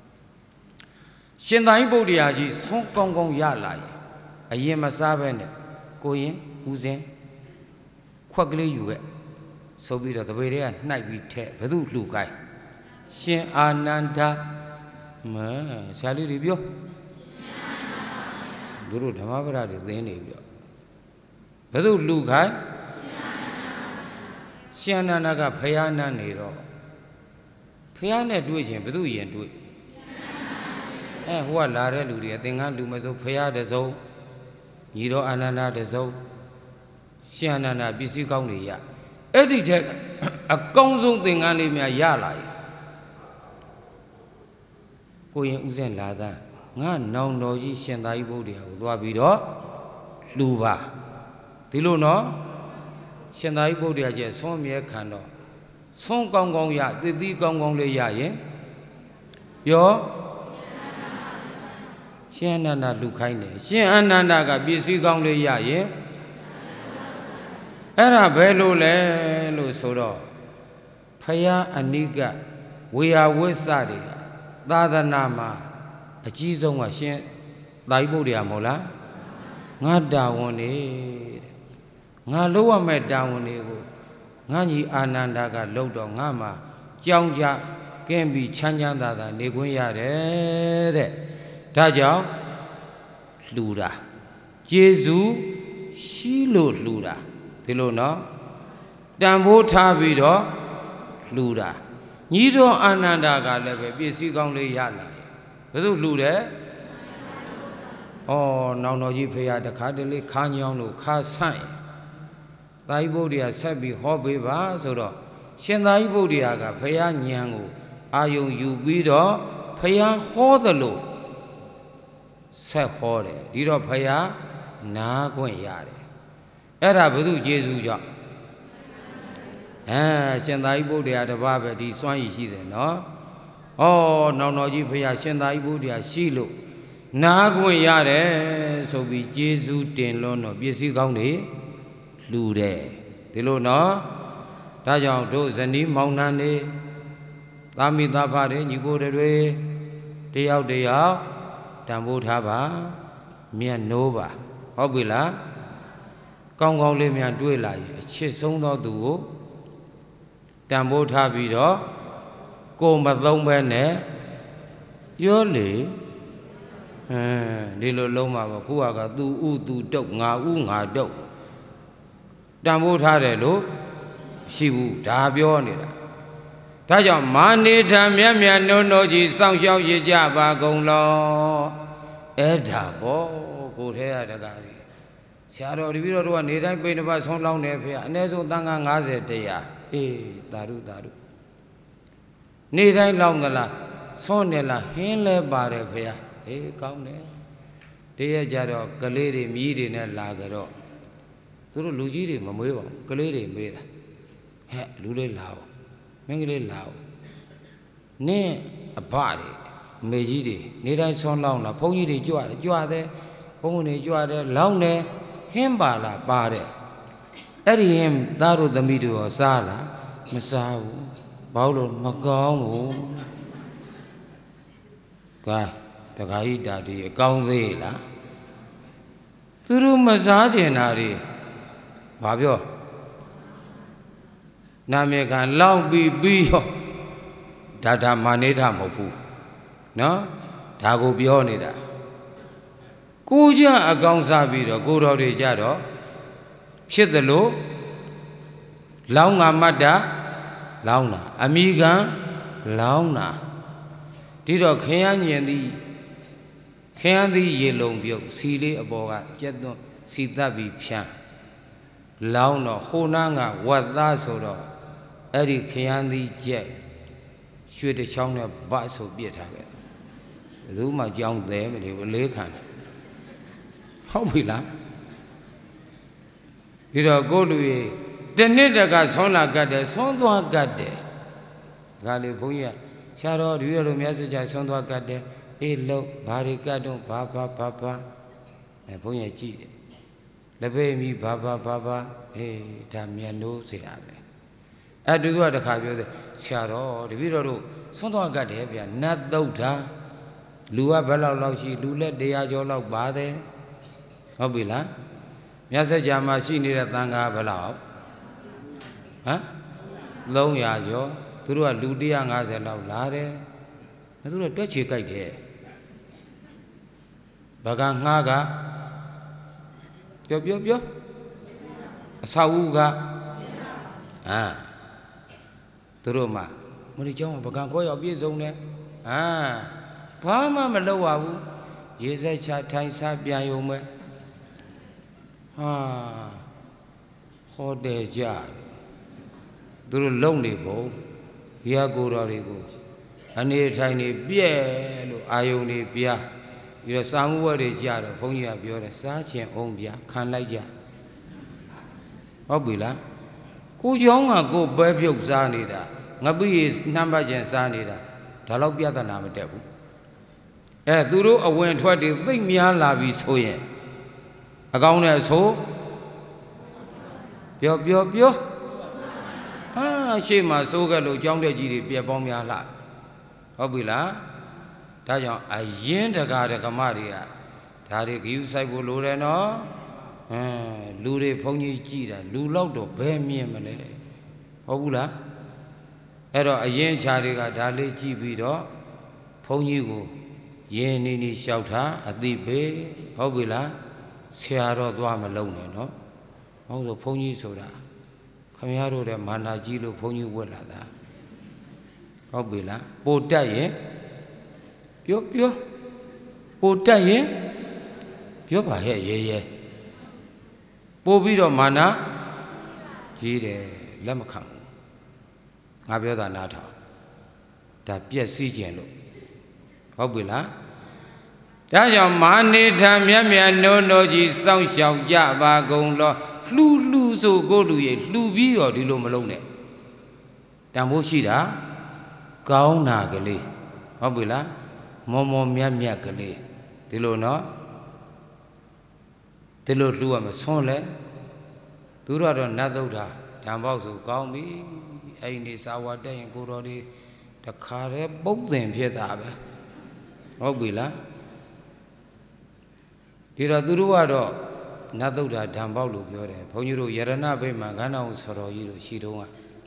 ရှင်သာရိပုတ္တရာကြီးဆုံးကောင်းကောင်းရလာရင်အရင်မစားပဲနဲ့ကိုရင်ဦးစင်ခွက်ကလေးယူခဲ့ဆိုပြီးတော့တပည့်တွေကနှိုက်ပြီးထဲဘယ်သူလှူကိုင်းရှင်အာနန္ဒာမဲဆရာလေးတွေပြောသူတို့ဓမ္မပဒတွေသင်နေပြီးတော့ဘယ်သူလှူကိုင်းရှင်အာနန္ဒာကဖယားနန်းနေတော့ဖယားနဲ့တွေ့ချင်းဘယ်သူရင်တွေ့အဲဟိုကလာတဲ့လူတွေအသင်္ကန်းလူမစိုးဖယားတစုံညီတော်အာနန္ဒာတစုံရှင်အာနန္ဒာပစ္စည်းကောင်းတွေရအဲ့ဒီထက်အကောင်းဆုံးသင်္ကန်းလေးများရလာရင်ကိုရင်ဦးစင်လာသားငါနောင်တော်ကြီးရှင်သာရိပုတ္တရာကိုသွားပြီးတော့လှူပါဒီလိုနော်ရှင်သာရိပုတ္တရာကျဆွမ်းမြဲခံတော့ဆွမ်းကောင်းကောင်းရသစ်သီးကောင်းကောင်းလေးရရင်ပြောရှင်အနန္ဒာလူခိုင်းတယ်ရှင်အနန္ဒာကပစ္စည်းကောင်းလေးရရင်အဲ့ဒါဘယ်လိုလဲလို့ဆိုတော့ဖယားအနိကဝေယဝိစ္စတွေကသာသနာမှာအကြီးဆုံးကရှင်သာရိပုတ္တရာမဟုတ်လားငါတာဝန်နေတဲ့ငါလုပ်ရမယ့်တာဝန်တွေကိုငါညီအာနန္ဒာကလုပ်တော့ငါမှာကြောင်းကြကင်းပြီးချမ်းချမ်းသာသာနေခွင့်ရတယ်တဲ့ဒါကြောင့်လှူတာကျေးဇူးရှိလို့လှူတာဒီလိုနော်တန်ဖိုးထားပြီးတော့လှူတာညီတော်အာနန္ဒာကလည်းပဲပစ္စည်းကောင်းလေးရလာဘယ်သူလှူတယ်ဩနောင်တော်ကြီးဖေရတခါတလေခါညောင်းလို့ခါဆန့်သာရိပုတ္တရာဆက်ပြီးဟောပေးပါဆိုတော့ရှင်သာရိပုတ္တရာကဖယားညံကိုအာယုံယူပြီးတော့ဖယားဟောသလိုဆက်ခေါ်တယ်ဒီတော့ဖယားနားခွင့်ရတယ်အဲ့ဒါဘု து ကျေးဇူးကြောင့်အဲရှင်သာရိပုတ္တရာတပါးပဲဒီစွမ်းရည်ရှိတယ်နော်ဩနောင်တော်ကြီးဖယားရှင်သာရိပုတ္တရာရှိလို့နားခွင့်ရတယ်ဆိုပြီးကျေးဇူးတင်လွန်းတော့ပစ္စည်းကောင်းတွေလှူတယ်ဒီလိုနော်ဒါကြောင့်တို့ဇနီးမောင်နှံတွေသာမိသားဖတွေညီကိုတွေတယောက်တယောက်တန်ဖိုးထားပါမြတ်နိုးပါဟုတ်ပြီလားကောင်းကောင်းလေးများတွေးလာရင်အချစ်ဆုံးသောသူကိုတန်ဖိုးထားပြီးတော့ကိုမသုံးပဲနဲ့ရောလေအဲဒီလိုလုံးမှာပေါ့ခုကသူဥသူတုတ်ငါဥငါတုတ်တန်ဖိုးထားတယ်လို့ရှိဘူးဒါပြောနေတာဒါကြောင့်မာနေထမြတ်မြတ်နိုးနိုးကြီးစောင့်ရှောက်ရကြပါကုန်လောအဲ့ဒါပေါ့ကိုထဲရတကားကြီးဆရာတော်တပည့်တော်တို့ကနေတိုင်းပိဋကပတ်ဆုံးလောင်းနေဖေအနည်းဆုံးတန်ခါ၅၀တရားအေးသာဓုသာဓုနေတိုင်းလောင်းကလားဆုံးနေလားဟင်းလဲပါတယ်ဖေအေးကောင်းတယ်တရက်ကြတော့ကလေးတွေမြည်တွေနဲ့လာကြတော့သူတို့လူကြီးတွေမမွေးပါဘူးကလေးတွေမေးတာဟဲ့လူလေးလာအောင်မင်းကလေးလာအောင်နင်းအဘတွေမေကြီးတွေနေတိုင်းဆွမ်းလောင်းတာဘုန်းကြီးတွေကြွတယ်ကြွတယ်ဘုန်းကြီးတွေကြွတယ်လောင်းတယ်ဟင်းပါလားပါတယ်အဲ့ဒီဟင်းသားတို့သမီးတို့ရောစားလားမစားဘူးဘာလို့မကောင်းဘူးကဲတခါဤတာဒီအကောင်းသေးလားသူတို့မစားကျင်တာတွေဘာပြောနာမည်ခံလောင်းပြီးပြီးရောဒါဒါမာနေထမဟုတ်ဘူးနော်ဒါကိုပြောနေတာကိုကြအကောင်းစားပြီးတော့ကိုတော်တွေကြတော့ဖြစ်သလိုလောင်းငါမတ်တာလောင်းတာအမိခံလောင်းတာဒီတော့ခင်ရညင်သည်ခင်ရသည်ရေလုံးပြုတ်စီလေးအပေါ်ကကျက်သွန်းစီသက်ပြီးဖြန်းလောင်းတော့ဟိုနားကဝတ်သားဆိုတော့အဲ့ဒီခင်ရသည်ကျက်ရွှေတချောင်းနဲ့ဗတ်ဆိုပြစ်ထားခဲ့ဘယ်သူမှကြောင်းသေးမလို့အလေးခံတယ်ဟုတ်ပြီလားဒီတော့ကိုလူကြီးတနှစ်တကဆွမ်းလာကတ်တယ်ဆွမ်းသွားကတ်တယ်ဒါလေဘုန်းကြီးကဆရာတော်ဒီလိုမြတ်စွာဘုရားဆွမ်းသွားကတ်တယ်အေးလို့ဘာတွေကတ်တော့ဘာဘာဘာဘာအဲဘုန်းကြီးကြည့်တယ်လက်ဖေးမိဘာဘာဘာဘာအေးဒါမြတ်နိုးเสียရပဲအဲတူတူကတခါပြောတယ်ဆရာတော်တပည့်တော်တို့ဆွမ်းသွားကတ်တယ်ဗျာနတ်သုတ်တာလူကဘယ်လောက်လောက်ရှိလူလက်တရားကျော်လောက်ပါတယ်ဟုတ်ပြီလားမြတ်စွာဘုရားမှာရှိနေတဲ့သံဃာဘယ်လောက်ဟမ်သုံးရာကျော်သူတို့ကလူ၁၅၀လောက်လာတယ်သူတို့တွက်ချေကြိုက်တယ်ဗကငှားကပြောပြောပြောအစာဝူကအာသူတို့မှမလီကျောင်းကဗကံခေါ်ရောက်ပြည့်စုံတယ်အာဘာမှမလုပ်ရဘူးရေစက်ချထိုင်စားပြန်ယုံမဲ့ဟာဟောတယ်ကြသူတို့လုံနေပုံဒီဟာကိုတော်တွေကိုအနေထိုင်နေပြဲလို့အာယုန်တွေပြားပြီးတော့စာမှုဝတ်တွေကြတော့ဘုန်းကြီးကပြောတယ်စားခြင်းအောင်ပြခံလိုက်ကြဟုတ်ပြီလားကိုเจ้าကကိုပဲပြုတ်စားနေတာငပိရေနှမ်းပတ်ခြင်းစားနေတာဒါတော့ပြဿနာမတက်ဘူးအဲသူတို့အဝင်ထွက်တွေသိမ့်များလာပြီဆိုရင်အကောင်းနဲ့ဆိုပြောပြောပြောဟာရှေ့မှာစိုးခဲ့လို့ကြောင်းတဲ့ကြီးတွေပြက်ပေါင်းများလာဟုတ်ပြီလားဒါကြောင့်အရင်တကာတကမတွေကဒါတွေဂယုဆိုင်ဖို့လိုတယ်နော်အဲလူတွေဘုန်းကြီးကြည်တာလူလောက်တော့ဘယ်မြင်မလဲဟုတ်ဘူးလားအဲ့တော့အရင်ခြားတွေကဒါလေးကြည့်ပြီးတော့ဘုန်းကြီးကိုရင်းနေနေလျှောက်တာအသိပေးဟုတ်ပြီလားဆရာတော်သွားမလုံးနဲ့နော်ဟုတ်ဆိုဘုန်းကြီးဆိုတာခမရတို့တဲ့မာနာကြီးလို့ဘုန်းကြီးဝတ်လာတာဟုတ်ပြီလားပိုတက်ရင်ပြောပြောပိုတက်ရင်ပြောပါရဲ့ရဲရဲပို့ပြီးတော့မာနာကြီးတယ်လက်မခံဘူးငါပြောတာနားထောင်ဒါပြက်စီးခြင်းလို့ဟုတ်ပြီလားဒါကြောင့်မာနေထံမြတ်မြတ်နိုးနိုးကြီးစောင့်ရှောက်ကြပါကုန်လောလှူလှူဆိုကိုလူရဲ့လှူပြီးရောဒီလိုမလုံးနဲ့တန်ဖိုးရှိတာကောင်းတာကလေးဟုတ်ပြီလားမောမောမြတ်မြတ်ကလေးဒီလိုနော်ဒီလိုလှူရမယ်ဆွန်းလဲသူတို့ကတော့နတ်သုဒ္ဓဓမ္မောက်ဆိုကောင်းပြီအဲ့ဒီစာဝတ်တက်ရင်ကိုတော်ဒီတခါတည်းပုတ်သင်ဖြစ်တာပဲဟုတ်ပြီလားဒီတော့သူတို့ကတော့နတ်သုဒ္ဓဓမ္မောက်လို့ပြောတယ်ဘုန်းကြီးတို့ယရဏဗိမာန်ခန္ဓာကိုဆော်တော်ကြီးတို့ရှိတုံးက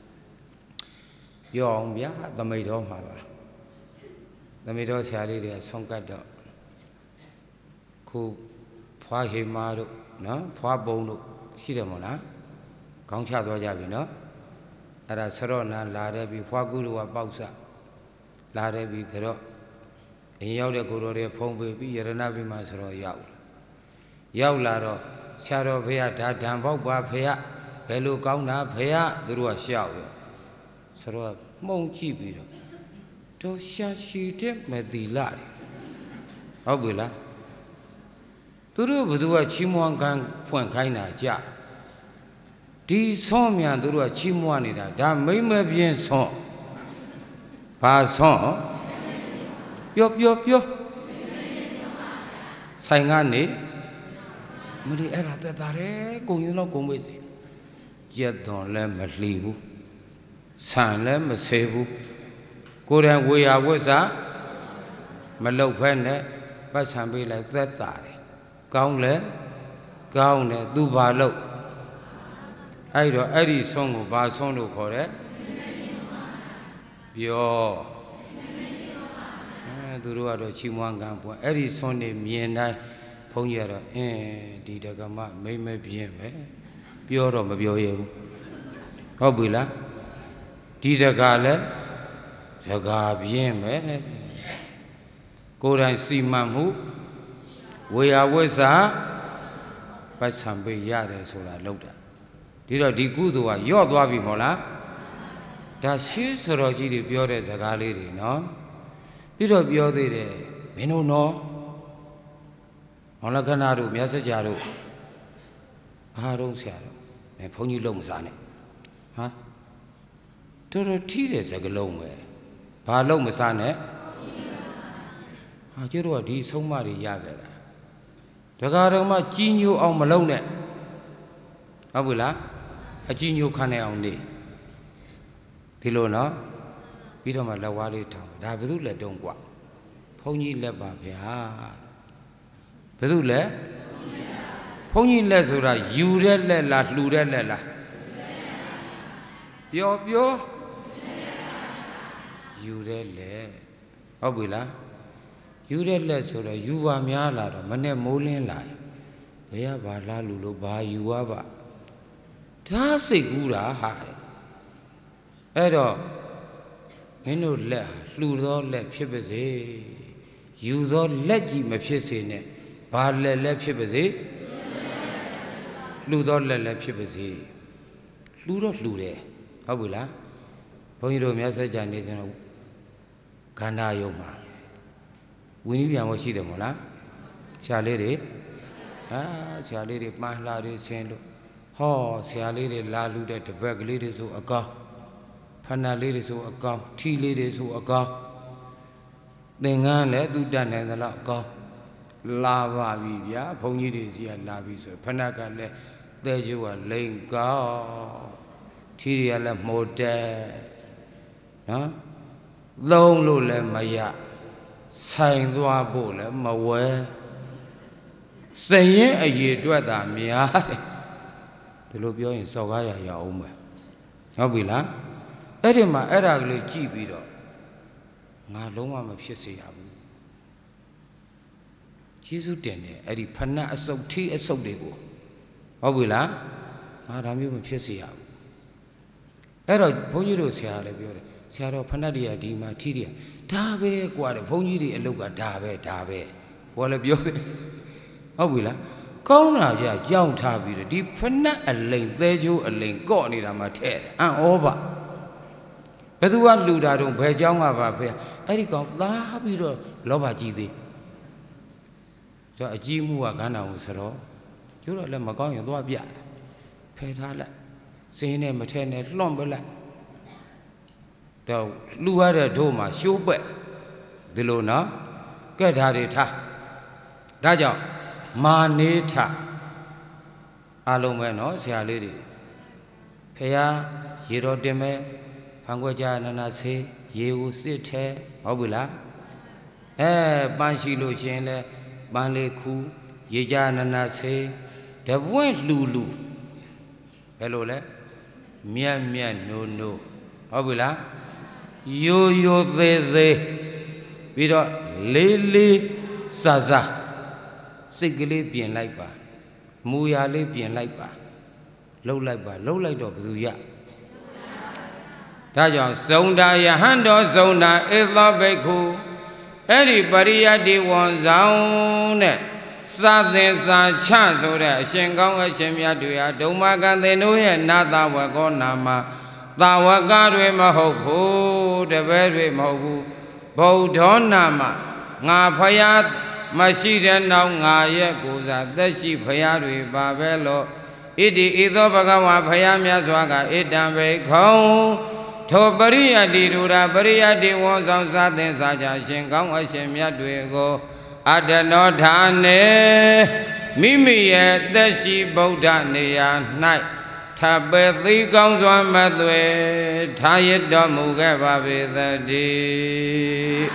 ပြောအောင်ဗျာသမိတ်တော်မှာပါသမိတ်တော်ဆရာလေးတွေကဆုံးကတ်တော့ခုဖွားဟေမာတို့နော်ဖွားပုံတို့ရှိတယ်မို့လားခေါင်းချသွားကြပြီနော်အဲ့ဒါဆရောနာလာတဲ့ပြီဖွားကုတို့ကပေါက်စလာတဲ့ပြီကြတော့အင်းရောက်တဲ့ကိုတော်တွေဖုံးပေးပြီးယရဏဗိမာန်ဆိုတော့ရောက်ရောက်လာတော့ဆရာတော်ဖေရဒါဓမ္မောက်ပါဖေရဘယ်လိုကောင်းတာဖေရသူတို့ကရှောက်ရောဆိုတော့မှုံကြည့်ပြီးတော့တို့ရှာရှိတဲ့မတိလာဟုတ်ပြီလားသူတို့ဘသူကချီးမွမ်းကန်းဖွင့်ခိုင်းတာကြဒီဆွမ်းမြန်သူတို့ကချီးမွမ်းနေတာဒါမိမ့်မပြင်းဆွမ်းဘာဆွမ်းပြောပြောပြောဆိုင်ကနေမလီအဲ့ဒါတက်တာတယ်ကုံရင်တော့ကုံမေးစီကြက်တော်လည်းမလှီဘူးဆန်လည်းမဆေးဘူးကိုယ်တိုင်ဝေယဝိဇ္ဇာမလုတ်ဖဲနဲ့ပတ်ဆံပေးလိုက်သက်တာတယ်ကောင်းလဲကောင်းတယ်သူဘာလို့အဲ့တော့အဲ့ဒီဆုံးကိုဘာဆုံးလို့ခေါ်တယ်ပြောအဲသူတို့ကတော့ချီးမွမ်းကံပွင့်အဲ့ဒီဆုံးနေမြင်တိုင်းဘုန်းကြီးကတော့အင်းဒီတက္ကမမိမ့်မပြင်းပဲပြောတော့မပြောရဘူးဟုတ်ပြီလားဒီတက္ကလည်းစကားပြင်းပဲကိုယ်တိုင်စီမံမှုဝေယဝိဇ္ဇာပတ်ဆံပေးရတယ်ဆိုတာလောက်တာဒီတော့ဒီကုသိုလ်ကယော့သွားပြီမဟုတ်လားဒါရှေးစတော်ကြီးတွေပြောတဲ့စကားလေးတွေနော်ပြီးတော့ပြောသေးတယ်မင်းတို့နော်မောလကနာတို့မြတ်စကြာတို့ဘာတော့ဆရာတို့အဲဘုန်းကြီးလုံးမစားနဲ့ဟာတော်တော်ထီးတဲ့စကလုံးပဲဘာလုံးမစားနဲ့ဟာကျတို့ကဒီဆုံးမတွေရခဲ့တာတခါတော့မှကြီးညိုအောင်မလုံးနဲ့ဟုတ်ပြီလားအကြီးညိုခံနိုင်အောင်နေဒီလိုနော်ပြီးတော့မှလက်ဝါးလေးထောင်ဒါဘယ်သူလက်တုံးกว่าဘုန်းကြီးလက်ပါဗျာဘယ်သူလက်ဘုန်းကြီးလက်ဆိုတာယူတဲ့လက်လားလှူတဲ့လက်လားပြောပြောယူတဲ့လက်ဟုတ်ပြီလားယူတဲ့လက်ဆိုတော့ယူပါများလာတော့မနဲ့မိုးလင်းလာဘယ်ကဘာလားလူလို့ဘာယူရပါဒါစိတ်ကူးတာဟာအဲ့တော့မင်းတို့လက်လှူသောလက်ဖြစ်ပါစေယူသောလက်ကြီးမဖြစ်စေနဲ့ဘာလက်လက်ဖြစ်ပါစေလှူသောလက်လက်ဖြစ်ပါစေလှူတော့လှူတယ်ဟုတ်ပြီလားဘုန်းကြီးတို့မြတ်စွာဘုရားနေစဉ်တော့ခန္ဓာယုံမှာဝိနည်းပြန်ဖို့ရှိတယ်မို့လားဆရာလေးတွေဟာဆရာလေးတွေပန်းလာတွေဆင်းလို့ဟောဆရာလေးတွေလာလူတဲ့တပည့်ကလေးတွေဆိုအကောင်းဖဏလေးတွေဆိုအကောင်းထီလေးတွေဆိုအကောင်းသင်္ကန်းလည်းသူတတ်နိုင်သလောက်အကောင်းလာပါပြီဗျာဘုန်းကြီးတွေစီကလာပြီဆိုဖဏကလည်းသဲကျိုးကလိန်ကောင်းထီတွေကလည်းမှုတ်တဲ့နော်သုံးလို့လည်းမရဆိုင်သွားဖို့လည်းမဝဲစရင်အရေးအတွက်သာများတယ်ဒီလိုပြောရင်စော်ကားရရအောင်မယ်ဟုတ်ပြီလားအဲ့ဒီမှာအဲ့ဒါကလေးကြည့်ပြီးတော့ငါလုံးဝမဖြစ်စေရဘူးကျေးဇူးတင်တယ်အဲ့ဒီဖဏအစုပ်ထီးအစုပ်တွေကိုဟုတ်ပြီလားငါဒါမျိုးမဖြစ်စေရဘူးအဲ့တော့ဘုန်းကြီးတို့ဆရာလည်းပြောတယ်ဆရာတော်ဖဏတွေကဒီမှာထီးတွေဒါပဲกว่าတယ်ဘုန်းကြီးတွေအလုပ်ကဒါပဲဒါပဲဘောလည်းပြောတယ်ဟုတ်ပြီလားကောင်းတာကြကြောင်းထားပြီးတော့ဒီဖဏအလိန်သဲကျိုးအလိန်ကော့နေတာမှထဲ့တယ်အံ့ဩပါဘယ်သူကလှူတာတော့ဘယ်เจ้าကပါဖေအဲ့ဒီကောင်သားပြီးတော့လောဘကြီးသေးဟ cho a chi mu wa gan na wo so ro cyo ro le ma kaung yin twa pya phe tha lai sin ne ma the ne hlon pa laiတော့လူရတဲ့တို့မှာရှိုးပက်ဒီလိုနော်ကဲဒါတွေထားဒါကြောင့်မာနေထအားလုံးပဲနော်ဆရာလေးတွေဖះရေတော်တင်မဲ့ဖန်ခွက်ကြနနာဆေးရေကိုစစ်ထဲဟုတ်ပြီလားအဲပန်းရှိလို့ရှင်လဲပန်းလေးခူရေကြနနာဆေးတပွင့်လှူလှူဘယ်လိုလဲမြတ်မြတ်နိုးနိုးဟုတ်ပြီလားရိုးရိုးသေးသေးပြီးတော့လေးလေးစာစာစိတ်ကလေးပြင်လိုက်ပါမူရာလေးပြင်လိုက်ပါလှုပ်လိုက်ပါလှုပ်လိုက်တော့ဘယ်သူရဒါကြောင့်စုံတာယဟန်တော်စုံတာဧသောဘိက္ခုအဲ့ဒီပရိယတ္တိဝန်ဆောင်တဲ့စာသင်စာချဆိုတဲ့အရှင်ကောင်းအရှင်မြတ်တွေဟာဒုံမကံသင်တို့ရဲ့နာတာဝကောနာမှာသာဝကတွေမဟုတ်ဘူးတပည့်တွေမဟုတ်ဘူးဗုဒ္ဓောနာမှာငါဖယားမရှိတဲ့နောက်ငါရဲ့ကိုယ်စားသက်ရှိဖယားတွေပါပဲလို့ဣတိဣသောဘဂဝါဖယားမြတ်စွာကဣတံဘိက္ခုထိုပရိယတ္တိဒုရာပရိယတ္တိဝန်ဆောင်စာသင်စာကြရှင်ကောင်းအရှင်မြတ်တွေကိုအတ္တနောဌာနေမိမိရဲ့သက်ရှိဗုဒ္ဓနေရာ၌ထပ်ပဲသိကောင်းစွာမသွေထားရတော်မူခဲ့ပါပေသတည်း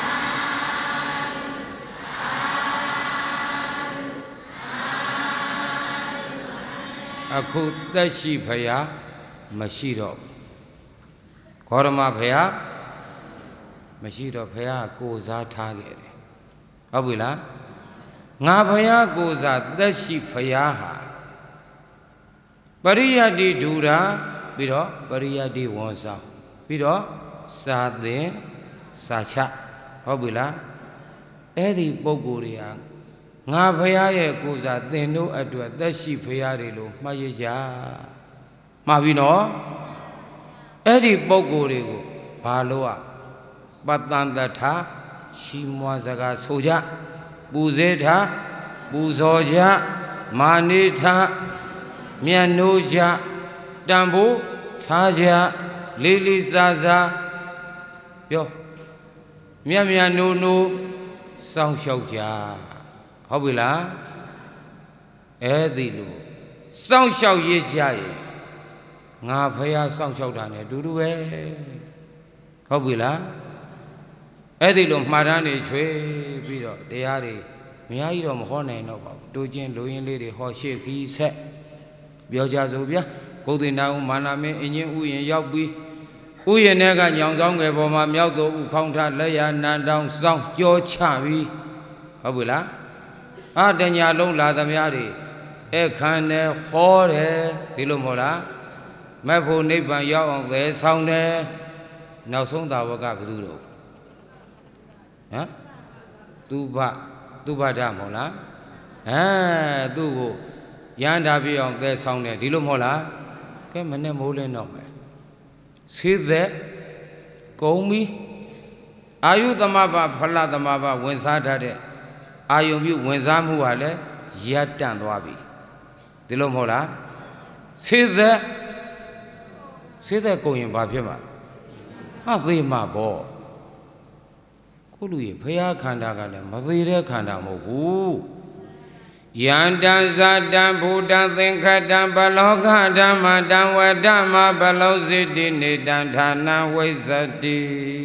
အခုသက်ရှိဖရာမရှိတော့ဂေါရမဖရာမရှိတော့ဖရာကိုစားထားခဲ့တယ်ဟုတ်ပြီလားငါဖရာကိုစားသက်ရှိဖရာဟာပရိယတ္တိဒူရာပြီးတော့ပရိယတ္တိဝန်ဆောင်ပြီးတော့စာသင်စာချဟုတ်ပြီလားအဲ့ဒီပုဂ္ဂိုလ်တွေဟာငါဖရာရဲ့ကိုယ်စားသင်တို့အတွက်သက်ရှိဖရာတွေလို့မှတ်ရကြမှားပြီနော်အဲ့ဒီပုဂ္ဂိုလ်တွေကိုဘာလို့อ่ะပတ္တန်တထာချီးမွားစကားဆိုကြပူဇေထာပူဇော်ကြမာနေထာမြတ်နိုးကြတန်ဖိုးထားကြလေးလေးစားစားပြောမြတ်မြတ်နိုးနိုးစောင့်ရှောက်ကြဟုတ်ပြီလားအဲ့ဒီလိုစောင့်ရှောက်ရကြရဲ့ငါဖះစောင့်ရှောက်တာ ਨੇ အတူတူပဲဟုတ်ပြီလားအဲ့ဒီလိုမှားတမ်းနေချွေပြီးတော့တရားတွေမရကြီးတော့မဟောနိုင်တော့ပါဘူးတိုးချင်းလူရင်းလေးတွေဟောရှေ့ခီးဆက်ပြောကြစို့ဗျာဂုတ်တိနာဦးမာနာမင်းအင်းချင်းဥယျင်ရောက်ပြီးဥယျင်ထဲကညောင်ဆောင်ငယ်ပေါ်မှာမြောက်တော်ဥခေါင်းထလက်ရနန်တောင်စောင်းကြောချပြီးဟုတ်ပြီလားအာတညာလုံးလာသမျှတွေအခန်းနဲ့ဟောတယ်ဒီလိုမဟုတ်လားမဖို့နိဗ္ဗာန်ရောက်အောင်ပဲဆောင်တယ်နောက်ဆုံးသာဝကဘယ်သူတော့ဟမ်သူဘသူဘဒမဟုတ်လားဟမ်သူ့ကိုရန်တာပြအောင်သဲဆောင်တယ်ဒီလိုမဟုတ်လားကဲမနဲ့မိုးလင်းတော့မယ်ဆေးသက်ကုံပြီးအာယုသမဘဖလသမဘဝင်စားတတ်တဲ့အာယုံပြုဝင်စားမှုဟာလည်းရပ်တန့်သွားပြီဒီလိုမဟုတ်လားဆေးသက်ဆေးသက်ကုံရင်ဘာဖြစ်မှာဟာသေမှာပေါ့ခုလူကြီးဖရာခန္ဓာကလည်းမသေးတဲ့ခန္ဓာမဟုတ်ဘူးယန္တံဇာတံဘူတံသင်္ခတံဘလောကဓမ္မတံဝဓမ္မဘလောစိတိနေတံဌာနဝိဇ္ဇတိ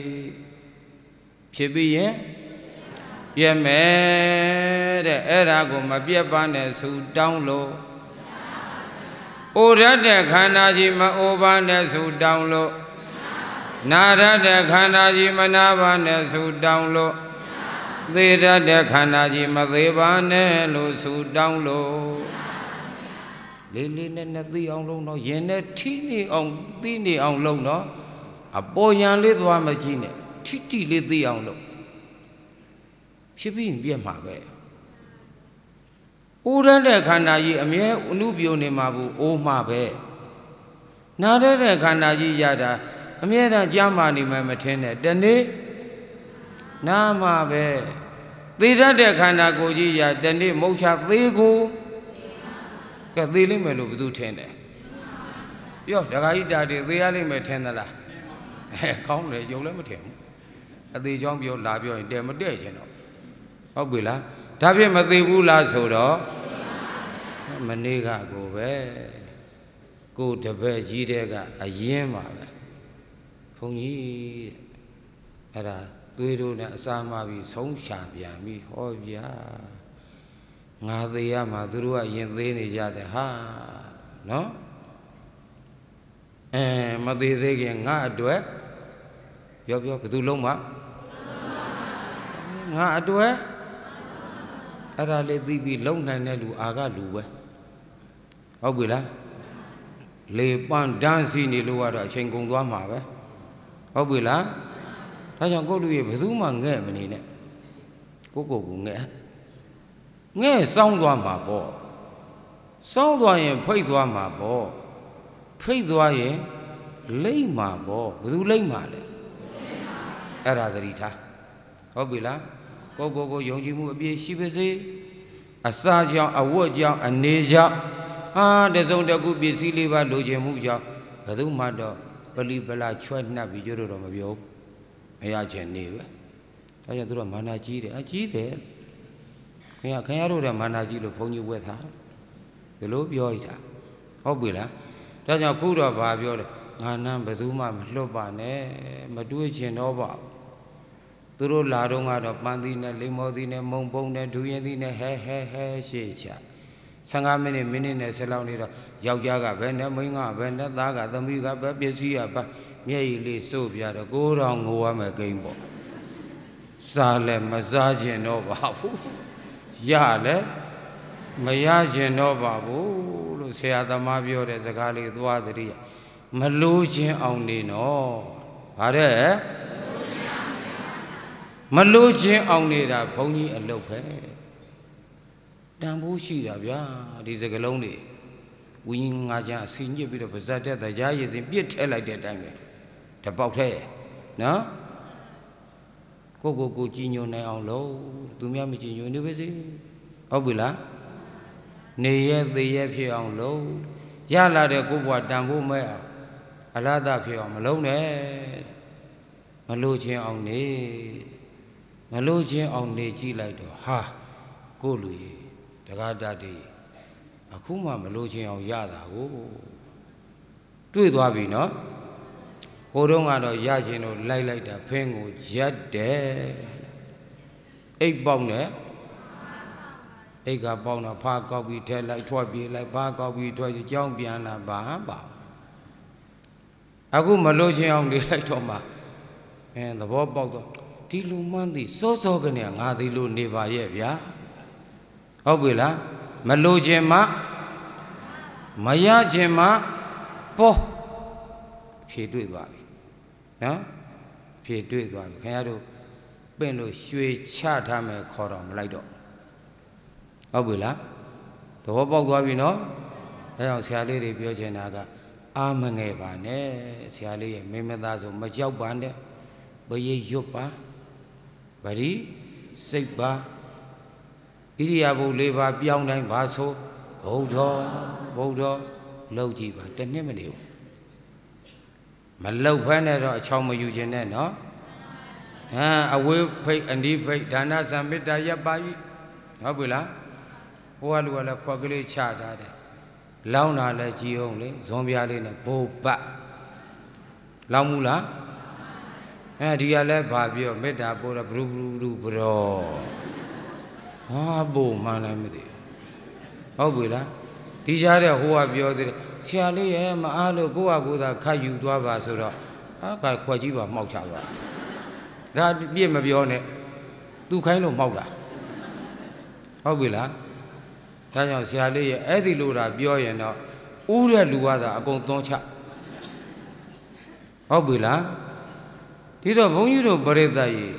ဖြစ်ပြီးရင်ပြည့်မယ်တဲ့အဲ့ဒါကိုမပြတ်ပါနဲ့ဆူတောင်းလို့အိုရတဲ့ခန္ဓာကြီးမအိုပါနဲ့ဆူတောင်းလို့နာရတဲ့ခန္ဓာကြီးမနာပါနဲ့ဆူတောင်းလို့သေရတဲ့ခန္ဓာကြီးမသေးပါနဲ့လို့ဆူတောင်းလို့လေးလေးနဲ့နဲ့သိအောင်လုံးတော့ရင်နဲ့ထိနေအောင်သိနေအောင်လုံးတော့အပေါ်ရန်လေးသွားမကြည့်နဲ့ထိထိလေးသိအောင်လို့ဖြစ်ပြီးပြက်မှာပဲဥရတဲ့ခန္ဓာကြီးအမြဲအနုပြုံနေမှာဘူးအိုးမှာပဲနာရတဲ့ခန္ဓာကြီးရတာအမြဲတမ်းကြားမှနေမှမထင်းနဲ့တနေ့နာမှာပဲသေတတ်တဲ့ခန္ဓာကိုယ်ကြီးရာတနေ့မုတ်ချသေးကိုကဲသေးလိမ့်မယ်လို့ဘယ်သူထင်တယ်ပြောဒကာကြီးတာတွေသေရလိမ့်မယ်ထင်သလားအဲကောင်းတယ်ယုံလည်းမထင်ဘူးအသေးချောင်းပြောလာပြောရင်တဲမတဲ့ချင်တော့ဟုတ်ပြီလားဒါဖြင့်မသေးဘူးလားဆိုတော့မနေ့ကကိုပဲကိုတပည့်ကြီးတဲ့ကအရင်ပါပဲဘုန်းကြီးအဲ့ဒါသွေးတို့နဲ့အစာမပြီးဆုံးရှာပြန်ပြီဟောဗျာငါသေးရမှာသူတို့ကရင်သေးနေကြတယ်ဟာနော်အဲမသေးသေးခင်ငါအတွက်ပြောပြောဘယ်သူလုံးမငါအတွက်အဲ့ဒါလေးသိပြီးလုံနိုင်တဲ့လူအာကလူပဲဟုတ်ပြီလားလေပန်းတန်းစီနေလို့ကတော့အချိန်ကုန်သွားမှာပဲဟုတ်ပြီလားဒါကြောင့်ကိုယ့်လူရဲ့ဘယ်သူမှငဲ့မနေနဲ့ကိုကိုကိုငဲ့ငဲ့စောင်းသွားမှာပေါ့စောင်းသွားရင်ဖိတ်သွားမှာပေါ့ဖိတ်သွားရင်လိမ့်မှာပေါ့ဘယ်သူလိမ့်မှာလဲအဲ့ဒါသတိထားဟုတ်ပြီလားကိုကိုကိုယုံကြည်မှုအပြည့်ရှိပါစေအစာကြောင့်အဝတ်ကြောင့်အနေကြောင့်ဟာတစုံတစ်ခုပစ္စည်းလေးပါလိုချင်မှုကြောင့်ဘယ်သူမှတော့ပလီပလာချွတ်နှပ်ပြီးကြတော့တော့မပြောဘူးမရချင်နေပဲဒါကြောင့်သူတို့မာနာကြီးတယ်အကြီးတယ်ခင်ဗျာခင်ဗျားတို့ကမာနာကြီးလို့ဘုန်းကြီးဝက်ထားဒီလိုပြောရတာဟုတ်ပြီလားဒါကြောင့်ခုတော့ဗာပြောတယ်ငါနမ်းဘယ်သူမှမလွတ်ပါနဲ့မတွေးချင်တော့ပါသူတို့လာတော့ကတော့ပန်းသီးနဲ့လိမ္မောသီးနဲ့မုံပုံနဲ့ဒူရင်သီးနဲ့ဟဲဟဲဟဲရှေ့ချဆယ်ငါးမိနစ်မိနစ်နဲ့ဆယ်လောက်နေတော့ယောက်ျားကဘယ်နဲ့မိန်းကဘယ်နဲ့သားကသမီးကဘယ်ပစ္စည်းကဘမျက်ရည်လေးစိုးပြတော့ကိုးတော်ငိုရမယ်ကိန်းပေါ့စားလဲမစားခြင်းတော့ပါဘူးရလဲမရခြင်းတော့ပါဘူးလို့ဆရာသမားပြောတဲ့စကားလေးသွားသတိမလို့ခြင်းအောင်နေနော်ဗါတဲ့မလို့ခြင်းအောင်နေတာဘုန်းကြီးအလုပ်ပဲတန်ဖိုးရှိတာဗျာဒီစကလုံးတွေဝိညာဉ်ငါးချမ်းအစီညစ်ပြီးတော့ပါဇတ်တဲ့တရားရည်စင်ပြစ်ထဲလိုက်တဲ့အတိုင်းပဲတပေါက်ထဲနော်ကိုကိုကိုကြည်ညိုနိုင်အောင်လို့သူများမကြည်ညိုနေပါစေဟုတ်ပြီလားနေရသေးရဖြစ်အောင်လို့ရလာတဲ့ကိုဘွားတန်ဖိုးမဲ့အောင်အလားတဖြစ်အောင်မလုံးနဲ့မလို့ခြင်းအောင်နေမလို့ခြင်းအောင်နေကြည့်လိုက်တော့ဟာကိုလူကြီးတကားတတ်တယ်အခုမှမလို့ခြင်းအောင်ရတာကိုတွေ့သွားပြီနော်ဟိုတုန်းကတော့ရခြင်းလို့လိုက်လိုက်တာဖင်းကိုရက်တယ်အိတ်ပေါက်နဲ့အိတ်ကပေါက်တော့ဖားကောက်ပြီးထဲလိုက်ထွက်ပြေးလိုက်ဖားကောက်ပြီးထွက်ကြောင်းပြန်လာဘာပါအခုမလို့ခြင်းအောင်နေလိုက်တော့မှအဲသဘောပေါက်တော့ဒီလူမှန်းသည်စောစောကနေငါဒီလိုနေပါရဲ့ဗျာဟုတ်ပြီလားမလို့ခြင်းမှမရခြင်းမှပေါ်ဖြေတွေ့သွားပြီနော်ဖြေတွေ့သွားပြီခင်ဗျားတို့ပင့်လို့ရွှေချထားမယ်ခေါ်တော့မလိုက်တော့ဟုတ်ပြီလားသဘောပေါက်သွားပြီနော်အဲကြောင့်ဆရာလေးတွေပြောချင်တာကအာမငယ်ပါနဲ့ဆရာလေးရဲ့မင်းမသားဆိုမကြောက်ပါနဲ့ဘရိတ်ရွတ်ပါဗတိစိတ်ပါဣရိယာပုလေးပါပြောင်းတိုင်းပါဆိုဘုဒ္ဓဘုဒ္ဓလောက်ကြည့်ပါတစ်နှစ်မနေဘူးမလောက်ဖဲနဲ့တော့အချောင်းမယူခြင်းနဲ့နော်ဟမ်အဝေးဖိတ်အနီးဖိတ်ဒါနသံမေတ္တာရပ်ပါပြီဟုတ်ပြီလားဟိုကလူကလည်းခွက်ကလေးချထားတယ်လောင်းတာလည်းကြည်အောင်လေဇွန်ပြားလေးနဲ့ဘိုးပတ်လောင်းမှုလားအဲဒီကလည်းဗာပြောမေတ္တာပို့တော့ဘရုဘရုဘရုဘရောဟာပို့မှန်းလည်းမသိဟုတ်ပြီလားဒီကြားတဲ့ဟိုကပြောသေးတယ်ဆရာလေးရဲ့မအားလို့ကိုယ့်ဟာကိုယ်သာခတ်ယူသွားပါဆိုတော့ဟာကခွက်ကြီးပါမှောက်ချသွားဒါပြည့်မပြောနဲ့သူခိုင်းလို့မှောက်တာဟုတ်ပြီလားဒါကြောင့်ဆရာလေးရဲ့အဲ့ဒီလိုတာပြောရင်တော့ဥတဲ့လူကသာအကုန်သွန်းချဟုတ်ပြီလားဒီတော့ဘုန်းကြီးတို့ပရိသတ်ကြီး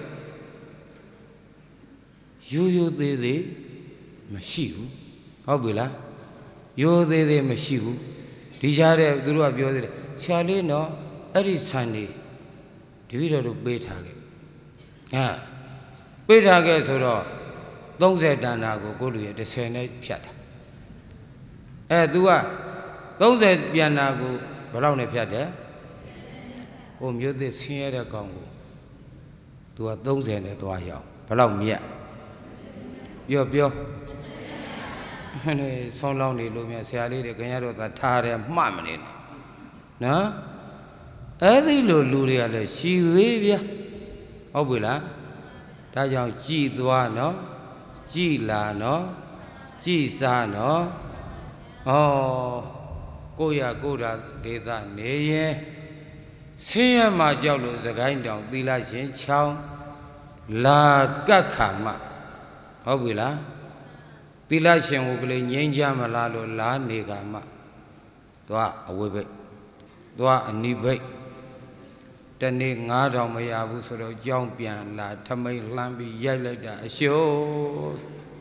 ရိုးရိုးသေးသေးမရှိဘူးဟုတ်ပြီလားရိုးသေးသေးမရှိဘူးဒီကြားတဲ့သူတို့ကပြောသေးတယ်ဆရာလေးနော်အဲ့ဒီဆန်နေတပည့်တော်တို့ပေးထားခဲ့ဟာပေးထားခဲ့ဆိုတော့သုံးဆယ်တဏ္ဍာကိုကိုလူရဲ့တစ်ဆယ်နဲ့ဖြတ်တာအဲ तू ကသုံးဆယ်ပြန်တာကိုဘယ်လောက်နဲ့ဖြတ်တယ်ဟိုမျိုးသစ်ဆင်းရဲတဲ့ကောင်ကို तू ကသုံးဆယ်နဲ့သွားရောက်ဘယ်လောက်မြတ်ပြောပြောဟဲ့လေဆောင်းလောင်းနေလို့မြတ်ဆရာလေးတွေခင်ဗျားတို့သာထားတယ်မှတ်မနေနဲ့နော်အဲ့ဒီလိုလူတွေကလည်းရှိသေးဗျာဟုတ်ပြီလားဒါကြောင့်ကြည်သွားနော်ကြည်လာနော်ကြည်စားနော်ဩကိုရကိုရာဒေသနေရင်ဆင်းရဲမှကြောက်လို့စကိုင်းတောင်သီလရှင်ချောင်းလာကတ်ခါမဟုတ်ပြီလားသီလရှင်ကိုကလေးငြိမ်းချမ်းမလားလို့လာနေကမှသွားအဝိဘိတ်သွားအနိဘိတ်တနေ့ငါးထောင်မရဘူးဆိုတော့ကြောင်းပြန်လာထမိန်လှမ်းပြီးရိုက်လိုက်တာအရှိုး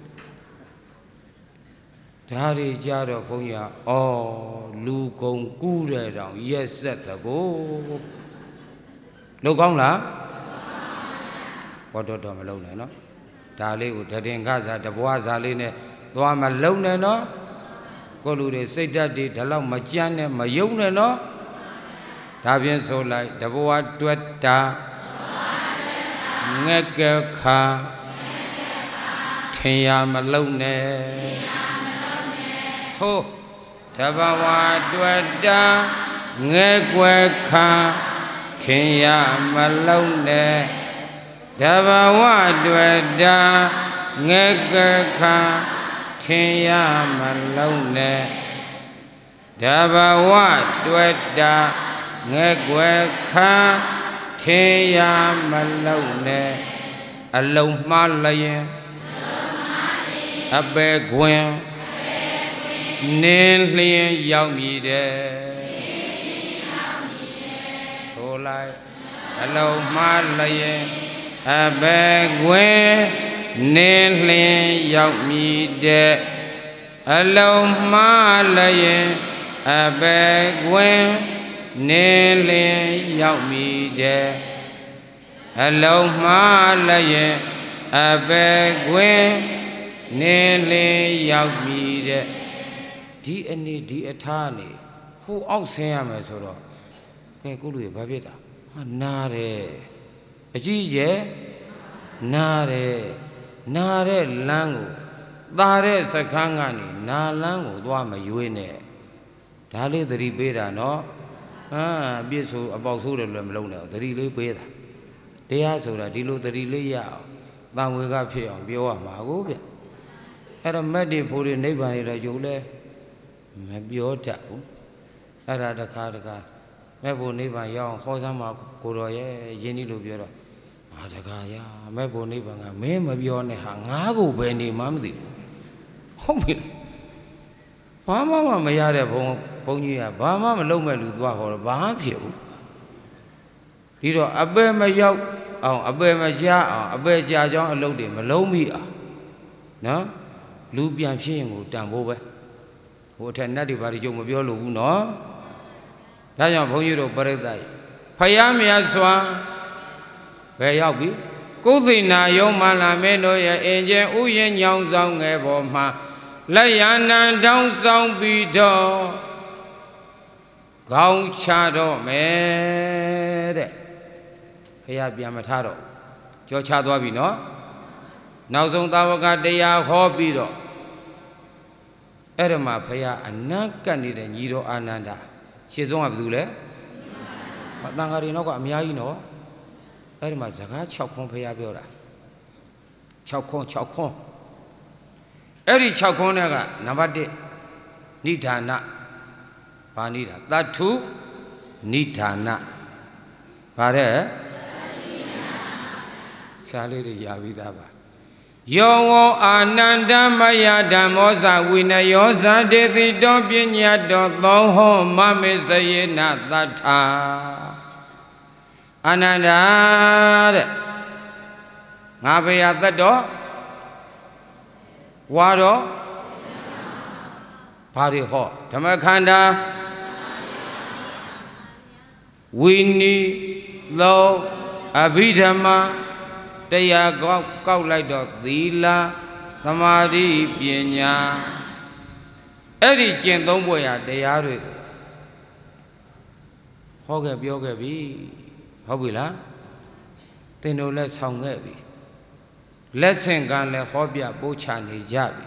ဒါတွေကြတော့ဘုန်းကြီးကဩလူကုံကူးတဲ့တောင်ရက်ဆက်တကိုလောက်ကောင်းလားဘောတော်တော်မလုံးနဲ့နော်ဒါလေးကိုတည်င်္ဂစာတဘွားစာလေးနဲ့သွားမလုံးနဲ့နော်ကိုလူတွေစိတ်ဓာတ်တွေဒါလောက်မကြမ်းနဲ့မယုံနဲ့နော်ဒါဖြင့်ဆိုလိုက်တဘွားတွက်တာငက်ကခါထင်ရမလုံးနဲ့သို့တဘဝတွက်တာငဲကွယ်ခါထင်ရမလုံးနဲ့တဘဝတွေ့တာငဲကခါထင်ရမလုံးနဲ့တဘဝတွေ့တာငဲကွယ်ခါထင်ရမလုံးနဲ့အလုံးမှားလျင်အပေခွင်နင်းလျင်ရောက်မြည်တယ်ဆိုလိုက်အလုံးမှားလျင်အဘေခွင်နင်းလျင်ရောက်မြည်တဲ့အလုံးမှားလျင်အဘေခွင်နင်းလျင်ရောက်မြည်တဲ့အလုံးမှားလျင်အဘေခွင်နင်းလျင်ရောက်မြည်တဲ့ဒီအနေဒီအထားနေဟိုအောက်ဆင်းရမယ်ဆိုတော့ကဲကိုလူတွေဘာဖြစ်တာဟာနားတယ်အကြီးကျယ်နားတယ်နားတဲ့လမ်းကိုသာတဲ့စခန်းကနေနာလမ်းကိုသွားမရွေးနဲ့ဒါလေးသတိပေးတာနော်အာအပြစ်ဆိုအပေါက်ဆိုးတယ်လို့မလုံးနဲ့သတိလေးပေးတာတရားဆိုတာဒီလိုသတိလေးရအောင်တန်ဝေကဖြစ်အောင်ပြောရမှာကိုဗျအဲ့တော့မက်တွေဖို့တွေနိဗ္ဗာန်တွေတော့ယုံလဲမပြောတတ်ဘူးအဲ့ဒါတခါတခါမဲ့ဖို့နိဗ္ဗာန်ရောက်အောင်ဟောစမ်းမှာကိုတော်ရဲ့ယင်းဒီလိုပြောတော့ဟာတခါရမဲ့ဖို့နိဗ္ဗာန်ကမင်းမပြောနဲ့ဟာငါ့ကိုပဲနေမှမသိဘူးဟုတ်ပြီဘာမှမရတဲ့ဘုံဘုံကြီးကဘာမှမလုပ်မဲ့လူသွားဟောတော့ဘာမှဖြစ်ဘူးဒီတော့အပေမရောက်အောင်အပေမကြအောင်အပေကြကြောင်းအလုပ်တွေမလုံးမိအောင်နော်လူပြန်ဖြစ်ရင်ကိုတန်ဖို့ပဲဟိုအထက်နတ်တွေဘာတွေကြုံမပြောလို့ဘူးနော်ဒါကြောင့်ဘုန်းကြီးတို့ပရိသတ်ဖယားမြတ်စွာဘယ်ရောက်ပြီကုသိနာယုံမလာမင်းတို့ရဲ့အင်ကျဥယျညောင်းဆောင်ငယ်ပေါ်မှာလက်ရနံတောင်းဆောင်ပြီးတော့ခေါင်းချတော့မယ်တဲ့ဖယားပြန်မထားတော့ကြောချသွားပြီနော်နောက်ဆုံးသာဝကတရားဟောပြီးတော့အဲ့ဒါမှဖယားအနက်ကပ်နေတဲ့ညီတော်အာနန္ဒာရှေ့ဆုံးကဘယ်သူလဲမတန်ဃာတွေတော့ကအများကြီးနော်အဲ့ဒီမှာစကား၆ခွန်းဖယားပြောတာ၆ခွန်း၆ခွန်းအဲ့ဒီ၆ခွန်းကနံပါတ်တစ်နိဓာနဘာနိဓာသတ္ထုနိဓာနဘာတဲ့ရှားလေးတွေရပြီးသားပါယောဝောအာနန္ဒမယဓမ္မောဇဝိနယောဇတေတိတောပညာတောသောဟောမမေစယေနသတ္ထာအာနန္ဒာတဲ့ငါဘယသတ္တောဝါတော့ဘာတွေဟောဓမ္မခန္ဓာဝိနိလောအဘိဓမ္မာတရားကောက်ကောက်လိုက်တော့သီလသမာဓိပညာအဲ့ဒီကျင့်သုံးဖို့ရတရားတွေဟောခဲ့ပြောခဲ့ပြီဟုတ်ပြီလားသင်တို့လည်းဆောင်ခဲ့ပြီလက်ဆင့်ကမ်းလည်းဟောပြပို့ချနေကြပြီ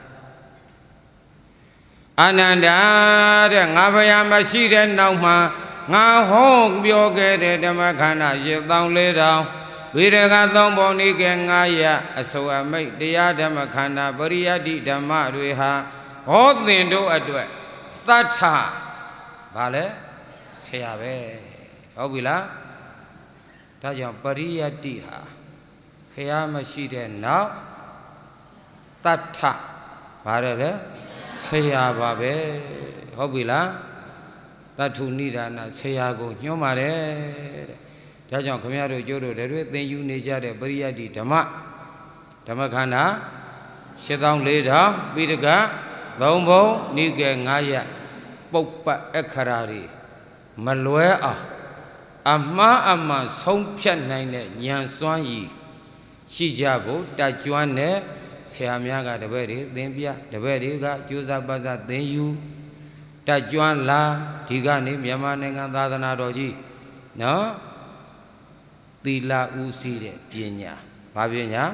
အာနန္ဒာတဲ့ငါဘုရားမရှိတဲ့နောက်မှာငါဟောပြောခဲ့တဲ့ဓမ္မခန္ဓာရှစ်သောင်းလေးထောင်ဝိရကသုံးပုံဤကငါရအစုအမိတ်တရားဓမ္မခန္ဓာပရိယတ္တိဓမ္မတွေဟာဟောသင်တို့အတွက်သတ္ထဘာလဲဆရာပဲဟုတ်ပြီလားဒါကြောင့်ပရိယတ္တိဟာဖះမရှိတဲ့နောက်တတ္ထဘာလဲလဲဆရာပါပဲဟုတ်ပြီလားတတ္ထုနိဒာနဆရာကိုညွှန်းပါတယ်တဲ့ဒါကြောင့်ခမရတို့ကျိုးတို့တွေသင်ယူနေကြတဲ့ပရိယတ္တိဓမ္မဓမ္မခန္ဓာရှစ်သောင်းလေးထောင်ပိဋကသုံးဘုံနိကေငါးရပုပ္ပအခရာတွေမလွဲအောင်အမှားအမှန်ဆုံးဖြတ်နိုင်တဲ့ဉာဏ်စွမ်းရည်ရှိကြဖို့တိုက်ကျွမ်းတဲ့ဆရာများကတပည့်တွေသင်ပြတပည့်တွေကကြိုးစားပစားသင်ယူတိုက်ကျွမ်းလာဒီကနေမြန်မာနိုင်ငံသာသနာတော်ကြီးနော်သီလဥစည်းတဲ့ပညာဘာပညာ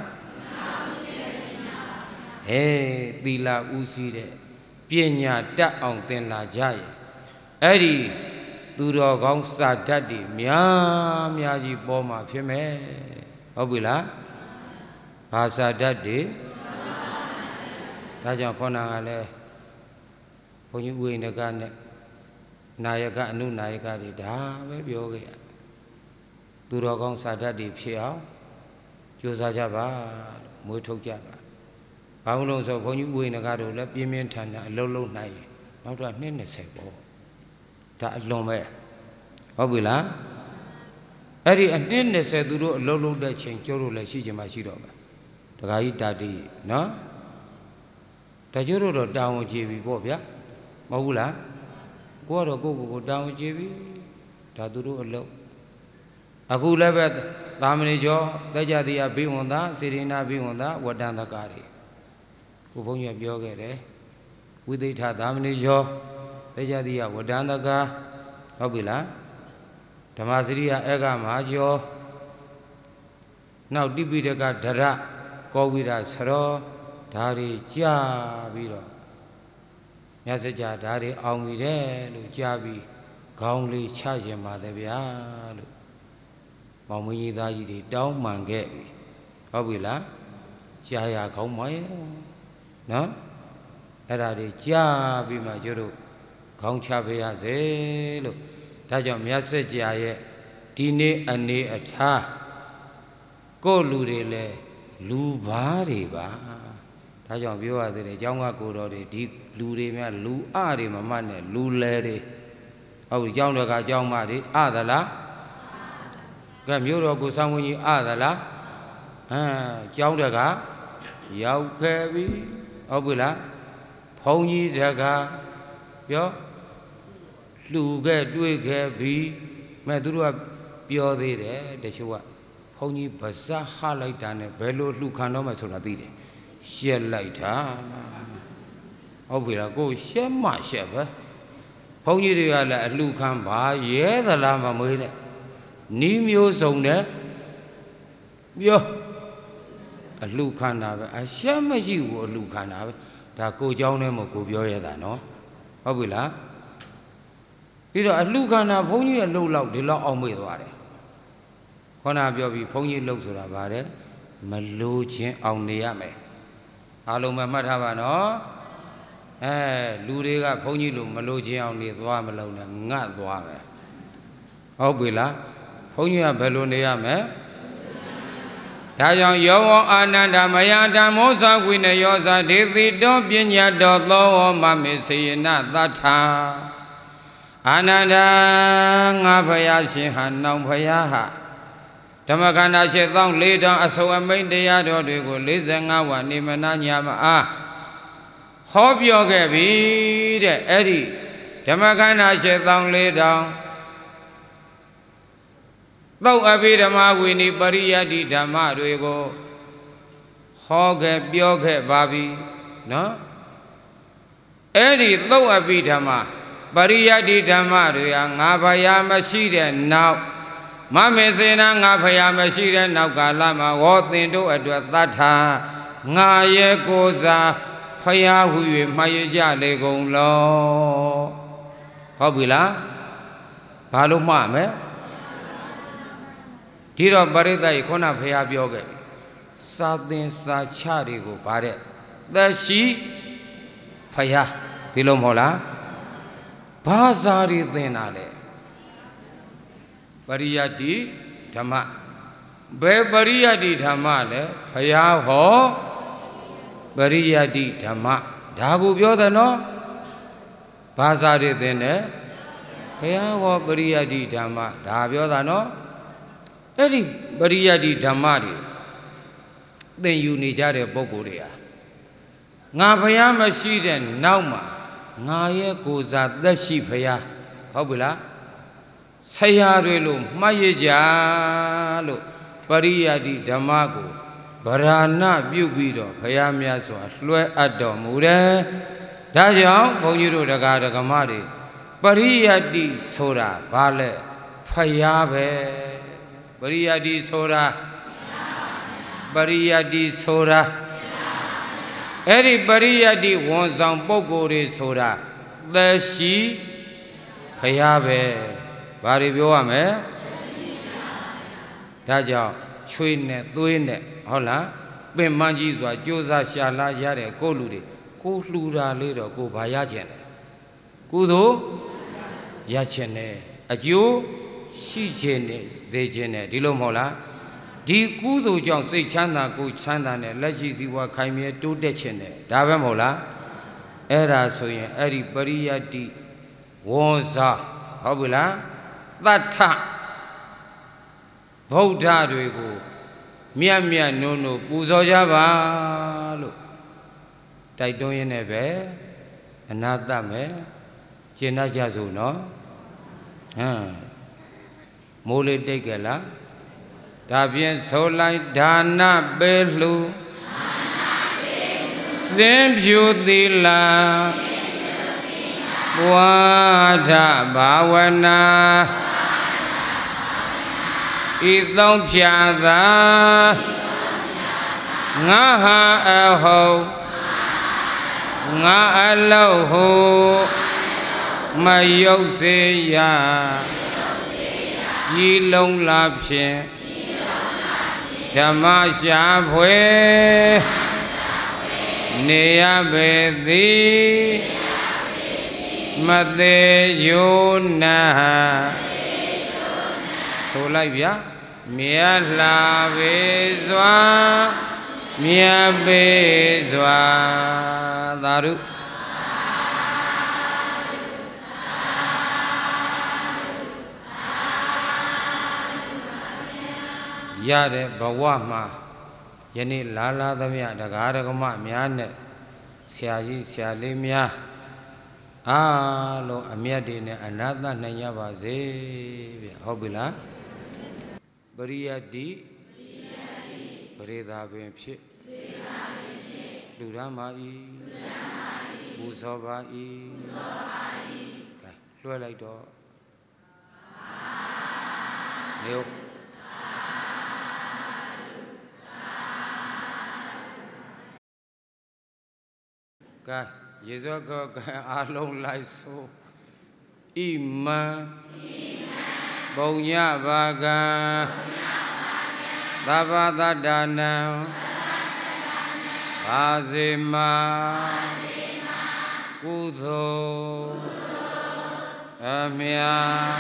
ဟေးသီလဥစည်းတဲ့ပညာတတ်အောင်သင်လာကြရဲ့အဲ့ဒီသူတော်ကောင်းစာတတ်တွေများများကြီးပေါ်မှာဖြစ်မယ်ဟုတ်ပြီလားဘာစာတတ်တွေဒါကြောင့်ခေါဏကလည်းဘုန်းကြီးဥိန္ဒကနဲ့နာယကအနုနာယကတွေဒါပဲပြောခဲ့ရသူတော်ကောင်းစာတတ်တွေဖြစ်အောင်ကြိုးစားကြပါမွေးထုတ်ကြပါဘာလို့လဲဆိုဘုန်းကြီးဥိန္ဒကတို့လည်းပြင်းပြင်းထန်ထန်အလုံးလုံးနိုင်ရင်နောက်တော့နှစ်၂၀ပေါ့ဒါအလွန်ပဲဟုတ်ပြီလားအဲ့ဒီအနှစ်၂၀သူတို့အလုံးလုံးတဲ့ချိန်ကျိုးတို့လည်းရှိချင်မှရှိတော့မယ်တခါကြီးတာတိနော်တကျိုးတို့တော့တာဝန်ကျေပြီပေါ့ဗျာမဟုတ်ဘူးလားကိုကတော့ကိုကိုကိုတာဝန်ကျေပြီဒါသူတို့အလုံးအခုလည်းပဲသာမဏေကျော်တေကြတိယဘိဝန္တာစေရိနာဘိဝန္တာဝတ္တန္တကာတွေကိုဘုန်းကြီးပြောခဲ့တယ်ဝိသိဋ္ဌသာမဏေကျော်တေကြတိယဝတ္တန္တကာဟုတ်ပြီလားဓမ္မစရိယအေကမဟာကျော်နောက်တိပိဋကဒရကောဝိရဆရောဒါတွေကြာပြီးတော့မြတ်စကြာဒါတွေအောင်ပြီတဲ့လို့ကြာပြီးခေါင်းလေးချခြင်းပါတယ်ဗျာလို့မောင်မင်းကြီးသားကြီးတွေတောင်းပန်ခဲ့ပြီဟုတ်ပြီလားကြာရခေါင်းမရဲ့နော်အဲ့ဒါတွေကြာပြီးမှကျတို့ခေါင်းချပေးရစေလို့ဒါကြောင့်မြတ်စကြာရဲ့ဒီနေ့အနေအထားကိုယ့်လူတွေလဲလူဘာတွေပါဒါကြောင့်ပြောရသေးတယ်အကြောင်းကကိုတော်တွေဒီလူတွေများလူအတွေမမှတ်နဲ့လူလဲတွေဟုတ်ပြီအကြောင်းတော်ကအကြောင်းမတွေအသလားကဲမျိုးတော်ကိုစောင်းဝင်းကြီးအသလားဟမ်အကြောင်းတော်ကရောက်ခဲ့ပြီဟုတ်ပြီလားဘုန်းကြီးတကပြောလှူခဲ့တွေးခဲ့ပြီမဲ့သူတို့ကပြောသေးတယ်တချို့ကဘုန်းကြီးဗဇက်ဟလိုက်တာနဲ့ဘယ်လိုလှူခံတော့မှဆိုတာသိတယ်ရှက်လိုက်တာဟုတ်ပြီလားကိုရှက်မှရှက်ပဲဘုန်းကြီးတွေကလည်းအလှခံပါရဲသလားမမွေးနဲ့နီးမျိုးစုံနဲ့ပြောအလှခံတာပဲအရှက်မရှိဘူးအလှခံတာပဲဒါကိုเจ้าနဲ့မကိုပြောရတာနော်ဟုတ်ပြီလားပြီးတော့အလှခံတာဘုန်းကြီးအလှလောက်ဒီလောက်အောင်မေ့သွားတယ်ခေါဏပြောပြီးဘုန်းကြီးလှုပ်ဆိုတာဗါတယ်မလိုခြင်းအောင်နေရမယ်အားလုံးပဲမှတ်ထားပါနော်အဲလူတွေကဘုန်းကြီးလိုမလိုခြင်းအောင်နေသွားမလုံးနဲ့ငတ်သွားမယ်ဟုတ်ပြီလားဘုန်းကြီးကဘယ်လိုနေရမလဲဒါကြောင့်ယောဝအာနန္ဒမယဓမ္မောသဝိနယောဇဒေတိတောပညာတော်သောမမေစေယနသတ္ထာအာနန္ဒငါဖယားရှင်ဟာနောင်ဖယားဟာဓမ္မခန္ဓာရှစ်သောင်းလေးထောင်အစုံအမိန့်တရားတော်တွေကိုလေးဆယ်ငါးဝနေမနာညာမအားဟောပြောခဲ့ပြီတဲ့အဲ့ဒီဓမ္မခန္ဓာရှစ်သောင်းလေးထောင်သုတ်အဘိဓမ္မာဝိနိပရိယတ္တိဓမ္မတွေကိုဟ Hoge Bioge Babi, no? Edi Lo Abidama, Bariyadi Damaria, Nabaya Mashida now. Mamesina Nabaya Mashida now Galama, what into a Data, Naye Goza, Paya Hui, Mayaja Lego Law. Hobila Palomame Tiro Barita Icona Paya Bioge. Southern Sachari go bare. The she Paya Tilomola Bazari Denale Bariyadi Dama Be Bariyadi Damale Paya ho Bariyadi Dama Dagu Biodano Bazari Dene Paya ho Bariyadi Dama Dabiodano Edi Bariyadi Damadi Then you need a bogoria. Navayama sheet and Nauma Naya goes at the sheepaya. Hobula Sayarelo, Mayajalo, Paria di Damago, Barana, Bubido, Payamiaso, Lue Adom, Ure, Daja, Boniro da Gada Gamari, Paria di Sora, Vale, Payabe, Paria di Sora. Bariyadi Sora Eri Bariyadi wants on Bogore Sora the she Payabe Bari Bioame Daja Chuine Duine Hola Ben Manjizwa Josa Shala Yare Goludi Kulura Lido Go Bayajan Kudo Yachene Ajo Shijene Zejene Dilomola Di Kudo John say Chanda go Chanda and Legiziwa Kaimia do dechene. Davamola Era soyen Eri Baria di Wonza Hobula that ta Bouda Rego Mia Mia no no Buzojava look Taidoyan Ebe another me Jena Jazu no Mole Degala Tabian Solai Dana Belu Zembudila Wada Bawana Ethiopia Ngaha Aho Nga Aloho Mayoseya Yilong Lapshin Damasha Pue Nea Bedi Mate Yona Solaya Mia La Bezwa Mia Bezwa Daru Yade Bawama Yani Lala Damia Dagaragama Miane Siaji Sialimia Alo Amiadine another Nanyabaze Hobila Baria di Breda Bemchi Luramai Usobai Lualaido Neo Yezoka Along like so Ima Bonya Baga Davada Dana Azima Kudo Amia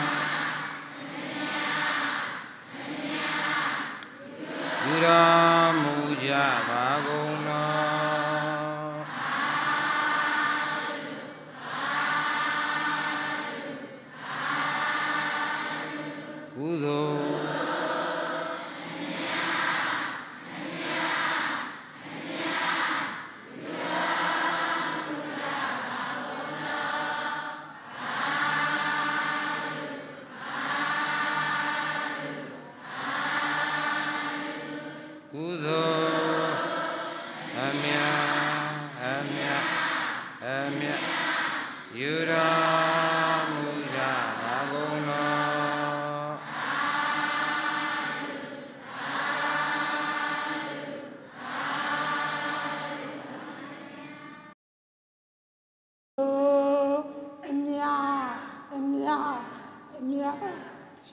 Yura Muja Bagona Kudo Kudo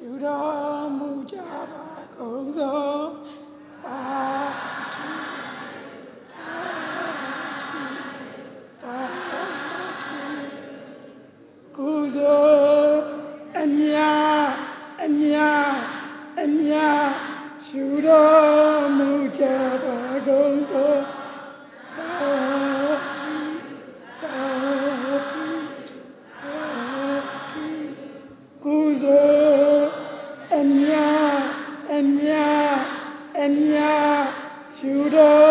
ယူတော်မူကြပါကုန်သောပါတုပါတုပါတုကုသိုလ်အမြအမြအမြယူတော်မူကြပါကုန်သောပါတုပါတုပါတုကုသိုလ်အမြအမြအမြယူတော်